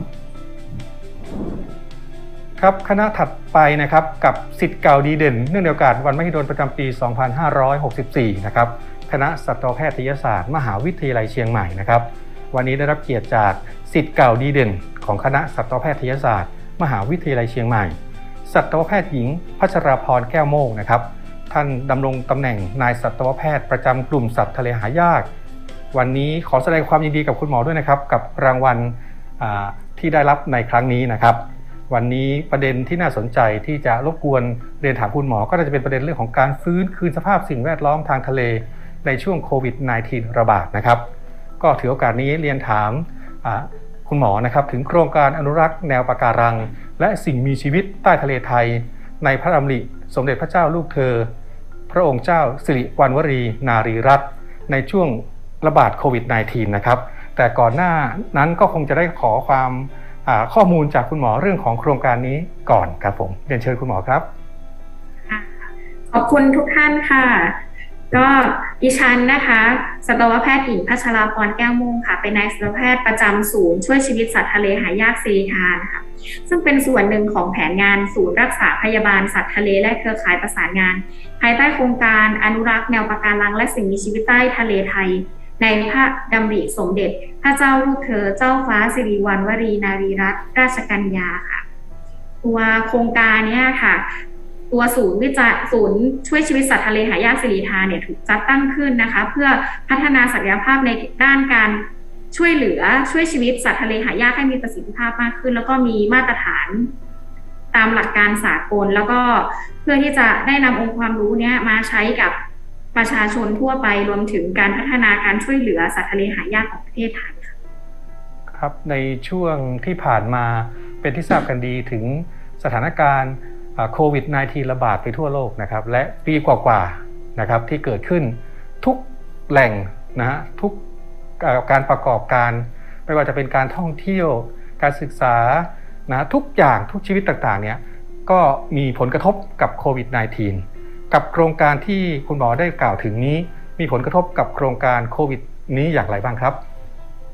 ครับคณะถัดไปนะครับกับศิษย์เก่าดีเด่นเนื่องในโอกาสวันมหิดลประจำปี สองพันห้าร้อยหกสิบสี่ นะครับคณะสัตวแพทยศาสตร์มหาวิทยาลัยเชียงใหม่นะครับวันนี้ได้รับเกียรติจากศิษย์เก่าดีเด่นของคณะสัตวแพทยศาสตร์มหาวิทยาลัยเชียงใหม่สัตวแพทย์หญิงพัชราพรแก้วโมกนะครับท่านดำรงตำแหน่งนายสัตวแพทย์ประจำกลุ่มสัตว์ทะเลหายากวันนี้ขอแสดงความยินดีกับคุณหมอด้วยนะครับกับรางวัลที่ได้รับในครั้งนี้นะครับวันนี้ประเด็นที่น่าสนใจที่จะรบกวนเรียนถามคุณหมอก็จะเป็นประเด็นเรื่องของการฟื้นคืนสภาพสิ่งแวดล้อมทางทะเลในช่วงโควิด สิบเก้า ระบาดนะครับก็ถือโอกาสนี้เรียนถามคุณหมอนะครับถึงโครงการอนุรักษ์แนวปะการังและสิ่งมีชีวิตใต้ทะเลไทยในพระดำริสมเด็จพระเจ้าลูกเธอพระองค์เจ้าสิริวัณวรีนารีรัตน์ในช่วงระบาดโควิด สิบเก้า นะครับแต่ก่อนหน้านั้นก็คงจะได้ขอความข้อมูลจากคุณหมอเรื่องของโครงการนี้ก่อนครับผมเรียนเชิญคุณหมอครับขอบคุณทุกท่านค่ะก็ดิฉันนะคะสัตวแพทย์หญิงพัชราพรแก้วม่วงค่ะเป็นนายสัตวแพทย์ประจำศูนย์ช่วยชีวิตสัตว์ทะเลหายากสิริธานค่ะซึ่งเป็นส่วนหนึ่งของแผนงานศูนย์รักษาพยาบาลสัตว์ทะเลและเครือข่ายประสานงานภายใต้โครงการอนุรักษ์แนวปะการังและสิ่งมีชีวิตใต้ทะเลไทยในพระดำริสมเด็จพระเจ้าลูกเธอเจ้าฟ้าสิริวัณวรีนารีรัตน์ราชกัญญาค่ะตัวโครงการนี้ค่ะตัวศูนย์วิจัยศูนย์ช่วยชีวิตสัตว์ทะเลหายากสิริธานเนี่ยถูกจัดตั้งขึ้นนะคะเพื่อพัฒนาศักยภาพในด้านการช่วยเหลือช่วยชีวิตสัตว์ทะเลหายากให้มีประสิทธิภาพมากขึ้นแล้วก็มีมาตรฐานตามหลักการสากลแล้วก็เพื่อที่จะได้นำองค์ความรู้นี้มาใช้กับประชาชนทั่วไปรวมถึงการพัฒนาการช่วยเหลือสัตว์ทะเลหายากของประเทศไทยครับในช่วงที่ผ่านมาเป็นที่ทราบกันดีถึงสถานการณ์โควิด สิบเก้า ระบาดไปทั่วโลกนะครับและปีกว่าๆนะครับที่เกิดขึ้นทุกแหล่งนะฮะทุกการประกอบการไม่ว่าจะเป็นการท่องเที่ยวการศึกษานะทุกอย่างทุกชีวิตต่างๆเนี่ยก็มีผลกระทบกับโควิด สิบเก้า กับโครงการที่คุณหมอได้กล่าวถึงนี้มีผลกระทบกับโครงการโควิดนี้อย่างไรบ้างครับ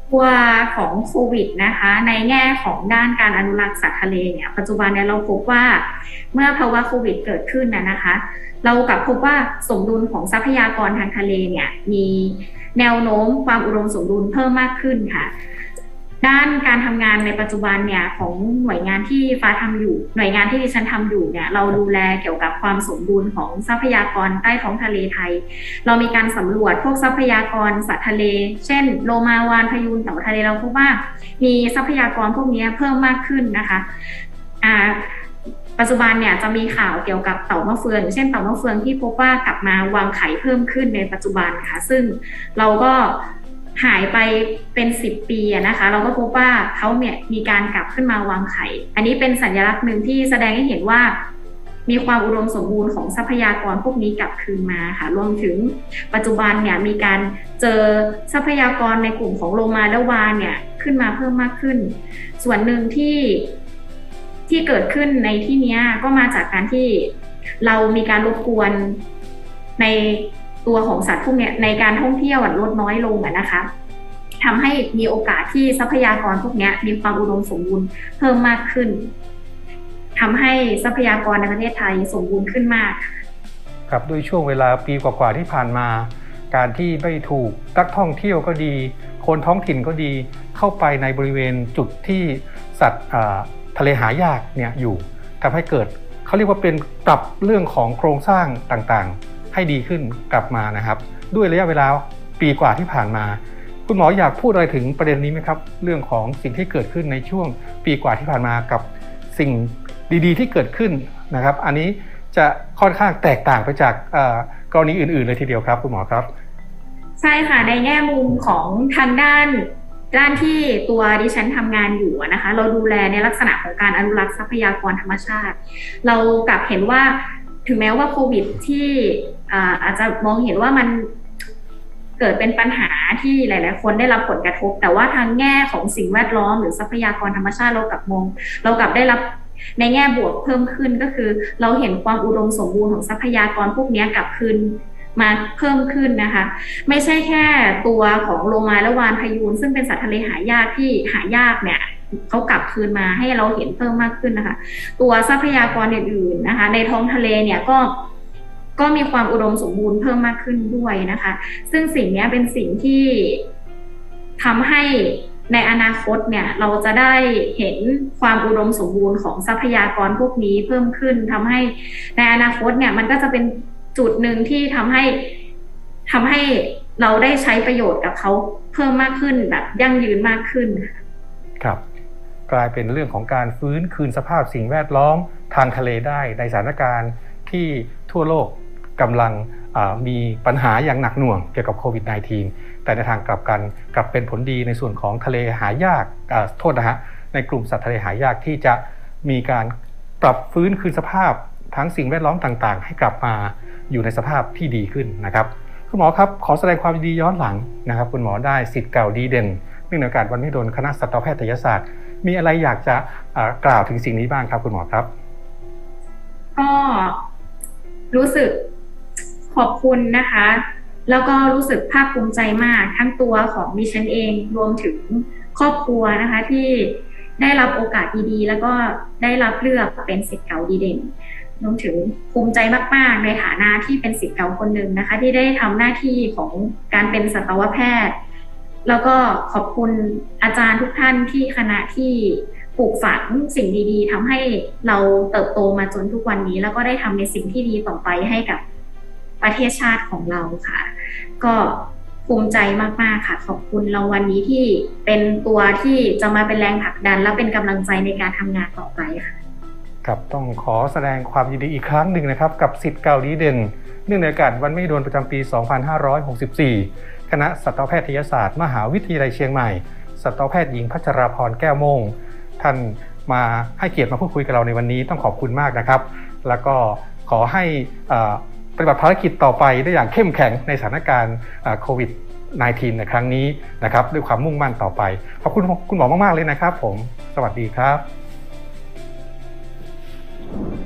ตัวของโควิดนะคะในแง่ของด้านการอนุรักษ์สัตว์ทะเลเนี่ยปัจจุบันเนี่ยเราพบว่าเมื่อภาวะโควิดเกิดขึ้นนะนะคะเรากลับพบว่าสมดุลของทรัพยากรทางทะเลเนี่ยมีแนวโน้มความอุดมสมดุลเพิ่มมากขึ้นค่ะด้านการทำงานในปัจจุบันเนี่ยของหน่วยงานที่ฟ้าทำอยู่หน่วยงานที่ดิฉันทำอยู่เนี่ยเราดูแลเกี่ยวกับความสมดุลของทรัพยากรใต้ท้องทะเลไทยเรามีการสำรวจพวกทรัพยากรสัตว์ทะเลเช่นโลมาวาฬพยูนเต่าทะเลเราพบว่ามีทรัพยากรพวกนี้เพิ่มมากขึ้นนะคะอ่าปัจจุบันเนี่ยจะมีข่าวเกี่ยวกับเต่ามะเฟืองเช่นเต่ามะเฟืองที่พบว่ากลับมาวางไข่เพิ่มขึ้นในปัจจุบันค่ะซึ่งเราก็หายไปเป็นสิบปีนะคะเราก็พบว่าเขาเนี่ยมีการกลับขึ้นมาวางไข่อันนี้เป็นสัญลักษณ์หนึ่งที่แสดงให้เห็นว่ามีความอุดมสมบูรณ์ของทรัพยากรพวกนี้กลับคืนมาค่ะรวมถึงปัจจุบันเนี่ยมีการเจอทรัพยากรในกลุ่มของโลมาและวาฬเนี่ยขึ้นมาเพิ่มมากขึ้นส่วนหนึ่งที่ที่เกิดขึ้นในที่นี้ก็มาจากการที่เรามีการรบกวนในตัวของสัตว์พวกนี้ในการท่องเที่ยวลดน้อยลงนะคะทำให้มีโอกาสที่ทรัพยากรพวกนี้มีความอุดมสมบูรณ์เพิ่มมากขึ้นทำให้ทรัพยากรในประเทศไทยสมบูรณ์ขึ้นมากครับด้วยช่วงเวลาปีกว่าๆที่ผ่านมาการที่ไม่ถูกนักท่องเที่ยวก็ดีคนท้องถิ่นก็ดีเข้าไปในบริเวณจุดที่สัตว์ทะเลหายากเนี่ยอยู่ทำให้เกิดเขาเรียกว่าเป็นปรับเรื่องของโครงสร้างต่างๆให้ดีขึ้นกลับมานะครับด้วยระยะเวลาปีกว่าที่ผ่านมาคุณหมออยากพูดอะไรถึงประเด็นนี้ไหมครับเรื่องของสิ่งที่เกิดขึ้นในช่วงปีกว่าที่ผ่านมากับสิ่งดีๆที่เกิดขึ้นนะครับอันนี้จะค่อนข้างแตกต่างไปจากกรณีอื่นๆเลยทีเดียวครับคุณหมอครับใช่ค่ะในแง่มุมของทางด้านด้านที่ตัวดิฉันทำงานอยู่นะคะเราดูแลในลักษณะของการอนุรักษ์ทรัพยากรธรรมชาติเรากลับเห็นว่าถึงแม้ว่าโควิดที่อาจจะมองเห็นว่ามันเกิดเป็นปัญหาที่หลายๆคนได้รับผลกระทบแต่ว่าทางแง่ของสิ่งแวดล้อมหรือทรัพยากรธรรมชาติเรากลับมองเรากลับได้รับในแง่บวกเพิ่มขึ้นก็คือเราเห็นความอุดมสมบูรณ์ของทรัพยากรพวกนี้กลับคืนมาเพิ่มขึ้นนะคะไม่ใช่แค่ตัวของโลมาและวาฬพยูนซึ่งเป็นสัตว์ทะเลหายากที่หายากเนี่ยเขากลับคืนมาให้เราเห็นเพิ่มมากขึ้นนะคะตัวทรัพยากรอื่นๆนะคะในท้องทะเลเนี่ยก็ก็มีความอุดมสมบูรณ์เพิ่มมากขึ้นด้วยนะคะซึ่งสิ่งนี้เป็นสิ่งที่ทำให้ในอนาคตเนี่ยเราจะได้เห็นความอุดมสมบูรณ์ของทรัพยากรพวกนี้เพิ่มขึ้นทำให้ในอนาคตเนี่ยมันก็จะเป็นจุดหนึ่งที่ทำให้ทำให้เราได้ใช้ประโยชน์กับเขาเพิ่มมากขึ้นแบบยั่งยืนมากขึ้นครับกลายเป็นเรื่องของการฟื้นคืนสภาพสิ่งแวดล้อมทางทะเลได้ในสถานการณ์ที่ทั่วโลกกำลังมีปัญหาอย่างหนักหน่วงเกี่ยวกับโควิด สิบเก้า แต่ในทางกลับกันกลับเป็นผลดีในส่วนของทะเลหายากโทษนะฮะในกลุ่มสัตว์ทะเลหายากที่จะมีการปรับฟื้นคืนสภาพทั้งสิ่งแวดล้อมต่างๆให้กลับมาอยู่ในสภาพที่ดีขึ้นนะครับคุณหมอครับขอแสดงความยินดีย้อนหลังนะครับคุณหมอได้ศิษย์เก่าดีเด่นเนื่องในโอกาสวันมหิดลคณะสัตวแพทยศาสตร์มีอะไรอยากจะกล่าวถึงสิ่งนี้บ้างครับคุณหมอครับก็รู้สึกขอบคุณนะคะแล้วก็รู้สึกภาคภูมิใจมากทั้งตัวของดิฉันเองรวมถึงครอบครัวนะคะที่ได้รับโอกาสดีๆแล้วก็ได้รับเลือกเป็นศิษย์เก่าดีเด่นรวมถึงภูมิใจมากๆในฐานะที่เป็นศิษย์เก่าคนหนึ่งนะคะที่ได้ทำหน้าที่ของการเป็นสัตวแพทย์แล้วก็ขอบคุณอาจารย์ทุกท่านที่คณะที่ปลูกฝังสิ่งดีๆทำให้เราเติบโตมาจนทุกวันนี้แล้วก็ได้ทำในสิ่งที่ดีต่อไปให้กับประเทศชาติของเราค่ะก็ภูมิใจมากๆค่ะขอบคุณรางวัลนี้ที่เป็นตัวที่จะมาเป็นแรงผลักดันและเป็นกำลังใจในการทำงานต่อไปค่ะครับต้องขอแสดงความยินดีอีกครั้งหนึ่งนะครับกับศิษย์เก่าดีเด่นเนื่องในโอกาสวันมหิดลประจำปี สองพันห้าร้อยหกสิบสี่ คณะสัตวแพทยศาสตร์มหาวิทยาลัยเชียงใหม่สัตวแพทย์หญิงพัชราพรแก้วโมงท่านมาให้เกียรติมาพูดคุยกับเราในวันนี้ต้องขอบคุณมากนะครับแล้วก็ขอให้ปฏิบัติภารกิจต่อไปได้อย่างเข้มแข็งในสถานการณ์โควิด สิบเก้า ในครั้งนี้นะครับด้วยความมุ่งมั่นต่อไปขอบคุณคุณหมอมากๆเลยนะครับผมสวัสดีครับ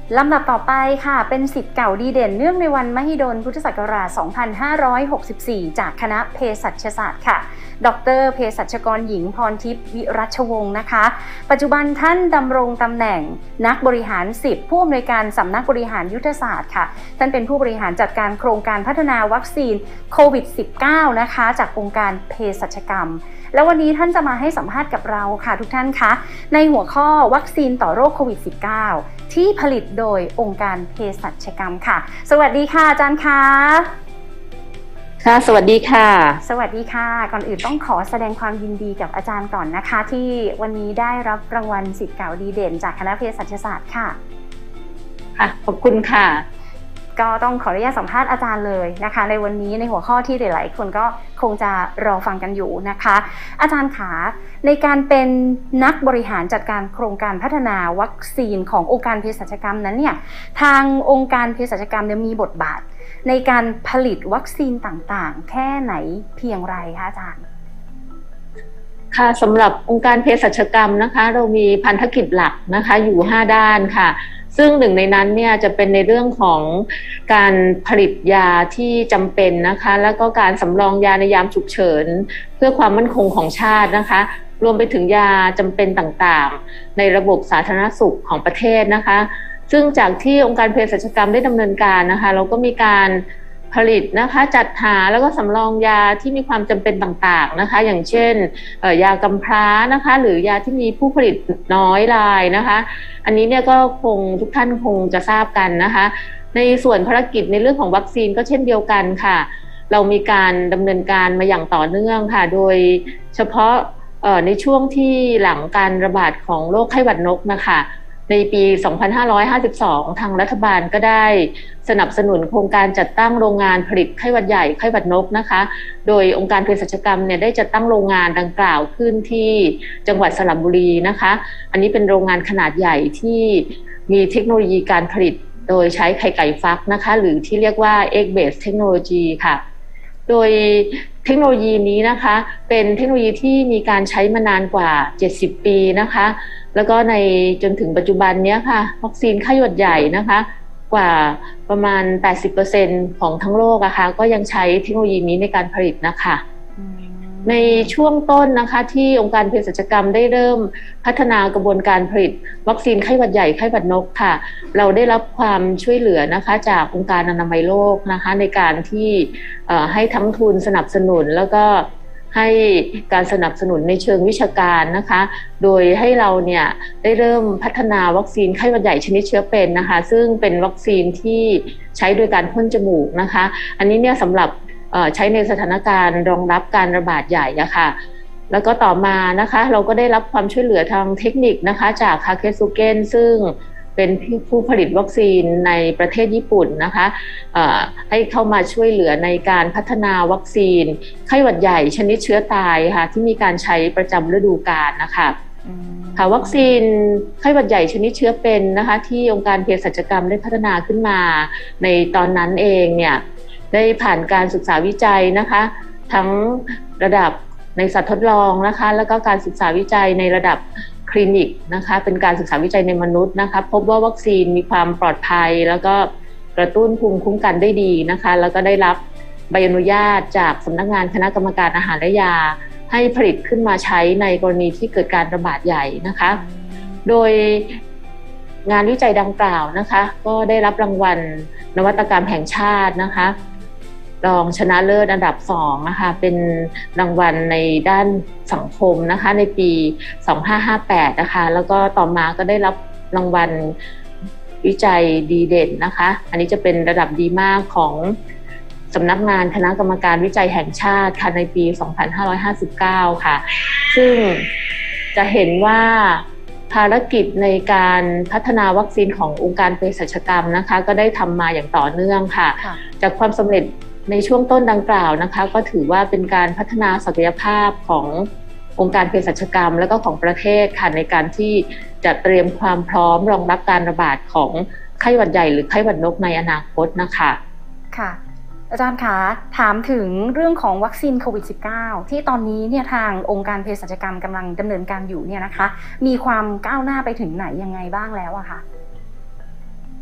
ลำดับต่อไปค่ะเป็นศิษย์เก่าดีเด่นเนื่องในวันมหิดลพุทธศักราช สองพันห้าร้อยหกสิบสี่ จากคณะเภสัชศาสตร์ค่ะดรเภสัชกรหญิงพรทิพย์วิรัชวงศ์นะคะปัจจุบันท่านดำรงตำแหน่งนักบริหารสิบผู้อำนวยการสำนักบริหารยุทธศาสตร์ค่ะท่านเป็นผู้บริหารจัดการโครงการพัฒนาวัคซีนโควิด สิบเก้า นะคะจากองค์การเภสัชกรรมแล้ววันนี้ท่านจะมาให้สัมภาษณ์กับเราค่ะทุกท่านคะในหัวข้อวัคซีนต่อโรคโควิด สิบเก้า ที่ผลิตโดยองค์การเภสัชกรรมค่ะสวัสดีค่ะอาจารย์คะค่ะสวัสดีค่ะสวัสดีค่ะก่อนอื่นต้องขอแสดงความยินดีกับอาจารย์ก่อนนะคะที่วันนี้ได้รับรางวัลศิษย์เก่าดีเด่นจากคณะเภสัชศาสตร์ค่ะค่ะขอบคุณค่ะก็ต้องขออนุญาตสัมภาษณ์อาจารย์เลยนะคะในวันนี้ในหัวข้อที่หลายๆคนก็คงจะรอฟังกันอยู่นะคะอาจารย์ขาในการเป็นนักบริหารจัดการโครงการพัฒนาวัคซีนขององค์การเภสัชกรรมนั้นเนี่ยทางองค์การเภสัชกรรมเนี่ยมีบทบาทในการผลิตวัคซีนต่างๆแค่ไหนเพียงไรคะอาจารย์ค่ะสำหรับองค์การเภสัชกรรมนะคะเรามีพันธกิจหลักนะคะอยู่ห้าด้านค่ะซึ่งหนึ่งในนั้นเนี่ยจะเป็นในเรื่องของการผลิตยาที่จำเป็นนะคะแล้วก็การสำรองยาในยามฉุกเฉินเพื่อความมั่นคงของชาตินะคะรวมไปถึงยาจำเป็นต่างๆในระบบสาธารณสุขของประเทศนะคะซึ่งจากที่องค์การเภสัชกรรมได้ดำเนินการนะคะเราก็มีการผลิตนะคะจัดหาแล้วก็สำรองยาที่มีความจำเป็นต่างๆนะคะอย่างเช่นยากำพร้านะคะหรือยาที่มีผู้ผลิตน้อยรายนะคะอันนี้เนี่ยก็คงทุกท่านคงจะทราบกันนะคะในส่วนภารกิจในเรื่องของวัคซีนก็เช่นเดียวกันค่ะเรามีการดำเนินการมาอย่างต่อเนื่องค่ะโดยเฉพาะในช่วงที่หลังการระบาดของโรคไข้หวัดนกนะคะในปี สองพันห้าร้อยห้าสิบสอง ทางรัฐบาลก็ได้สนับสนุนโครงการจัดตั้งโรงงานผลิตไข้หวัดใหญ่ไข้หวัดนกนะคะโดยองค์การเภสัชกรรมเนี่ยได้จัดตั้งโรงงานดังกล่าวขึ้นที่จังหวัดสระบุรีนะคะอันนี้เป็นโรงงานขนาดใหญ่ที่มีเทคโนโลยีการผลิตโดยใช้ไข่ไก่ฟักนะคะหรือที่เรียกว่า egg based technology ค่ะโดยเทคโนโลยีนี้นะคะเป็นเทคโนโลยีที่มีการใช้มานานกว่าเจ็ดสิบปีนะคะแล้วก็ในจนถึงปัจจุบันนี้ค่ะวัคซีนไข้หวัดใหญ่นะคะกว่าประมาณ แปดสิบเปอร์เซ็นต์ ของทั้งโลกนะคะก็ยังใช้เทคโนโลยีนี้ในการผลิตนะคะในช่วงต้นนะคะที่องค์การเภสัชกรรมได้เริ่มพัฒนากระบวนการผลิตวัคซีนไข้หวัดใหญ่ไข้หวัดนกค่ะเราได้รับความช่วยเหลือนะคะจากองค์การอนามัยโลกนะคะในการที่ให้ทั้งทุนสนับสนุนแล้วก็ให้การสนับสนุนในเชิงวิชาการนะคะโดยให้เราเนี่ยได้เริ่มพัฒนาวัคซีนไข้หวัดใหญ่ชนิดเชื้อเป็นนะคะซึ่งเป็นวัคซีนที่ใช้โดยการพ่นจมูกนะคะอันนี้เนี่ยสำหรับใช้ในสถานการณ์รองรับการระบาดใหญ่อะค่ะแล้วก็ต่อมานะคะเราก็ได้รับความช่วยเหลือทางเทคนิคนะคะจากคาเคซูเกนซึ่งเป็นผู้ผลิตวัคซีนในประเทศญี่ปุ่นนะคะให้เข้ามาช่วยเหลือในการพัฒนาวัคซีนไข้หวัดใหญ่ชนิดเชื้อตายค่ะที่มีการใช้ประจำฤดูกาลนะคะค่ะวัคซีนไข้หวัดใหญ่ชนิดเชื้อเป็นนะคะที่องค์การเภสัชกรรมได้พัฒนาขึ้นมาในตอนนั้นเองเนี่ยได้ผ่านการศึกษาวิจัยนะคะทั้งระดับในสัตว์ทดลองนะคะแล้วก็การศึกษาวิจัยในระดับคลินิกนะคะเป็นการศึกษาวิจัยในมนุษย์นะคะพบว่าวัคซีนมีความปลอดภัยแล้วก็กระตุ้นภูมิคุ้มกันได้ดีนะคะแล้วก็ได้รับใบอนุญาตจากสำนักงานคณะกรรมการอาหารและยาให้ผลิตขึ้นมาใช้ในกรณีที่เกิดการระบาดใหญ่นะคะโดยงานวิจัยดังกล่าวนะคะก็ได้รับรางวัลนวัตกรรมแห่งชาตินะคะรองชนะเลิศอันดับสองนะคะเป็นรางวัลในด้านสังคมนะคะในปีสองพันห้าร้อยห้าสิบแปดนะคะแล้วก็ต่อมาก็ได้รับรางวัลวิจัยดีเด่นนะคะอันนี้จะเป็นระดับดีมากของสำนักงานคณะกรรมการวิจัยแห่งชาติค่ะในปีสองพันห้าร้อยห้าสิบเก้าค่ะซึ่งจะเห็นว่าภารกิจในการพัฒนาวัคซีนขององค์การเภสัชกรรมนะคะก็ได้ทำมาอย่างต่อเนื่องค่ะจากความสำเร็จในช่วงต้นดังกล่าวนะคะก็ถือว่าเป็นการพัฒนาศักยภาพขององค์การเภสัชกรรมและก็ของประเทศค่ะในการที่จะเตรียมความพร้อมรองรับการระบาดของไข้หวัดใหญ่หรือไข้หวัดนกในอนาคตนะคะค่ะอาจารย์คะถามถึงเรื่องของวัคซีนโควิด สิบเก้า ที่ตอนนี้เนี่ยทางองค์การเภสัชกรรมกำลังดำเนินการอยู่เนี่ยนะคะมีความก้าวหน้าไปถึงไหนยังไงบ้างแล้วอะคะ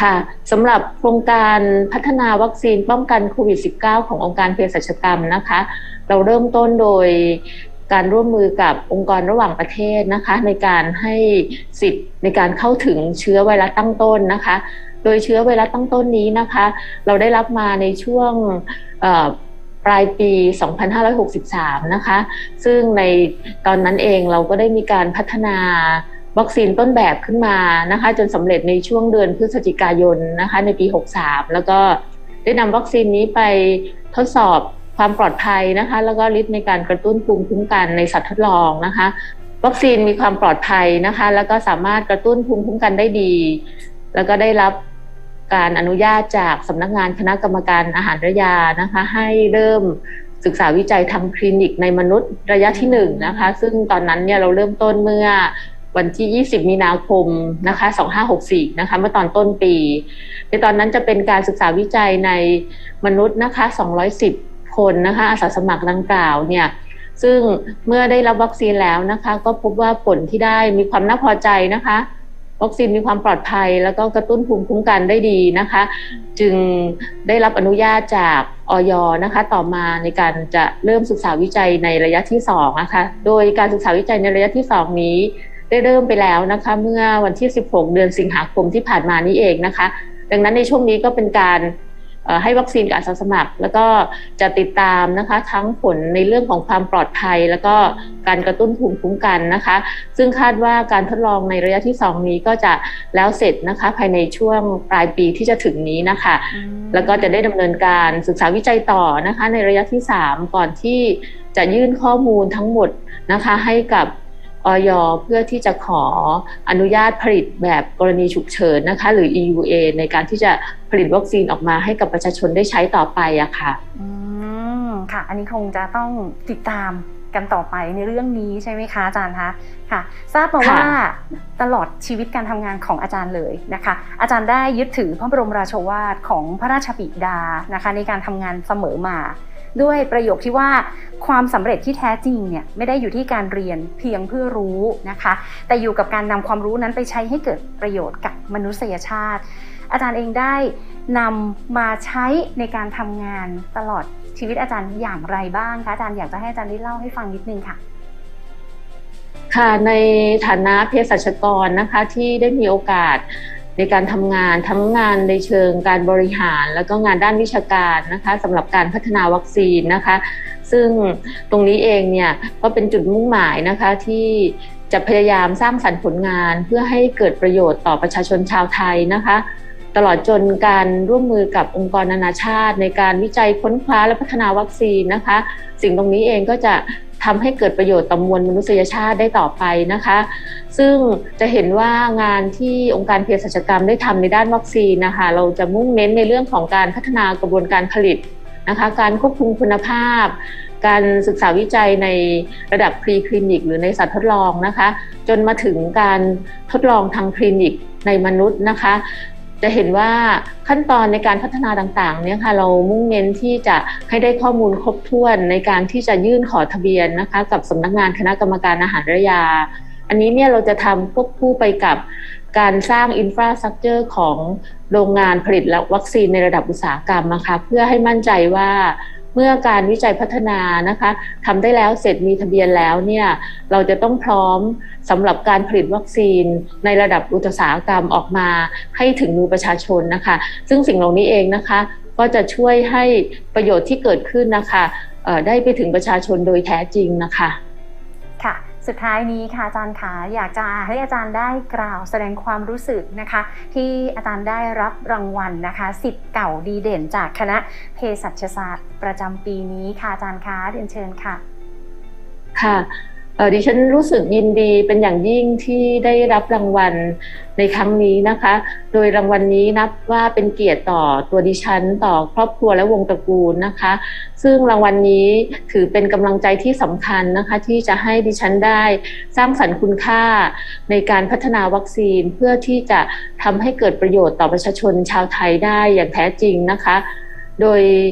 ค่ะสำหรับโครงการพัฒนาวัคซีนป้องกันโควิด สิบเก้า ขององค์การเภสัชกรรมนะคะเราเริ่มต้นโดยการร่วมมือกับองค์กรระหว่างประเทศนะคะในการให้สิทธิ์ในการเข้าถึงเชื้อไวรัสตั้งต้นนะคะโดยเชื้อไวรัสตั้งต้นนี้นะคะเราได้รับมาในช่วงปลายปี สองพันห้าร้อยหกสิบสาม นะคะซึ่งในตอนนั้นเองเราก็ได้มีการพัฒนาวัคซีนต้นแบบขึ้นมานะคะจนสำเร็จในช่วงเดือนพฤศจิกายนนะคะในปีหกสิบสามแล้วก็ได้นำวัคซีนนี้ไปทดสอบความปลอดภัยนะคะแล้วก็ฤทธิ์ในการกระตุ้นภูมิคุ้มกันในสัตว์ทดลองนะคะวัคซีนมีความปลอดภัยนะคะแล้วก็สามารถกระตุ้นภูมิคุ้มกันได้ดีแล้วก็ได้รับการอนุญาตจากสำนักงานคณะกรรมการอาหารและยานะคะให้เริ่มศึกษาวิจัยทำคลินิกในมนุษย์ระยะที่หนึ่งนะคะซึ่งตอนนั้นเนี่ยเราเริ่มต้นเมื่อวันที่ยี่สิบมีนาคมนะคะสองพันห้าร้อยหกสิบสี่นะคะเมื่อตอนต้นปีในตอนนั้นจะเป็นการศึกษาวิจัยในมนุษย์นะคะสองร้อยสิบคนนะคะอาสาสมัครดังกล่าวเนี่ยซึ่งเมื่อได้รับวัคซีนแล้วนะคะก็พบว่าผลที่ได้มีความน่าพอใจนะคะวัคซีนมีความปลอดภัยแล้วก็กระตุ้นภูมิคุ้มกันได้ดีนะคะจึงได้รับอนุญาตจากอย.นะคะต่อมาในการจะเริ่มศึกษาวิจัยในระยะที่สองนะคะโดยการศึกษาวิจัยในระยะที่สองนี้ได้เริ่มไปแล้วนะคะเมื่อวันที่สิบหกเดือนสิงหาคมที่ผ่านมานี้เองนะคะดังนั้นในช่วงนี้ก็เป็นการให้วัคซีนกับอาสาสมัครแล้วก็จะติดตามนะคะทั้งผลในเรื่องของความปลอดภัยแล้วก็การกระตุ้นภูมิคุ้มกันนะคะซึ่งคาดว่าการทดลองในระยะที่สองนี้ก็จะแล้วเสร็จนะคะภายในช่วงปลายปีที่จะถึงนี้นะคะแล้วก็จะได้ดำเนินการศึกษาวิจัยต่อนะคะในระยะที่สามก่อนที่จะยื่นข้อมูลทั้งหมดนะคะให้กับอย.เพื่อที่จะขออนุญาตผลิตแบบกรณีฉุกเฉินนะคะหรือ อี ยู เอ ในการที่จะผลิตวัคซีนออกมาให้กับประชาชนได้ใช้ต่อไปอะค่ะอืมค่ะอันนี้คงจะต้องติดตามกันต่อไปในเรื่องนี้ใช่ไหมคะอาจารย์คะค่ะทราบมาว่าตลอดชีวิตการทำงานของอาจารย์เลยนะคะอาจารย์ได้ยึดถือพระบรมราโชวาทของพระราชบิดานะคะในการทำงานเสมอมาด้วยประโยคที่ว่าความสำเร็จที่แท้จริงเนี่ยไม่ได้อยู่ที่การเรียนเพียงเพื่อรู้นะคะแต่อยู่กับการนำความรู้นั้นไปใช้ให้เกิดประโยชน์กับมนุษยชาติอาจารย์เองได้นำมาใช้ในการทำงานตลอดชีวิตอาจารย์อย่างไรบ้างคะอาจารย์อยากจะให้อาจารย์ได้เล่าให้ฟังนิดนึงค่ะค่ะในฐานะเภสัชกรนะคะที่ได้มีโอกาสในการทำงานทั้งงานในเชิงการบริหารแล้วก็งานด้านวิชาการนะคะสำหรับการพัฒนาวัคซีนนะคะซึ่งตรงนี้เองเนี่ยก็เป็นจุดมุ่งหมายนะคะที่จะพยายามสร้างสรรค์ผลงานเพื่อให้เกิดประโยชน์ต่อประชาชนชาวไทยนะคะตลอดจนการร่วมมือกับองค์กรนานาชาติในการวิจัยค้นคว้าและพัฒนาวัคซีนนะคะสิ่งตรงนี้เองก็จะทำให้เกิดประโยชน์ต่อมวลมนุษยชาติได้ต่อไปนะคะซึ่งจะเห็นว่างานที่องค์การเภสัชกรรมได้ทำในด้านวัคซีนนะคะเราจะมุ่งเน้นในเรื่องของการพัฒนากระบวนการผลิตนะคะการควบคุมคุณภาพการศึกษาวิจัยในระดับพรีคลินิกหรือในสัตว์ทดลองนะคะจนมาถึงการทดลองทางคลินิกในมนุษย์นะคะจะเห็นว่าขั้นตอนในการพัฒนาต่างๆเนี่ยค่ะเรามุ่งเน้นที่จะให้ได้ข้อมูลครบถ้วนในการที่จะยื่นขอทะเบียนนะคะกับสำนักงานคณะกรรมการอาหารและยาอันนี้เนี่ยเราจะทำควบคู่ไปกับการสร้างอินฟราสตรัคเจอร์ของโรงงานผลิตวัคซีนในระดับอุตสาหกรรมนะคะเพื่อให้มั่นใจว่าเมื่อการวิจัยพัฒนานะคะทำได้แล้วเสร็จมีทะเบียนแล้วเนี่ยเราจะต้องพร้อมสำหรับการผลิตวัคซีนในระดับอุตสาหกรรมออกมาให้ถึงมือประชาชนนะคะซึ่งสิ่งเหล่านี้เองนะคะก็จะช่วยให้ประโยชน์ที่เกิดขึ้นนะคะได้ไปถึงประชาชนโดยแท้จริงนะคะค่ะสุดท้ายนี้ค่ะอาจารย์คะอยากจะให้อาจารย์ได้กล่าวแสดงความรู้สึกนะคะที่อาจารย์ได้รับรางวัลนะคะศิษย์เก่าดีเด่นจากคณะเภสัชศาสตร์ประจำปีนี้ค่ะอาจารย์คะเรียนเชิญค่ะค่ะดิฉันรู้สึกยินดีเป็นอย่างยิ่งที่ได้รับรางวัลในครั้งนี้นะคะโดยรางวัลนี้นับว่าเป็นเกียรติต่อตัวดิฉันต่อครอบครัวและวงตระกูลนะคะซึ่งรางวัลนี้ถือเป็นกำลังใจที่สำคัญนะคะที่จะให้ดิฉันได้สร้างสรรค์คุณค่าในการพัฒนาวัคซีนเพื่อที่จะทำให้เกิดประโยชน์ต่อประชาชนชาวไทยได้อย่างแท้จริงนะคะโดย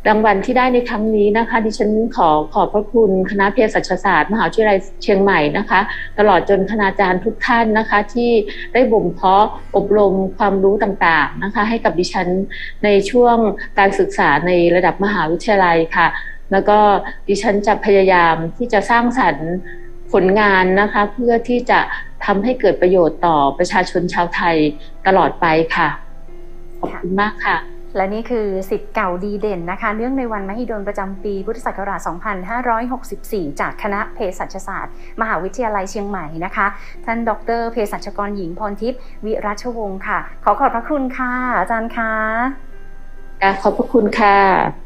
รางวัลที่ได้ในครั้งนี้นะคะดิฉันขอขอบพระคุณคณะเภสัชศาสตร์มหาวิทยาลัยเชียงใหม่นะคะตลอดจนคณาจารย์ทุกท่านนะคะที่ได้บ่มเพาะอบรมความรู้ต่างๆนะคะให้กับดิฉันในช่วงการศึกษาในระดับมหาวิทยาลัยค่ะแล้วก็ดิฉันจะพยายามที่จะสร้างสรรค์ผลงานนะคะเพื่อที่จะทำให้เกิดประโยชน์ต่อประชาชนชาวไทยตลอดไปค่ะขอบคุณมากค่ะและนี่คือศิษย์เก่าดีเด่นนะคะเนื่องในวันมหิดลประจำปีพุทธศักราช สองพันห้าร้อยหกสิบสี่ จากคณะเภสัชศาสตร์มหาวิทยาลัยเชียงใหม่นะคะท่านดรเภสัชกรหญิงพรทิพย์วิรัชวงศ์ค่ะขอขอบพระคุณค่ะอาจารย์คะขอบพระคุณค่ะ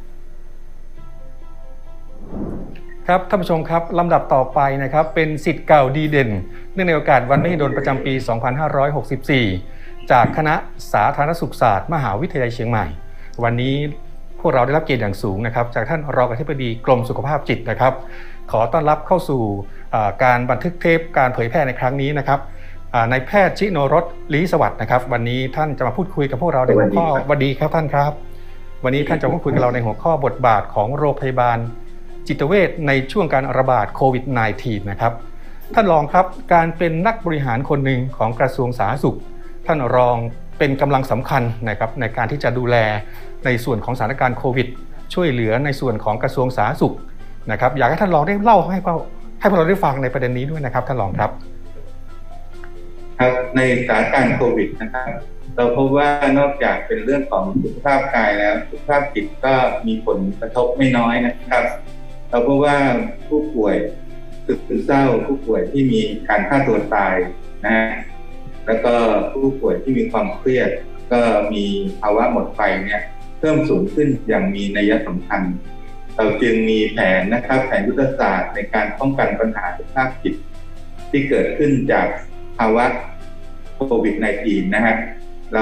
ครับท่านผู้ชมครับลำดับต่อไปนะครับเป็นศิษย์เก่าดีเด่นเนื่องในโอกาสวันมหิดลประจำปี สองพันห้าร้อยหกสิบสี่ จากคณะสาธารณสุขศาสตร์มหาวิทยาลัยเชียงใหม่วันนี้พวกเราได้รับเกียรติอย่างสูงนะครับจากท่านรองอธิบดีกรมสุขภาพจิตนะครับขอต้อนรับเข้าสู่การบันทึกเทปการเผยแพร่ในครั้งนี้นะครับนายแพทย์ชิโนรสลีสวัสดิ์นะครับวันนี้ท่านจะมาพูดคุยกับพวกเราในหัวข้อสวัสดีครับท่านครับวันนี้ท่านจะพูดคุยกับเราในหัวข้อบทบาทของโรงพยาบาลจิตเวชในช่วงการระบาดโควิด สิบเก้า นะครับท่านรองครับการเป็นนักบริหารคนหนึ่งของกระทรวงสาธารณสุขท่านรองเป็นกำลังสำคัญนะครับในการที่จะดูแลในส่วนของสถานการณ์โควิดช่วยเหลือในส่วนของกระทรวงสาธารณสุขนะครับอยากให้ท่านรองได้เล่าให้พวกให้พวกเราได้ฟังในประเด็นนี้ด้วยนะครับท่านรองครับครับในสถานการณ์โควิดนะครับเราพบว่านอกจากเป็นเรื่องของสุขภาพกายแล้วสุขภาพจิตก็มีผลกระทบไม่น้อยนะครับเราพบว่าผู้ป่วยซึมเศร้าผู้ป่วยที่มีการฆ่าตัวตายนะฮะแล้วก็ผู้ป่วยที่มีความเครียดก็มีภาวะหมดไฟเนี่ยเพิ่มสูงขึ้นอย่างมีนัยสำคัญเราจึงมีแผนนะครับแผนยุทธศาสตร์ในการป้องกันปัญหาสุขภาพจิตที่เกิดขึ้นจากภาวะโควิด สิบเก้า นะฮะเรา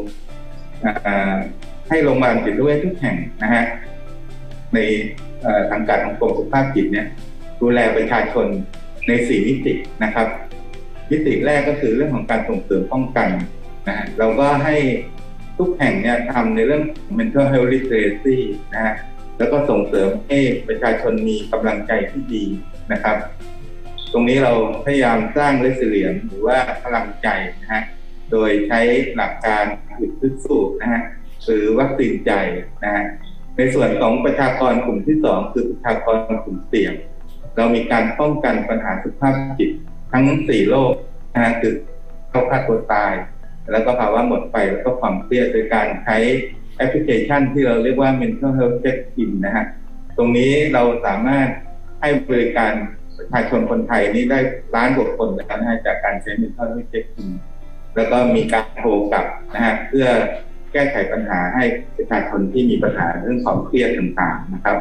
ให้โรงพยาบาลจิตเวชทุกแห่งนะฮะในสังกัดของกรมสุขภาพจิตเนี่ยดูแลประชาชนในสี่มิตินะครับมิติแรกก็คือเรื่องของการส่งเสริมป้องกันนะฮะเราก็ให้ทุกแห่งเนี่ยทำในเรื่อง mental health literacy นะฮะแล้วก็ส่งเสริมให้ประชาชนมีกำลังใจที่ดีนะครับตรงนี้เราพยายามสร้าง resilience หรือว่าพลังใจนะฮะโดยใช้หลักการอึดทึกสู้นะฮะหรือวัคซีนใจนะฮะในส่วนของประชากรกลุ่มที่สองคือประชากรกลุ่มเสี่ยงเรามีการป้องกันปัญหาสุขภาพจิตทั้งสี่โรคนะฮะคือเข้าฆ่าตัวตายแล้วก็ภาวะหมดไฟแล้วก็ความเครียดโดยการใช้แอปพลิเคชันที่เราเรียกว่า mental health check-in นะฮะตรงนี้เราสามารถให้บริการประชาชนคนไทยนี้ได้ล้านกว่าคนแล้วนะฮะจากการใช้ mental health check-in แล้วก็มีการโทรกลับนะฮะเพื่อแก้ไขปัญหาให้ประชาชนที่มีปัญหาเรื่องความเครียดต่างๆนะครับ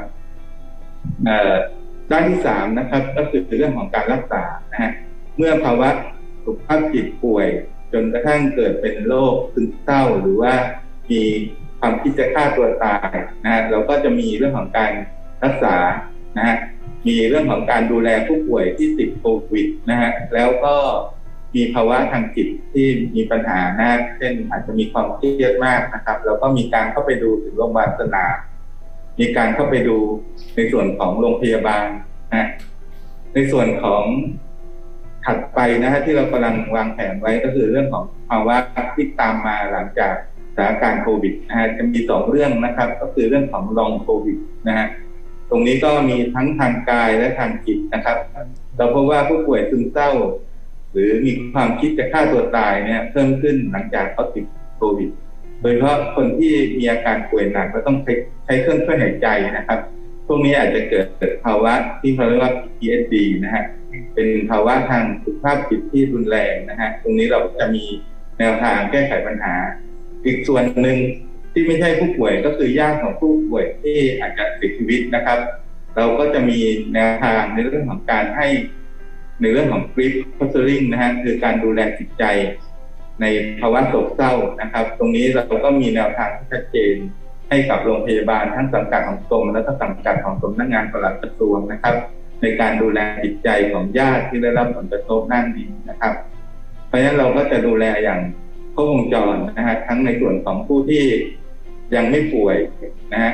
ด้านที่สามนะครับก็คือเรื่องของการรักษานะฮะเมื่อภาวะสุขภาพจิตป่วยจนกระทั่งเกิดเป็นโรคซึมเศร้าหรือว่ามีความคิดจะฆ่าตัวตายนะฮะเราก็จะมีเรื่องของการรักษานะฮะมีเรื่องของการดูแลผู้ป่วยที่ติดโควิดนะฮะแล้วก็มีภาวะทางจิตที่มีปัญหานะเช่นอาจจะมีความเครียดมากนะครับแล้วก็มีการเข้าไปดูถึงโรงพยาบาลสนามมีการเข้าไปดูในส่วนของโรงพยาบาลนะในส่วนของถัดไปนะฮะที่เรากำลังวางแผนไว้ก็คือเรื่องของภาวะที่ตามมาหลังจากสถานการณ์โควิดนะฮะจะมีสองเรื่องนะครับก็คือเรื่องของลองโควิดนะฮะตรงนี้ก็มีทั้งทางกายและทางจิตนะครับเราพบว่าผู้ป่วยซึมเศร้าหรือมีความคิดจะฆ่าตัวตายเนี่ยเพิ่มขึ้นหลังจากเขาติดโควิดโดยเฉพาะคนที่มีอาการป่วยหนักก็ต้องใช้ใช้เครื่องช่วยหายใจนะครับพวกนี้อาจจะเกิดภาวะที่เขาเรียกว่า พี ที เอส ดี นะฮะเป็นภาวะทางสุขภาพจิตที่รุนแรงนะฮะตรงนี้เราจะมีแนวทางแก้ไขปัญหาอีกส่วนหนึ่งที่ไม่ใช่ผู้ป่วยก็คือญาติของผู้ป่วยที่อาจจะเสียชีวิตนะครับเราก็จะมีแนวทางในเรื่องของการให้ในเรื่องของ grief counseling นะฮะคือการดูแลจิตใจในภาวะโศกเศร้านะครับตรงนี้เราก็มีแนวทางที่ชัดเจนให้กับโรงพยาบาลทั้งสังกัดของกรมและก็สังกัดของสำนักงานปลัดกระทรวงนะครับในการดูแลจิตใจของญาติที่ได้รับผลกระทบด้านนี้นะครับเพราะฉะนั้นเราก็จะดูแลอย่างครบวงจรนะฮะทั้งในส่วนของผู้ที่ยังไม่ป่วยนะฮะ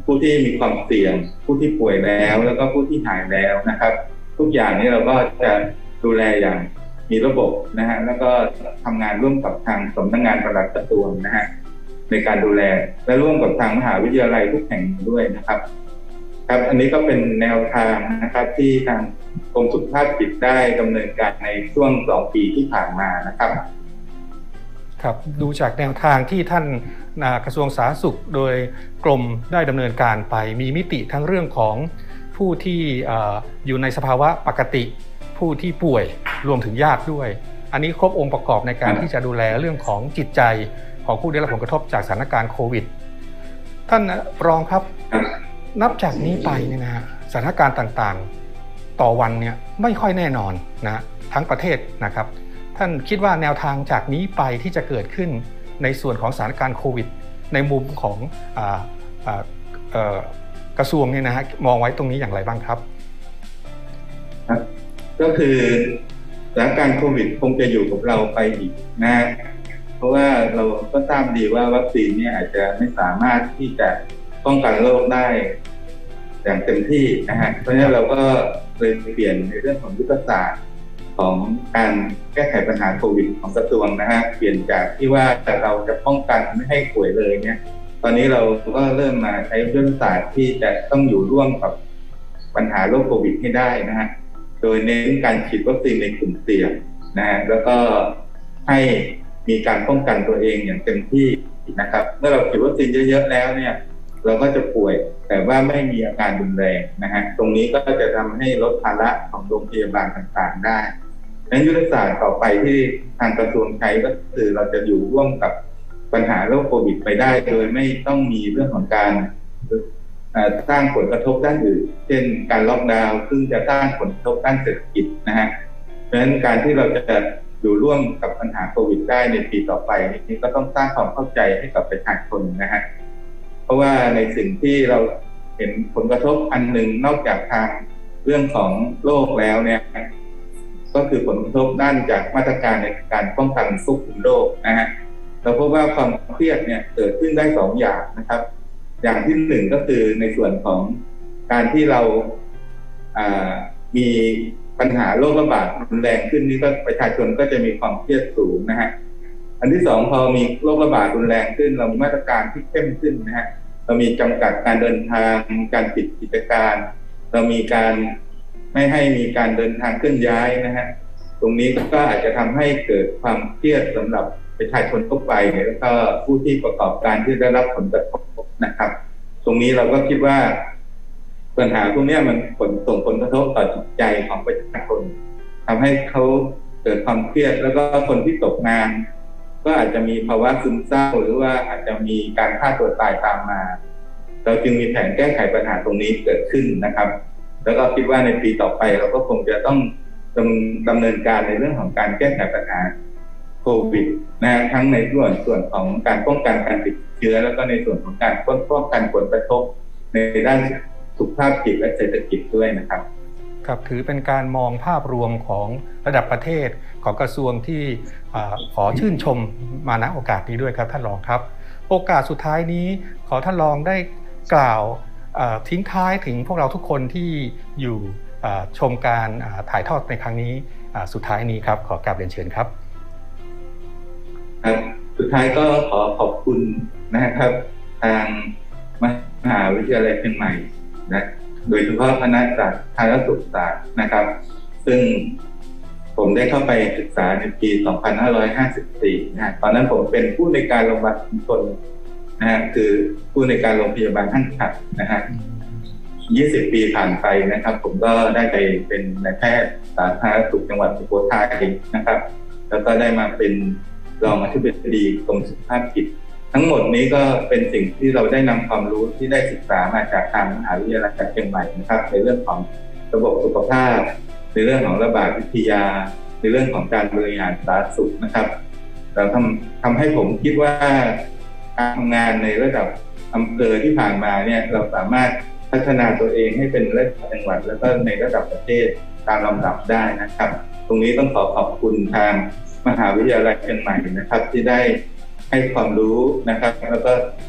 ผู้ที่มีความเสี่ยงผู้ที่ป่วยแล้วแล้วก็ผู้ที่หายแล้วนะครับทุกอย่างนี้เราก็จะดูแลอย่างมีระบบนะฮะแล้วก็ทำงานร่วมกับทางสำนักงานปลัดกระทรวงนะฮะในการดูแลและร่วมกับทางมหาวิทยาลัยทุกแห่งด้วยนะครับครับอันนี้ก็เป็นแนวทางนะครับที่ทางกรมสุขภาพจิตได้ดำเนินการในช่วงสองปีที่ผ่านมานะครับครับดูจากแนวทางที่ท่านกระทรวงสาธารณสุขโดยกรมได้ดำเนินการไปมีมิติทั้งเรื่องของผู้ที่อยู่ในสภาวะปกติผู้ที่ป่วยรวมถึงญาติด้วยอันนี้ครบองค์ประกอบในการที่จะดูแลเรื่องของจิตใจของผู้ได้รับผลกระทบจากสถานการณ์โควิดท่านรองครับนับจากนี้ไปเนี่ยนะฮะสถานการณ์ต่างๆต่อวันเนี่ยไม่ค่อยแน่นอนนะทั้งประเทศนะครับท่านคิดว่าแนวทางจากนี้ไปที่จะเกิดขึ้นในส่วนของสถานการณ์โควิดในมุมของอ่าอ่าเอ่อกระทรวงเนี่ยนะฮะมองไว้ตรงนี้อย่างไรบ้างครับครับก็คือสถานการณ์โควิดคงจะอยู่กับเราไปอีกนะเพราะว่าเราก็ทราบดีว่าวัคซีนเนี่ยอาจจะไม่สามารถที่จะป้องกันโรคได้อย่างเต็มที่นะฮะเพราะฉะนั้นเราก็เลยเปลี่ยนในเรื่องของยุทธศาสตร์ของการแก้ไขปัญหาโควิดของกระทรวงนะฮะเปลี่ยนจากที่ว่าเราจะป้องกันไม่ให้ป่วยเลยเนี่ยตอนนี้เราก็เริ่มมาใช้ยุทธศาสตร์ที่จะต้องอยู่ร่วมกับปัญหาโรคโควิดให้ได้นะฮะโดยเน้นการฉีดวัคซีนในกลุ่มเสี่ยงนะฮะแล้วก็ให้มีการป้องกันตัวเองอย่างเต็มที่นะครับเมื่อเราฉีดวัคซีนเยอะๆแล้วเนี่ยเราก็จะป่วยแต่ว่าไม่มีอาการรุนแรงนะฮะตรงนี้ก็จะทำให้ลดภาระของโรงพยาบาลต่างๆได้ดังนั้นยุทธศาสตร์ต่อไปที่ทางกระทรวงใช้ก็คือเราจะอยู่ร่วมกับปัญหาโรคโควิดไปได้โดยไม่ต้องมีเรื่องของการสร้างผลกระทบด้านอื่นเช่นการล็อกดาวน์ซึ่งจะสร้างผลกระทบด้านเศรษฐกิจนะฮะเพราะฉะนั้นการที่เราจะอยู่ร่วมกับปัญหาโควิดได้ในปีต่อไปนี้ก็ต้องสร้างความเข้าใจให้กับประชาชนนะฮะเพราะว่าในสิ่งที่เราเห็นผลกระทบอันหนึ่งนอกจากทางเรื่องของโรคแล้วเนี่ยก็คือผลกระทบด้านจากมาตรการในการป้องกันควบคุมโรคนะฮะเราพบว่าความเครียดเนี่ยเกิดขึ้นได้สองอย่างนะครับอย่างที่หนึ่งก็คือในส่วนของการที่เราอ่ามีปัญหาโรคระบาดรุนแรงขึ้นนี่ก็ประชาชนก็จะมีความเครียดสูงนะฮะอันที่สองพอมีโรคระบาดรุนแรงขึ้นเรามีมาตรการที่เข้มขึ้นนะฮะเรามีจำกัดการเดินทางการปิดกิจการเรามีการไม่ให้มีการเดินทางเคลื่อนย้ายนะฮะตรงนี้ก็อาจจะทำให้เกิดความเครียดสำหรับประชาชนทั่วไปแล้วก็ผู้ที่ประกอบการที่ได้รับผลกระทบนะครับตรงนี้เราก็คิดว่าปัญหาพวกนี้มันผลส่งผลกระทบต่อจิตใจของประชาชนทำให้เขาเกิดความเครียดแล้วก็คนที่ตกงานก็อาจจะมีภาวะซึมเศร้าหรือว่าอาจจะมีการฆ่าตัวตายตามมาเราจึงมีแผนแก้ไขปัญหาตรงนี้เกิดขึ้นนะครับแล้วก็คิดว่าในปีต่อไปเราก็คงจะต้องดำเนินการในเรื่องของการแก้ไขปัญหาโควิดนะทั้งในส่วนส่วนของการป้องกันการติดเชื้อแล้วก็ในส่วนของการป้องกันผลกระทบในด้านสุขภาพจิตและเศรษฐกิจด้วยนะครับครับถือเป็นการมองภาพรวมของระดับประเทศของกระทรวงที่ขอชื่นชมมาณโอกาสนี้ด้วยครับท่านรองครับโอกาสสุดท้ายนี้ขอท่านรองได้กล่าวทิ้งท้ายถึงพวกเราทุกคนที่อยู่ชมการถ่ายทอดในครั้งนี้สุดท้ายนี้ครับขอกราบเรียนเชิญครับครับสุดท้ายก็ขอขอบคุณนะครับทางมหาวิทยาลัยเชียงใหม่นะโดยเฉพาะคณะสาธารณสุขศาสตร์นะครับซึ่งผมได้เข้าไปศึกษาในปีสองพันห้าร้อยห้าสิบสี่นะตอนนั้นผมเป็นผู้ในการโรงพยาบาลชุมชนนะฮะคือผู้ในการโรงพยาบาลท่านขัดนะฮะยี่สิบปีผ่านไปนะครับผมก็ได้ไปเป็นนายแพทย์สาธารณสุขจังหวัดสุโขทัยนะครับแล้วก็ได้มาเป็นรองอธิบดีกรมสุขภาพจิตทั้งหมดนี้ก็เป็นสิ่งที่เราได้นำความรู้ที่ได้ศึกษามาจากทางมหาวิทยาลัยเชียงใหม่นะครับในเรื่องของระบบสุขภาพในเรื่องของระบาดวิทยาในเรื่องของการบริหารสาธารณสุขนะครับเราทำทำให้ผมคิดว่าการทำงานในระดับอำเภอที่ผ่านมาเนี่ยเราสามารถพัฒนาตัวเองให้เป็นระดับจังหวัดแล้วก็ในระดับประเทศตามลำดับได้นะครับตรงนี้ต้องขอขอบคุณทางมหาวิทยาลัยเชียงใหม่นะครับที่ได้ให้ความรู้นะครับแล้วก็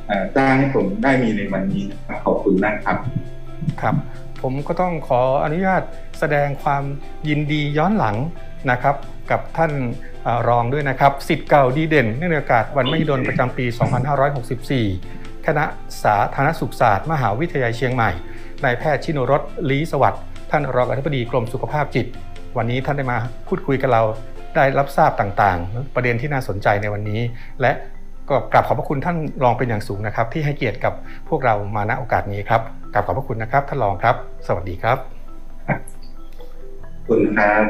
สร้างให้ผมได้มีในวันนี้นะครับขอบคุณมากครับครับผมก็ต้องขออนุญาตแสดงความยินดีย้อนหลังนะครับกับท่านรองด้วยนะครับศิษย์เก่าดีเด่นเนื่องในโอกาสวันมหิดลประจำปี สองพันห้าร้อยหกสิบสี่ คณะสาธารณสุขศาสตร์มหาวิทยาลัยเชียงใหม่นายแพทย์ชินรส ลีสวัสดิ์ท่านรองอธิบดีกรมสุขภาพจิตวันนี้ท่านได้มาพูดคุยกับเราได้รับทราบต่างๆประเด็นที่น่าสนใจในวันนี้และก็กราบขอบพระคุณท่านรองเป็นอย่างสูงนะครับที่ให้เกียรติกับพวกเรามาณโอกาสนี้ครับกราบขอบพระคุณนะครับท่านรองครับสวัสดีครับขอบคุณครับ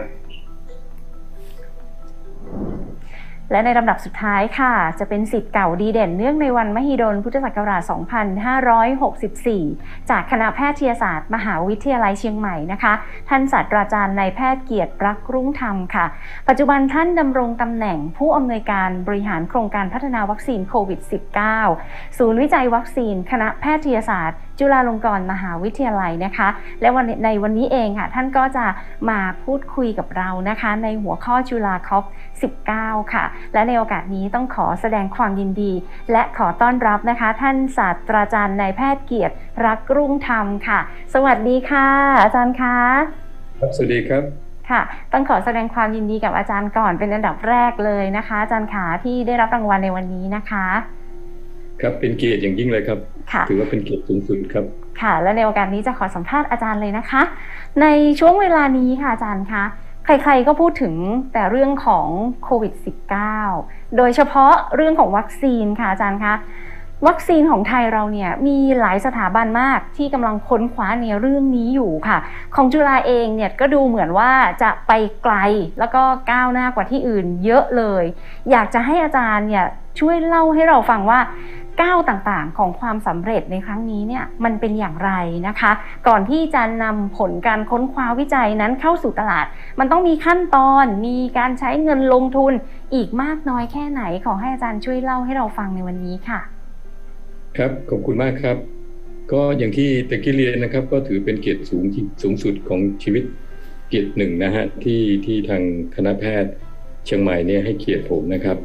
และในลำดับสุดท้ายค่ะจะเป็นศิษย์เก่าดีเด่นเนื่องในวันมหิดลพุทธศักราช สองพันห้าร้อยหกสิบสี่ จากคณะแพทยศาสตร์มหาวิทยาลัยเชียงใหม่นะคะท่านศาสตราจารย์นายแพทย์เกียรติรักรุ่งธรรมค่ะปัจจุบันท่านดำรงตำแหน่งผู้อำนวยการบริหารโครงการพัฒนาวัคซีนโควิด สิบเก้า ศูนย์วิจัยวัคซีนคณะแพทยศาสตร์จุฬาลงกรณ์มหาวิทยาลัยนะคะและวันในวันนี้เองค่ะท่านก็จะมาพูดคุยกับเรานะคะในหัวข้อจุฬาคอปสิบเก้าค่ะและในโอกาสนี้ต้องขอแสดงความยินดีและขอต้อนรับนะคะท่านศาสตราจารย์นายแพทย์เกียรติรักรุ่งธรรมค่ะสวัสดีค่ะอาจารย์คะครับสวัสดีครับค่ะต้องขอแสดงความยินดีกับอาจารย์ก่อนเป็นอันดับแรกเลยนะคะอาจารย์ขาที่ได้รับรางวัลในวันนี้นะคะครับเป็นเกียรติอย่างยิ่งเลยครับถือว่าเป็นเกียรติสูงสุดครับค่ะและในโอกาสนี้จะขอสัมภาษณ์อาจารย์เลยนะคะในช่วงเวลานี้ค่ะอาจารย์คะใครๆก็พูดถึงแต่เรื่องของโควิด สิบเก้า โดยเฉพาะเรื่องของวัคซีนค่ะอาจารย์คะวัคซีนของไทยเราเนี่ยมีหลายสถาบันมากที่กำลังค้นคว้าในเรื่องนี้อยู่ค่ะของจุฬาเองเนี่ยก็ดูเหมือนว่าจะไปไกลแล้วก็ก้าวหน้ากว่าที่อื่นเยอะเลยอยากจะให้อาจารย์เนี่ยช่วยเล่าให้เราฟังว่าก้าวต่างๆของความสำเร็จในครั้งนี้เนี่ยมันเป็นอย่างไรนะคะก่อนที่จะนำผลการค้นคว้าวิจัยนั้นเข้าสู่ตลาดมันต้องมีขั้นตอนมีการใช้เงินลงทุนอีกมากน้อยแค่ไหนขอให้อาจารย์ช่วยเล่าให้เราฟังในวันนี้ค่ะครับขอบคุณมากครับก็อย่างที่ตะกี้เรียนนะครับก็ถือเป็นเกียรติสูงสูงสุดของชีวิตเกียรติหนึ่งนะฮะที่ที่ทางคณะแพทย์เชียงใหม่เนี่ยให้เกียรติผมนะครับ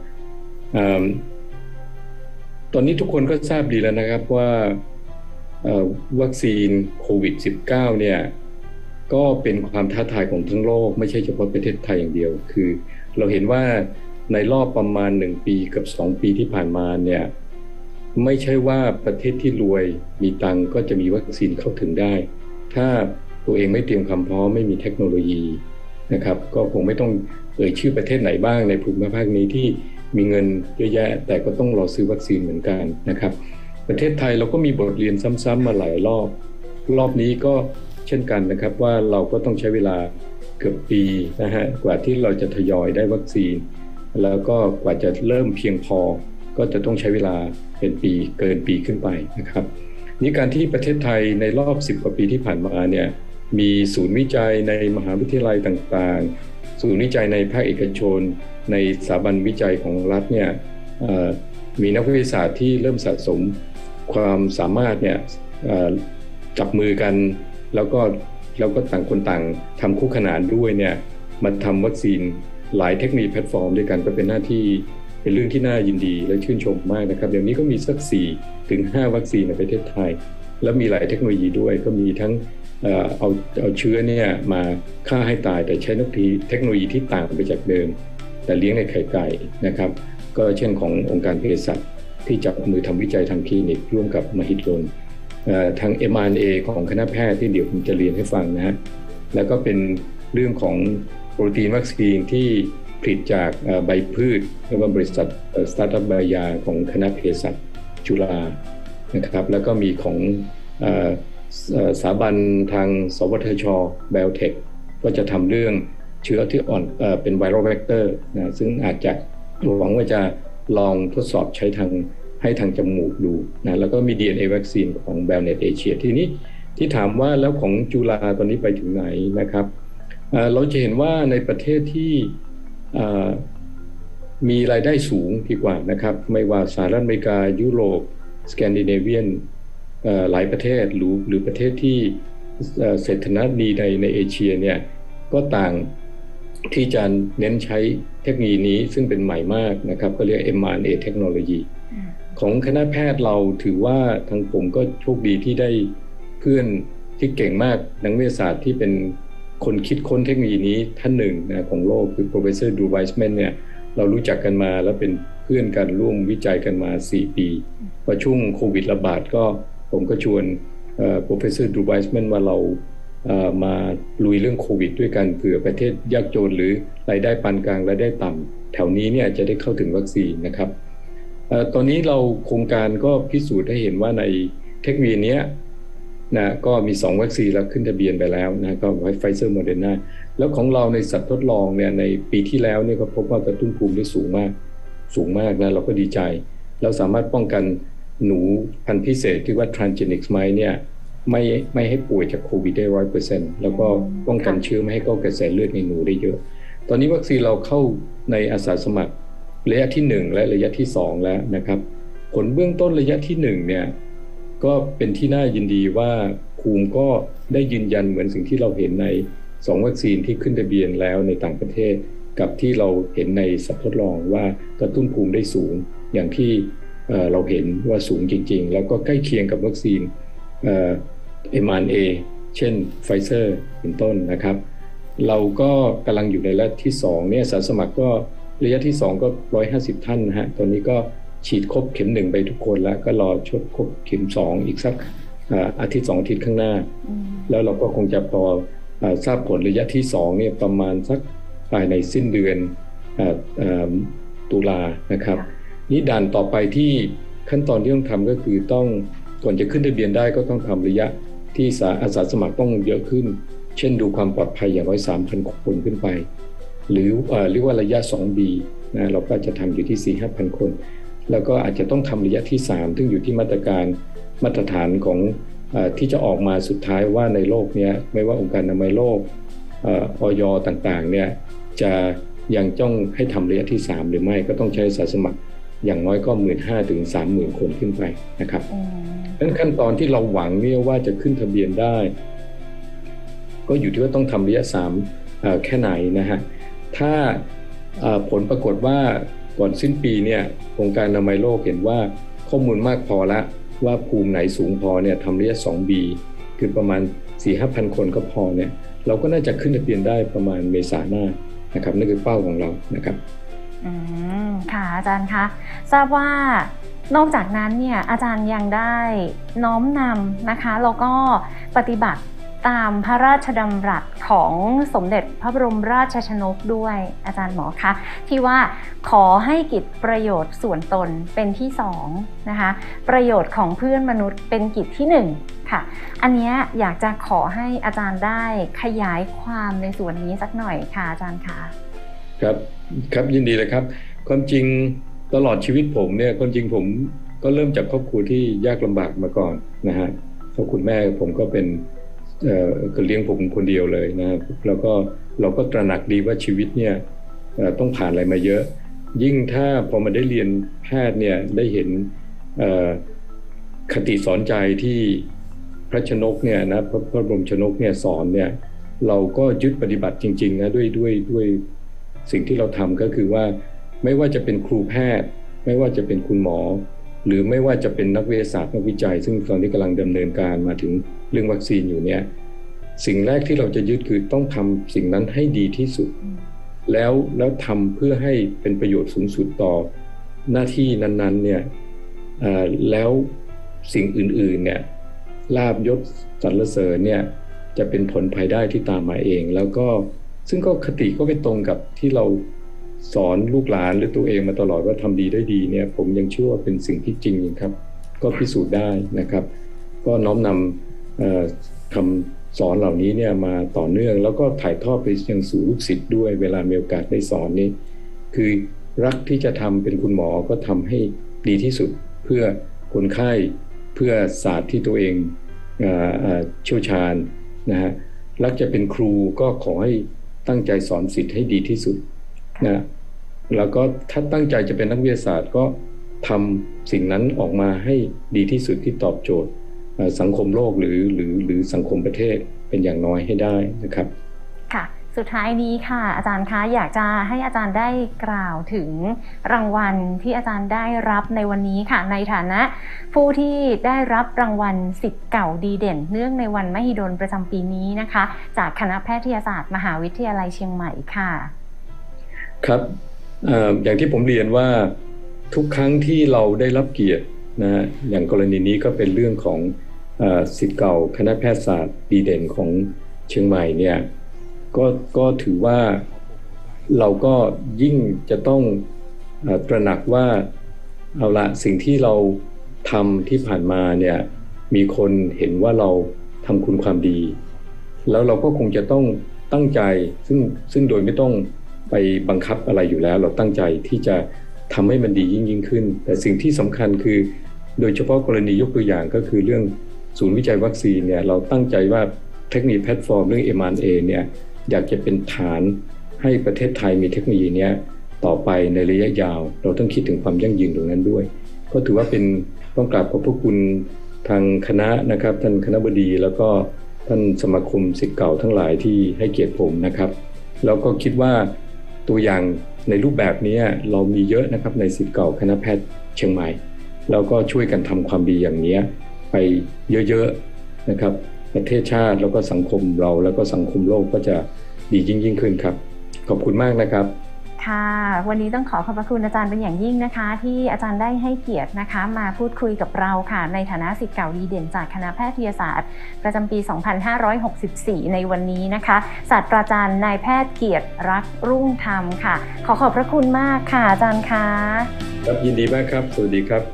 ตอนนี้ทุกคนก็ทราบดีแล้วนะครับว่าวัคซีนโควิด สิบเก้า เนี่ยก็เป็นความท้าทายของทั้งโลกไม่ใช่เฉพาะประเทศไทยอย่างเดียวคือเราเห็นว่าในรอบประมาณหนึ่งปีกับสองปีที่ผ่านมาเนี่ยไม่ใช่ว่าประเทศที่รวยมีตังก็จะมีวัคซีนเข้าถึงได้ถ้าตัวเองไม่เตรียมความพร้อมไม่มีเทคโนโลยีนะครับก็คงไม่ต้องเอ่ยชื่อประเทศไหนบ้างในภูมิภาคนี้ที่มีเงินเยอะแยะแต่ก็ต้องรอซื้อวัคซีนเหมือนกันนะครับประเทศไทยเราก็มีบทเรียนซ้ำๆมาหลายรอบรอบนี้ก็เช่นกันนะครับว่าเราก็ต้องใช้เวลาเกือบปีนะฮะกว่าที่เราจะทยอยได้วัคซีนแล้วก็กว่าจะเริ่มเพียงพอก็จะต้องใช้เวลาเป็นปีเกินปีขึ้นไปนะครับนี่การที่ประเทศไทยในรอบสิบกว่าปีที่ผ่านมาเนี่ยมีศูนย์วิจัยในมหาวิทยาลัยต่างๆศูนย์วิจัยในภาคเอกชนในสถาบันวิจัยของรัฐเนี่ยมีนักวิทยาศาสตร์ที่เริ่มสะสมความสามารถเนี่ยจับมือกันแล้วก็แล้วก็ต่างคนต่างทำคู่ขนานด้วยเนี่ยมาทำวัคซีนหลายเทคโนโลยีแพลตฟอร์มด้วยกันก็เป็นหน้าที่เป็นเรื่องที่น่ายินดีและชื่นชมมากนะครับเดี๋ยวนี้ก็มีสักสี่ถึงห้าวัคซีนในประเทศไทยแล้วมีหลายเทคโนโลยีด้วยก็มีทั้งเอาเอาเชื้อเนี่ยมาฆ่าให้ตายแต่ใช้เทคโนโลยีที่ต่างไปจากเดิมแต่เลี้ยงในไข่ไก่นะครับก็เช่นขององค์การเภสัชที่จับมือทำวิจัยทางคลินิกร่วมกับมหิดลทาง เอ็ม อาร์ เอ็น เอ ของคณะแพทย์ที่เดี๋ยวผมจะเรียนให้ฟังนะฮะแล้วก็เป็นเรื่องของโปรตีนวัคซีนที่ผลิตจากใบพืชเรียกว่าบริษัทสตาร์ทอัพไบยาของคณะเภสัชจุฬานะครับแล้วก็มีของสถาบันทางสวทช Biotech ก็จะทำเรื่องเชื้อที่อ่อนเอ่อเป็นไวรัลเวกเตอร์นะซึ่งอาจจะหวังว่าจะลองทดสอบใช้ทางให้ทางจมูกดูนะแล้วก็มี ดี เอ็น เอ วัคซีนของ Bellnet Asia ทีนี้ที่ถามว่าแล้วของจุฬาตอนนี้ไปถึงไหนนะครับเอ่อเราจะเห็นว่าในประเทศที่เอ่อมีรายได้สูงดีกว่านะครับไม่ว่าสหรัฐอเมริกายุโรปสแกนดิเนเวียนหลายประเทศหรือหรือประเทศที่เศรษฐกิจดีในในเอเชียเนี่ยก็ต่างที่จะเน้นใช้เทคโนโลยีนี้ซึ่งเป็นใหม่มากนะครับก็เรียก เอ็ม อาร์ เอ็น เอ เทคโนโลยีของคณะแพทย์เราถือว่าทางผมก็โชคดีที่ได้เพื่อนที่เก่งมากนักวิทยาศาสตร์ที่เป็นคนคิดค้นเทคโนโลยีนี้ท่านหนึ่งนะของโลกคือ Professor Drew Weissman เนี่ยเรารู้จักกันมาแล้วเป็นเพื่อนกันร่วมวิจัยกันมาสี่ปีพอช่วงโควิดระบาดก็ผมก็ชวน Professor Drew Weissman ว่าเรามาลุยเรื่องโควิดด้วยกันเผื่อประเทศยากจนหรือรายได้ปานกลางรายได้ต่ำแถวนี้เนี่ยจะได้เข้าถึงวัคซีนนะครับตอนนี้เราโครงการก็พิสูจน์ให้เห็นว่าในเทคโนโลยีนี้นะก็มีสองวัคซีนแล้วขึ้นทะเบียนไปแล้วนะก็ไฟเซอร์โมเดอร์นาแล้วของเราในสัตว์ทดลองเนี่ยในปีที่แล้วเนี่ยก็พบว่ากระตุ้นภูมิได้สูงมากสูงมากนะเราก็ดีใจเราสามารถป้องกันหนูพันธุ์พิเศษที่ว่า transgenic mice เนี่ยไม่ไม่ให้ป่วยจากโควิดได้ ร้อยเปอร์เซ็นต์ แล้วก็ป้องกันเชื้อไม่ให้เข้ากระแสเลือดในหนูได้เยอะตอนนี้วัคซีนเราเข้าในอาสาสมัครระยะที่หนึ่งและระยะที่สองแล้วนะครับผลเบื้องต้นระยะที่หนึ่งเนี่ยก็เป็นที่น่ายินดีว่าภูมิก็ได้ยืนยันเหมือนสิ่งที่เราเห็นในสองวัคซีนที่ขึ้นทะเบียนแล้วในต่างประเทศกับที่เราเห็นในสัตว์ทดลองว่ากระตุ้นภูมิได้สูงอย่างที่เราเห็นว่าสูงจริงๆแล้วก็ใกล้เคียงกับวัคซีนเอ็ม อาร์ เอ็น เอ เช่นไฟเซอร์เป็นต้นนะครับเราก็กำลังอยู่ในระยะที่สองเนี่ยอาสาสมัครก็ระยะที่สองก็หนึ่งร้อยห้าสิบท่านนะฮะตอนนี้ก็ฉีดครบเข็มหนึ่งไปทุกคนแล้วก็รอชดครบเข็มสองอีกสักอาทิตย์สองอาทิตย์ข้างหน้าแล้วเราก็คงจะพอทราบผลระยะที่สองเนี่ยประมาณสักภายในสิ้นเดือนตุลานะครับนี่ด่านต่อไปที่ขั้นตอนที่ต้องทำก็คือต้องก่อนจะขึ้นทะเบียนได้ก็ต้องทำระยะที่อาสาสมัครต้องเยอะขึ้นเช่นดูความปลอดภัยอย่างน้อย สามพัน คนขึ้นไปหรือเรียกว่าระยะ สองบี นะเราก็จะทำอยู่ที่ สี่ถึงห้าพัน คนแล้วก็อาจจะต้องทำระยะที่สามซึ่งอยู่ที่มาตรการมาตรฐานของที่จะออกมาสุดท้ายว่าในโลกนี้ไม่ว่าองค์การอนามัยโลกอย.ต่างๆเนี่ยจะยังต้องให้ทำระยะที่สามหรือไม่ก็ต้องใช้อาสาสมัครอย่างน้อยก็ หนึ่งหมื่นห้าพัน ถึง สามหมื่น คนขึ้นไปนะครับดังนั้นขั้นตอนที่เราหวังเนี่ยว่าจะขึ้นทะเบียนได้ก็อยู่ที่ว่าต้องทำระยะสามแค่ไหนนะฮะถ้าผลปรากฏว่าก่อนสิ้นปีเนี่ยองค์การอนามัยโลกเห็นว่าข้อมูลมากพอแล้วว่าภูมิไหนสูงพอเนี่ยทำระยะ สองบี คือประมาณ สี่ถึงห้าพัน คนก็พอเนี่ยเราก็น่าจะขึ้นทะเบียนได้ประมาณเมษายนหน้านะครับนั่นคือเป้าของเรานะครับอืมค่ะอาจารย์คะทราบว่านอกจากนั้นเนี่ยอาจารย์ยังได้น้อมนำนะคะแล้วก็ปฏิบัติตามพระราชดำรัสของสมเด็จพระบรมราชชนกด้วยอาจารย์หมอคะที่ว่าขอให้กิจประโยชน์ส่วนตนเป็นที่สองนะคะประโยชน์ของเพื่อนมนุษย์เป็นกิจที่หนึ่งค่ะอันนี้อยากจะขอให้อาจารย์ได้ขยายความในส่วนนี้สักหน่อยค่ะอาจารย์คะครับครับยินดีเลยครับความจริงตลอดชีวิตผมเนี่ยความจริงผมก็เริ่มจากครอบครัวที่ยากลำบากมาก่อนนะฮะเพราะคุณแม่ผมก็เป็นเอ่อก็เลี้ยงผมคนเดียวเลยนะครับแล้วก็เราก็ตระหนักดีว่าชีวิตเนี่ยต้องผ่านอะไรมาเยอะยิ่งถ้าพอมาได้เรียนแพทย์เนี่ยได้เห็นคติสอนใจที่พระชนกเนี่ยนะพระพระบรมชนกเนี่ยสอนเนี่ยเราก็ยึดปฏิบัติจริงๆนะด้วยด้วยด้วยสิ่งที่เราทำก็คือว่าไม่ว่าจะเป็นครูแพทย์ไม่ว่าจะเป็นคุณหมอหรือไม่ว่าจะเป็นนักวิทยาศาสตร์นักวิจัยซึ่งตอนนี้กำลังดำเนินการมาถึงเรื่องวัคซีนอยู่เนี่ยสิ่งแรกที่เราจะยึดคือต้องทำสิ่งนั้นให้ดีที่สุดแล้วแล้วทำเพื่อให้เป็นประโยชน์สูงสุดต่อหน้าที่นั้นๆเนี่ยแล้วสิ่งอื่นๆเนี่ยลาภยศสรรเสริญเนี่ยจะเป็นผลภายได้ที่ตามมาเองแล้วก็ซึ่งก็คติก็ไปตรงกับที่เราสอนลูกหลานหรือตัวเองมาตลอดว่าทำดีได้ดีเนี่ยผมยังเชื่อว่าเป็นสิ่งที่จริงครับก็พิสูจน์ได้นะครับก็น้อมนำคำสอนเหล่านี้เนี่ยมาต่อเนื่องแล้วก็ถ่ายทอดไปยังสู่ลูกศิษย์ด้วยเวลามีโอกาสได้สอนนี้คือรักที่จะทำเป็นคุณหมอก็ทำให้ดีที่สุดเพื่อคนไข้เพื่อศาสตร์ที่ตัวเองเชี่ยวชาญนะฮะรักจะเป็นครูก็ขอให้ตั้งใจสอนศิษย์ให้ดีที่สุดนะแล้วก็ถ้าตั้งใจจะเป็นนักวิทยาศาสตร์ก็ทำสิ่งนั้นออกมาให้ดีที่สุดที่ตอบโจทย์สังคมโลกหรือหรือหรือสังคมประเทศเป็นอย่างน้อยให้ได้นะครับค่ะสุดท้ายนี้ค่ะอาจารย์คะอยากจะให้อาจารย์ได้กล่าวถึงรางวัลที่อาจารย์ได้รับในวันนี้ค่ะในฐานะผู้ที่ได้รับรางวัลศิษย์เก่าดีเด่นเนื่องในวันมหิดลประจำปีนี้นะคะจากคณะแพทยศาสตร์มหาวิทยาลัยเชียงใหม่ค่ะครับ เอ่อ อย่างที่ผมเรียนว่าทุกครั้งที่เราได้รับเกียรตินะอย่างกรณีนี้ก็เป็นเรื่องของเอ่อศิษย์เก่าคณะแพทยศาสตร์ดีเด่นของเชียงใหม่เนี่ยก็ก็ถือว่าเราก็ยิ่งจะต้องเอ่อตระหนักว่าเอาละสิ่งที่เราทำที่ผ่านมาเนี่ยมีคนเห็นว่าเราทำคุณความดีแล้วเราก็คงจะต้องตั้งใจซึ่งซึ่งโดยไม่ต้องไปบังคับอะไรอยู่แล้วเราตั้งใจที่จะทำให้มันดียิ่งยิ่งขึ้นแต่สิ่งที่สำคัญคือโดยเฉพาะกรณียกตัวอย่างก็คือเรื่องศูนย์วิจัยวัคซีนเนี่ยเราตั้งใจว่าเทคโนโลยีแพลตฟอร์มเรื่อง เอ็ม อาร์ เอ เนี่ยอยากจะเป็นฐานให้ประเทศไทยมีเทคโนโลยีนี้ต่อไปในระยะยาวเราต้องคิดถึงความยั่งยืนตรงนั้นด้วยก็ถือว่าเป็นต้องกราบขอบพระคุณทางคณะนะครับท่านคณบดีแล้วก็ท่านสมาคมศิษย์เก่าทั้งหลายที่ให้เกียรติผมนะครับแล้วก็คิดว่าตัวอย่างในรูปแบบนี้เรามีเยอะนะครับในศิษย์เก่าคณะแพทย์เชียงใหม่แล้วก็ช่วยกันทำความดีอย่างนี้ไปเยอะๆนะครับประเทศชาติแล้วก็สังคมเราแล้วก็สังคมโลกก็จะดียิ่งยิ่งขึ้นครับขอบคุณมากนะครับค่ะวันนี้ต้องขอขอบพระคุณอาจารย์เป็นอย่างยิ่งนะคะที่อาจารย์ได้ให้เกียรตินะคะมาพูดคุยกับเราค่ะในฐานะศิษย์เก่าดีเด่นจากคณะแพทยศาสตร์ประจำปี สองพันห้าร้อยหกสิบสี่ ในวันนี้นะคะศาสตราจารย์นายแพทย์เกียรติรักรุ่งธรรมค่ะขอขอบพระคุณมากค่ะอาจารย์คะครับยินดีมากครับสวัสดีครับ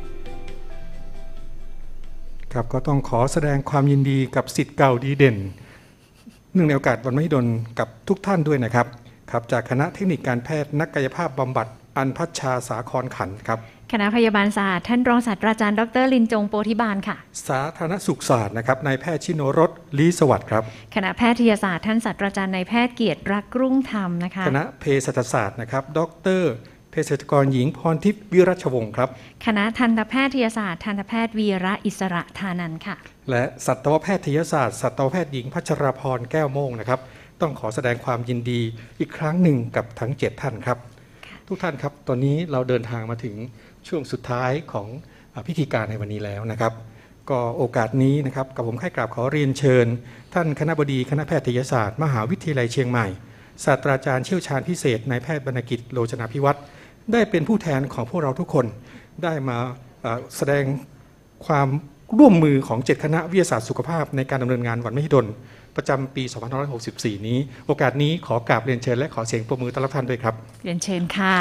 ครับก็ต้องขอแสดงความยินดีกับศิษย์เก่าดีเด่นเนื่องในโอกาสวันมหิดลกับทุกท่านด้วยนะครับครับจากคณะเทคนิคการแพทย์นักกายภาพบำบัดอัญพัชชาสาครขันธ์ครับคณะพยาบาลศาสตร์ท่านรองศาสตราจารย์ดรลินจงโปธิบาลค่ะสาธารณสุขศาสตร์นะครับนายแพทย์ชิโนรสลีสวัสดิ์ครับคณะแพทยศาสตร์ท่านศาสตราจารย์นายแพทย์เกียรติรักรุ่งธรรมนะคะคณะเภสัชศาสตร์นะครับดรเภสัชกรหญิงพรทิพย์วิรัชวงศ์ครับคณะทันตแพทยศาสตร์ทันตแพทย์วีระอิสระธานันท์ค่ะและสัตวแพทยศาสตร์สัตวแพทย์หญิงพัชรพรแก้วโมงนะครับต้องขอแสดงความยินดีอีกครั้งหนึ่งกับทั้งเจ็ดท่านครับทุกท่านครับตอนนี้เราเดินทางมาถึงช่วงสุดท้ายของพิธีการในวันนี้แล้วนะครับก็โอกาสนี้นะครับกับผมให้กราบขอเรียนเชิญท่านคณบดีคณะแพทยศาสตร์มหาวิทยาลัยเชียงใหม่ศาสตราจารย์เชี่ยวชาญพิเศษนายแพทย์บรรณกิจโลจนาภิวัตรได้เป็นผู้แทนของพวกเราทุกคนได้มาแสดงความร่วมมือของเจ็ดคณะวิทยาศาสตร์สุขภาพในการดำเนินงานวันมหิดลประจำปี สองพันห้าร้อยหกสิบสี่ นี้โอกาสนี้ขอกราบเรียนเชิญและขอเสียงปรบมือต้อนรับท่านด้วยครับเรียนเชิญค่ะ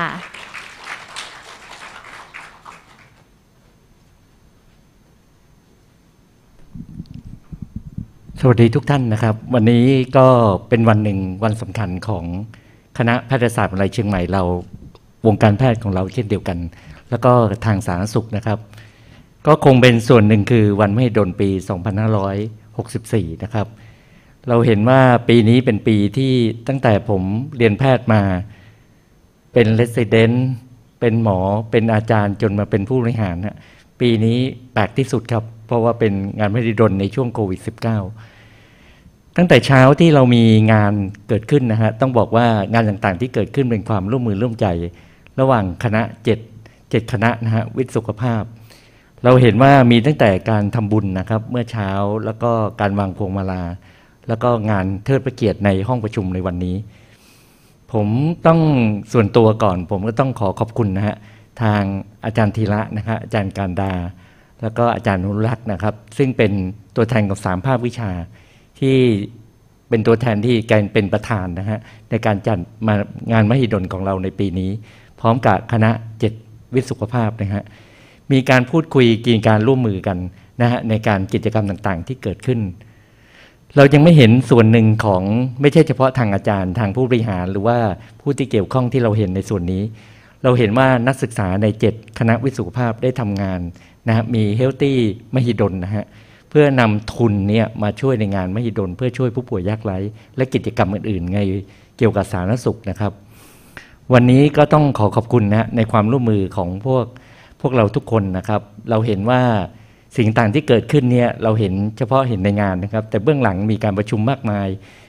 สวัสดีทุกท่านนะครับวันนี้ก็เป็นวันหนึ่งวันสำคัญของคณะแพทยศาสตร์มหาวิทยาลัยเชียงใหม่เราวงการแพทย์ของเราเช่นเดียวกันแล้วก็ทางสาธารณสุขนะครับก็คงเป็นส่วนหนึ่งคือวันมหิดลปี สองพันห้าร้อยหกสิบสี่ นะครับเราเห็นว่าปีนี้เป็นปีที่ตั้งแต่ผมเรียนแพทย์มาเป็นเรสซิเดนต์เป็นหมอเป็นอาจารย์จนมาเป็นผู้บริหารนะปีนี้แปลกที่สุดครับเพราะว่าเป็นงานมหิดลในช่วงโควิด สิบเก้า ตั้งแต่เช้าที่เรามีงานเกิดขึ้นนะฮะต้องบอกว่างานต่างๆที่เกิดขึ้นเป็นความร่วมมือร่วมใจระหว่างคณะเจ็ด เจ็ดคณะนะฮะวิทย์สุขภาพเราเห็นว่ามีตั้งแต่การทำบุญนะครับเมื่อเช้าแล้วก็การวางพวงมาลาแล้วก็งานเทิดพระเกียรติในห้องประชุมในวันนี้ผมต้องส่วนตัวก่อนผมก็ต้องขอขอบคุณนะฮะทางอาจารย์ธีระนะฮะอาจารย์การดาแล้วก็อาจารย์นุรักษ์นะครับซึ่งเป็นตัวแทนของสามภาควิชาที่เป็นตัวแทนที่การเป็นประธานนะฮะในการจัดมางานมหิดลของเราในปีนี้พร้อมกับคณะเจ็ดวิทย์สุขภาพนะฮะมีการพูดคุยกิจการร่วมมือกันนะฮะในการกิจกรรมต่างๆที่เกิดขึ้นเรายังไม่เห็นส่วนหนึ่งของไม่ใช่เฉพาะทางอาจารย์ทางผู้บริหารหรือว่าผู้ที่เกี่ยวข้องที่เราเห็นในส่วนนี้เราเห็นว่านักศึกษาในเจ็ดคณะวิทย์สุขภาพได้ทำงานนะฮะมีเฮลตี้มหิดลนะฮะเพื่อนำทุนเนี่ยมาช่วยในงานมหิดลเพื่อช่วยผู้ป่วยยากไร้และกิจกรรมอื่นๆในเกี่ยวกับสาธารณสุขนะครับวันนี้ก็ต้องขอขอบคุณนะในความร่วมมือของพวกพวกเราทุกคนนะครับเราเห็นว่าสิ่งต่างที่เกิดขึ้นเนี่ยเราเห็นเฉพาะเห็นในงานนะครับแต่เบื้องหลังมีการประชุมมากมาย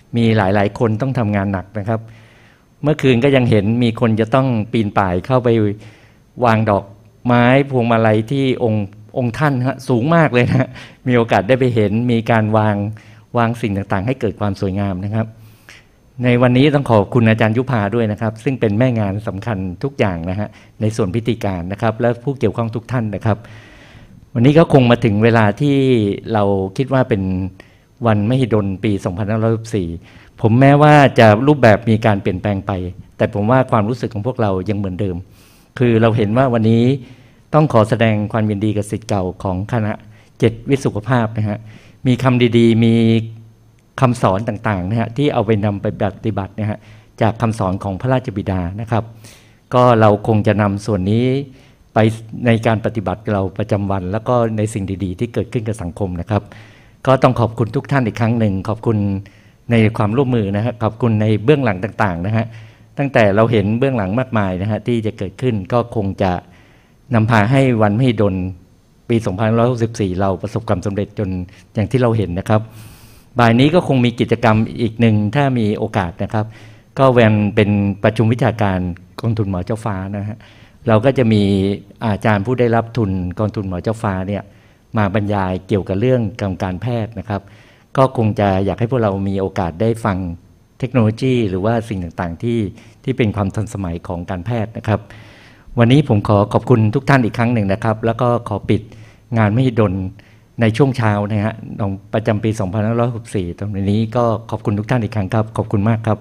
มีหลายๆคนต้องทำงานหนักนะครับ เมื่อคืนก็ยังเห็นมีคนจะต้องปีนป่ายเข้าไปวางดอกไม้พวงมาลัยที่องค์องค์ท่านฮะสูงมากเลยนะมีโอกาสได้ไปเห็นมีการวางวางสิ่งต่างๆให้เกิดความสวยงามนะครับในวันนี้ต้องขอบคุณอาจารย์ยุพาด้วยนะครับซึ่งเป็นแม่งานสำคัญทุกอย่างนะฮะในส่วนพิธีการนะครับและผู้เกี่ยวข้องทุกท่านนะครับวันนี้ก็คงมาถึงเวลาที่เราคิดว่าเป็นวันมหิดลปีสองพันห้าร้อยสิบสี่ผมแม้ว่าจะรูปแบบมีการเปลี่ยนแปลงไปแต่ผมว่าความรู้สึกของพวกเรายังเหมือนเดิมคือเราเห็นว่าวันนี้ต้องขอแสดงความยินดีกับศิษย์เก่าของคณะเจ็ดวิทย์สุขภาพนะฮะมีคำดีๆมีคำสอนต่างๆนะฮะที่เอาไปนำไปปฏิบัตินะฮะจากคำสอนของพระราชบิดานะครับก็เราคงจะนำส่วนนี้ไปในการปฏิบัติเราประจำวันแล้วก็ในสิ่งดีๆที่เกิดขึ้นกับสังคมนะครับก็ต้องขอบคุณทุกท่านอีกครั้งหนึ่งขอบคุณในความร่วมมือนะฮะขอบคุณในเบื้องหลังต่างๆนะฮะตั้งแต่เราเห็นเบื้องหลังมากมายนะฮะที่จะเกิดขึ้นก็คงจะนำพาให้วันมหิดลปีสองพันห้าร้อยหกสิบสี่เราประสบความสำเร็จจนอย่างที่เราเห็นนะครับบ่ายนี้ก็คงมีกิจกรรมอีกหนึ่งถ้ามีโอกาสนะครับก็แวนเป็นประชุมวิชาการกองทุนหมอเจ้าฟ้านะฮะเราก็จะมีอาจารย์ผู้ได้รับทุนกองทุนหมอเจ้าฟ้าเนี่ยมาบรรยายเกี่ยวกับเรื่องการแพทย์นะครับก็คงจะอยากให้พวกเรามีโอกาสได้ฟังเทคโนโลยีหรือว่าสิ่งต่างๆที่ที่เป็นความทันสมัยของการแพทย์นะครับวันนี้ผมขอขอบคุณทุกท่านอีกครั้งหนึ่งนะครับแล้วก็ขอปิดงานมหิดลในช่วงเช้านะฮะประจำปีสองพันห้าร้อยหกสิบสี่ตรงนี้ก็ขอบคุณทุกท่านอีกครั้งครับขอบคุณมากครับ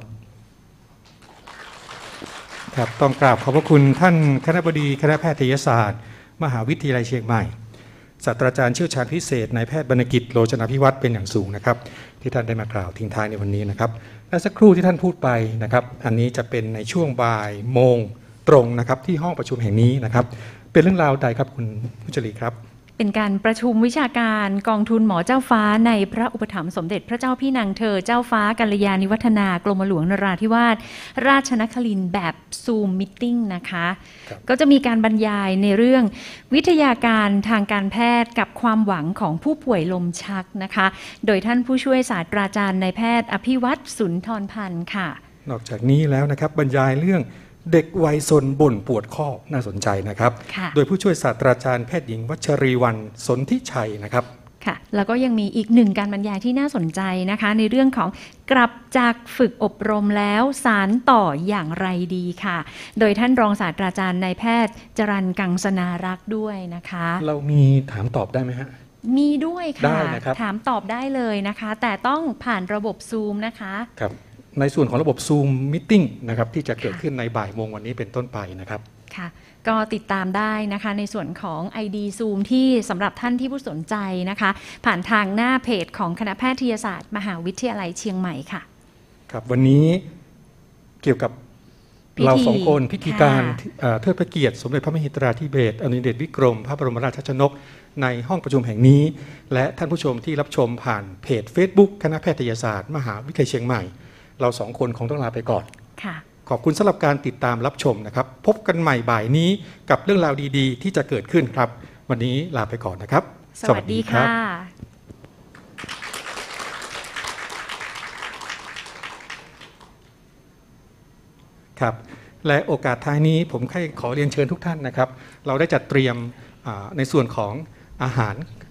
ครับต้องกราบขอบพระคุณท่านคณบดีคณะแพทยศาสตร์มหาวิทยาลัยเชียงใหม่ศาสตราจารย์เชี่ยวชาญพิเศษนายแพทย์บรรณกิจโลจนาภิวัฒน์เป็นอย่างสูงนะครับที่ท่านได้มากล่าวทิ้งท้ายในวันนี้นะครับและสักครู่ที่ท่านพูดไปนะครับอันนี้จะเป็นในช่วงบ่ายโมงตรงนะครับที่ห้องประชุมแห่งนี้นะครับเป็นเรื่องราวใดครับคุณผู้จรีครับเป็นการประชุมวิชาการกองทุนหมอเจ้าฟ้าในพระอุปถัมภ์สมเด็จพระเจ้าพี่นางเธอเจ้าฟ้ากัลยาณิวัฒนากรมหลวงนราธิวาสราชนครินทร์แบบซูมมิทติ้งนะคะก็จะมีการบรรยายในเรื่องวิทยาการทางการแพทย์กับความหวังของผู้ป่วยลมชักนะคะโดยท่านผู้ช่วยศาสตราจารย์นายแพทย์อภิวัตรสุนทรพันธ์ค่ะนอกจากนี้แล้วนะครับบรรยายเรื่องเด็กวัยซนบ่นปวดข้อน่าสนใจนะครับโดยผู้ช่วยศาสตราจารย์แพทย์หญิงวัชรีวรรณสนธิชัยนะครับค่ะแล้วก็ยังมีอีกหนึ่งการบรรยายที่น่าสนใจนะคะในเรื่องของกลับจากฝึกอบรมแล้วสารต่ออย่างไรดีค่ะโดยท่านรองศาสตราจารย์นายแพทย์จรัญกังสนารักษ์ด้วยนะคะเรามีถามตอบได้ไหมฮะมีด้วยค่ะถามตอบได้เลยนะคะแต่ต้องผ่านระบบซูมนะคะครับในส่วนของระบบ Zoom Meeting นะครับที่จะเกิดขึ้นในบ่ายโมงวันนี้เป็นต้นไปนะครับค่ะก็ติดตามได้นะคะในส่วนของ ไอ ดี Zoom ที่สำหรับท่านที่ผู้สนใจนะคะผ่านทางหน้าเพจของคณะแพทยศาสตร์มหาวิทยาลัยเชียงใหม่ค่ะครับวันนี้เกี่ยวกับเราสองคนพิธีการเทิดพระเกียรติสมเด็จพระมหิตราธิเบศรอดุลยเดชวิกรมพระบรมราชชนกในห้องประชุมแห่งนี้และท่านผู้ชมที่รับชมผ่านเพจ Facebook คณะแพทยศาสตร์มหาวิทยาลัยเชียงใหม่เราสองคนคงต้องลาไปก่อนขอบคุณสำหรับการติดตามรับชมนะครับพบกันใหม่บ่ายนี้กับเรื่องราวดีๆที่จะเกิดขึ้นครับวันนี้ลาไปก่อนนะครับสวัสดีค่ะครับและโอกาสท้ายนี้ผมขอเรียนเชิญทุกท่านนะครับเราได้จัดเตรียมในส่วนของอาหาร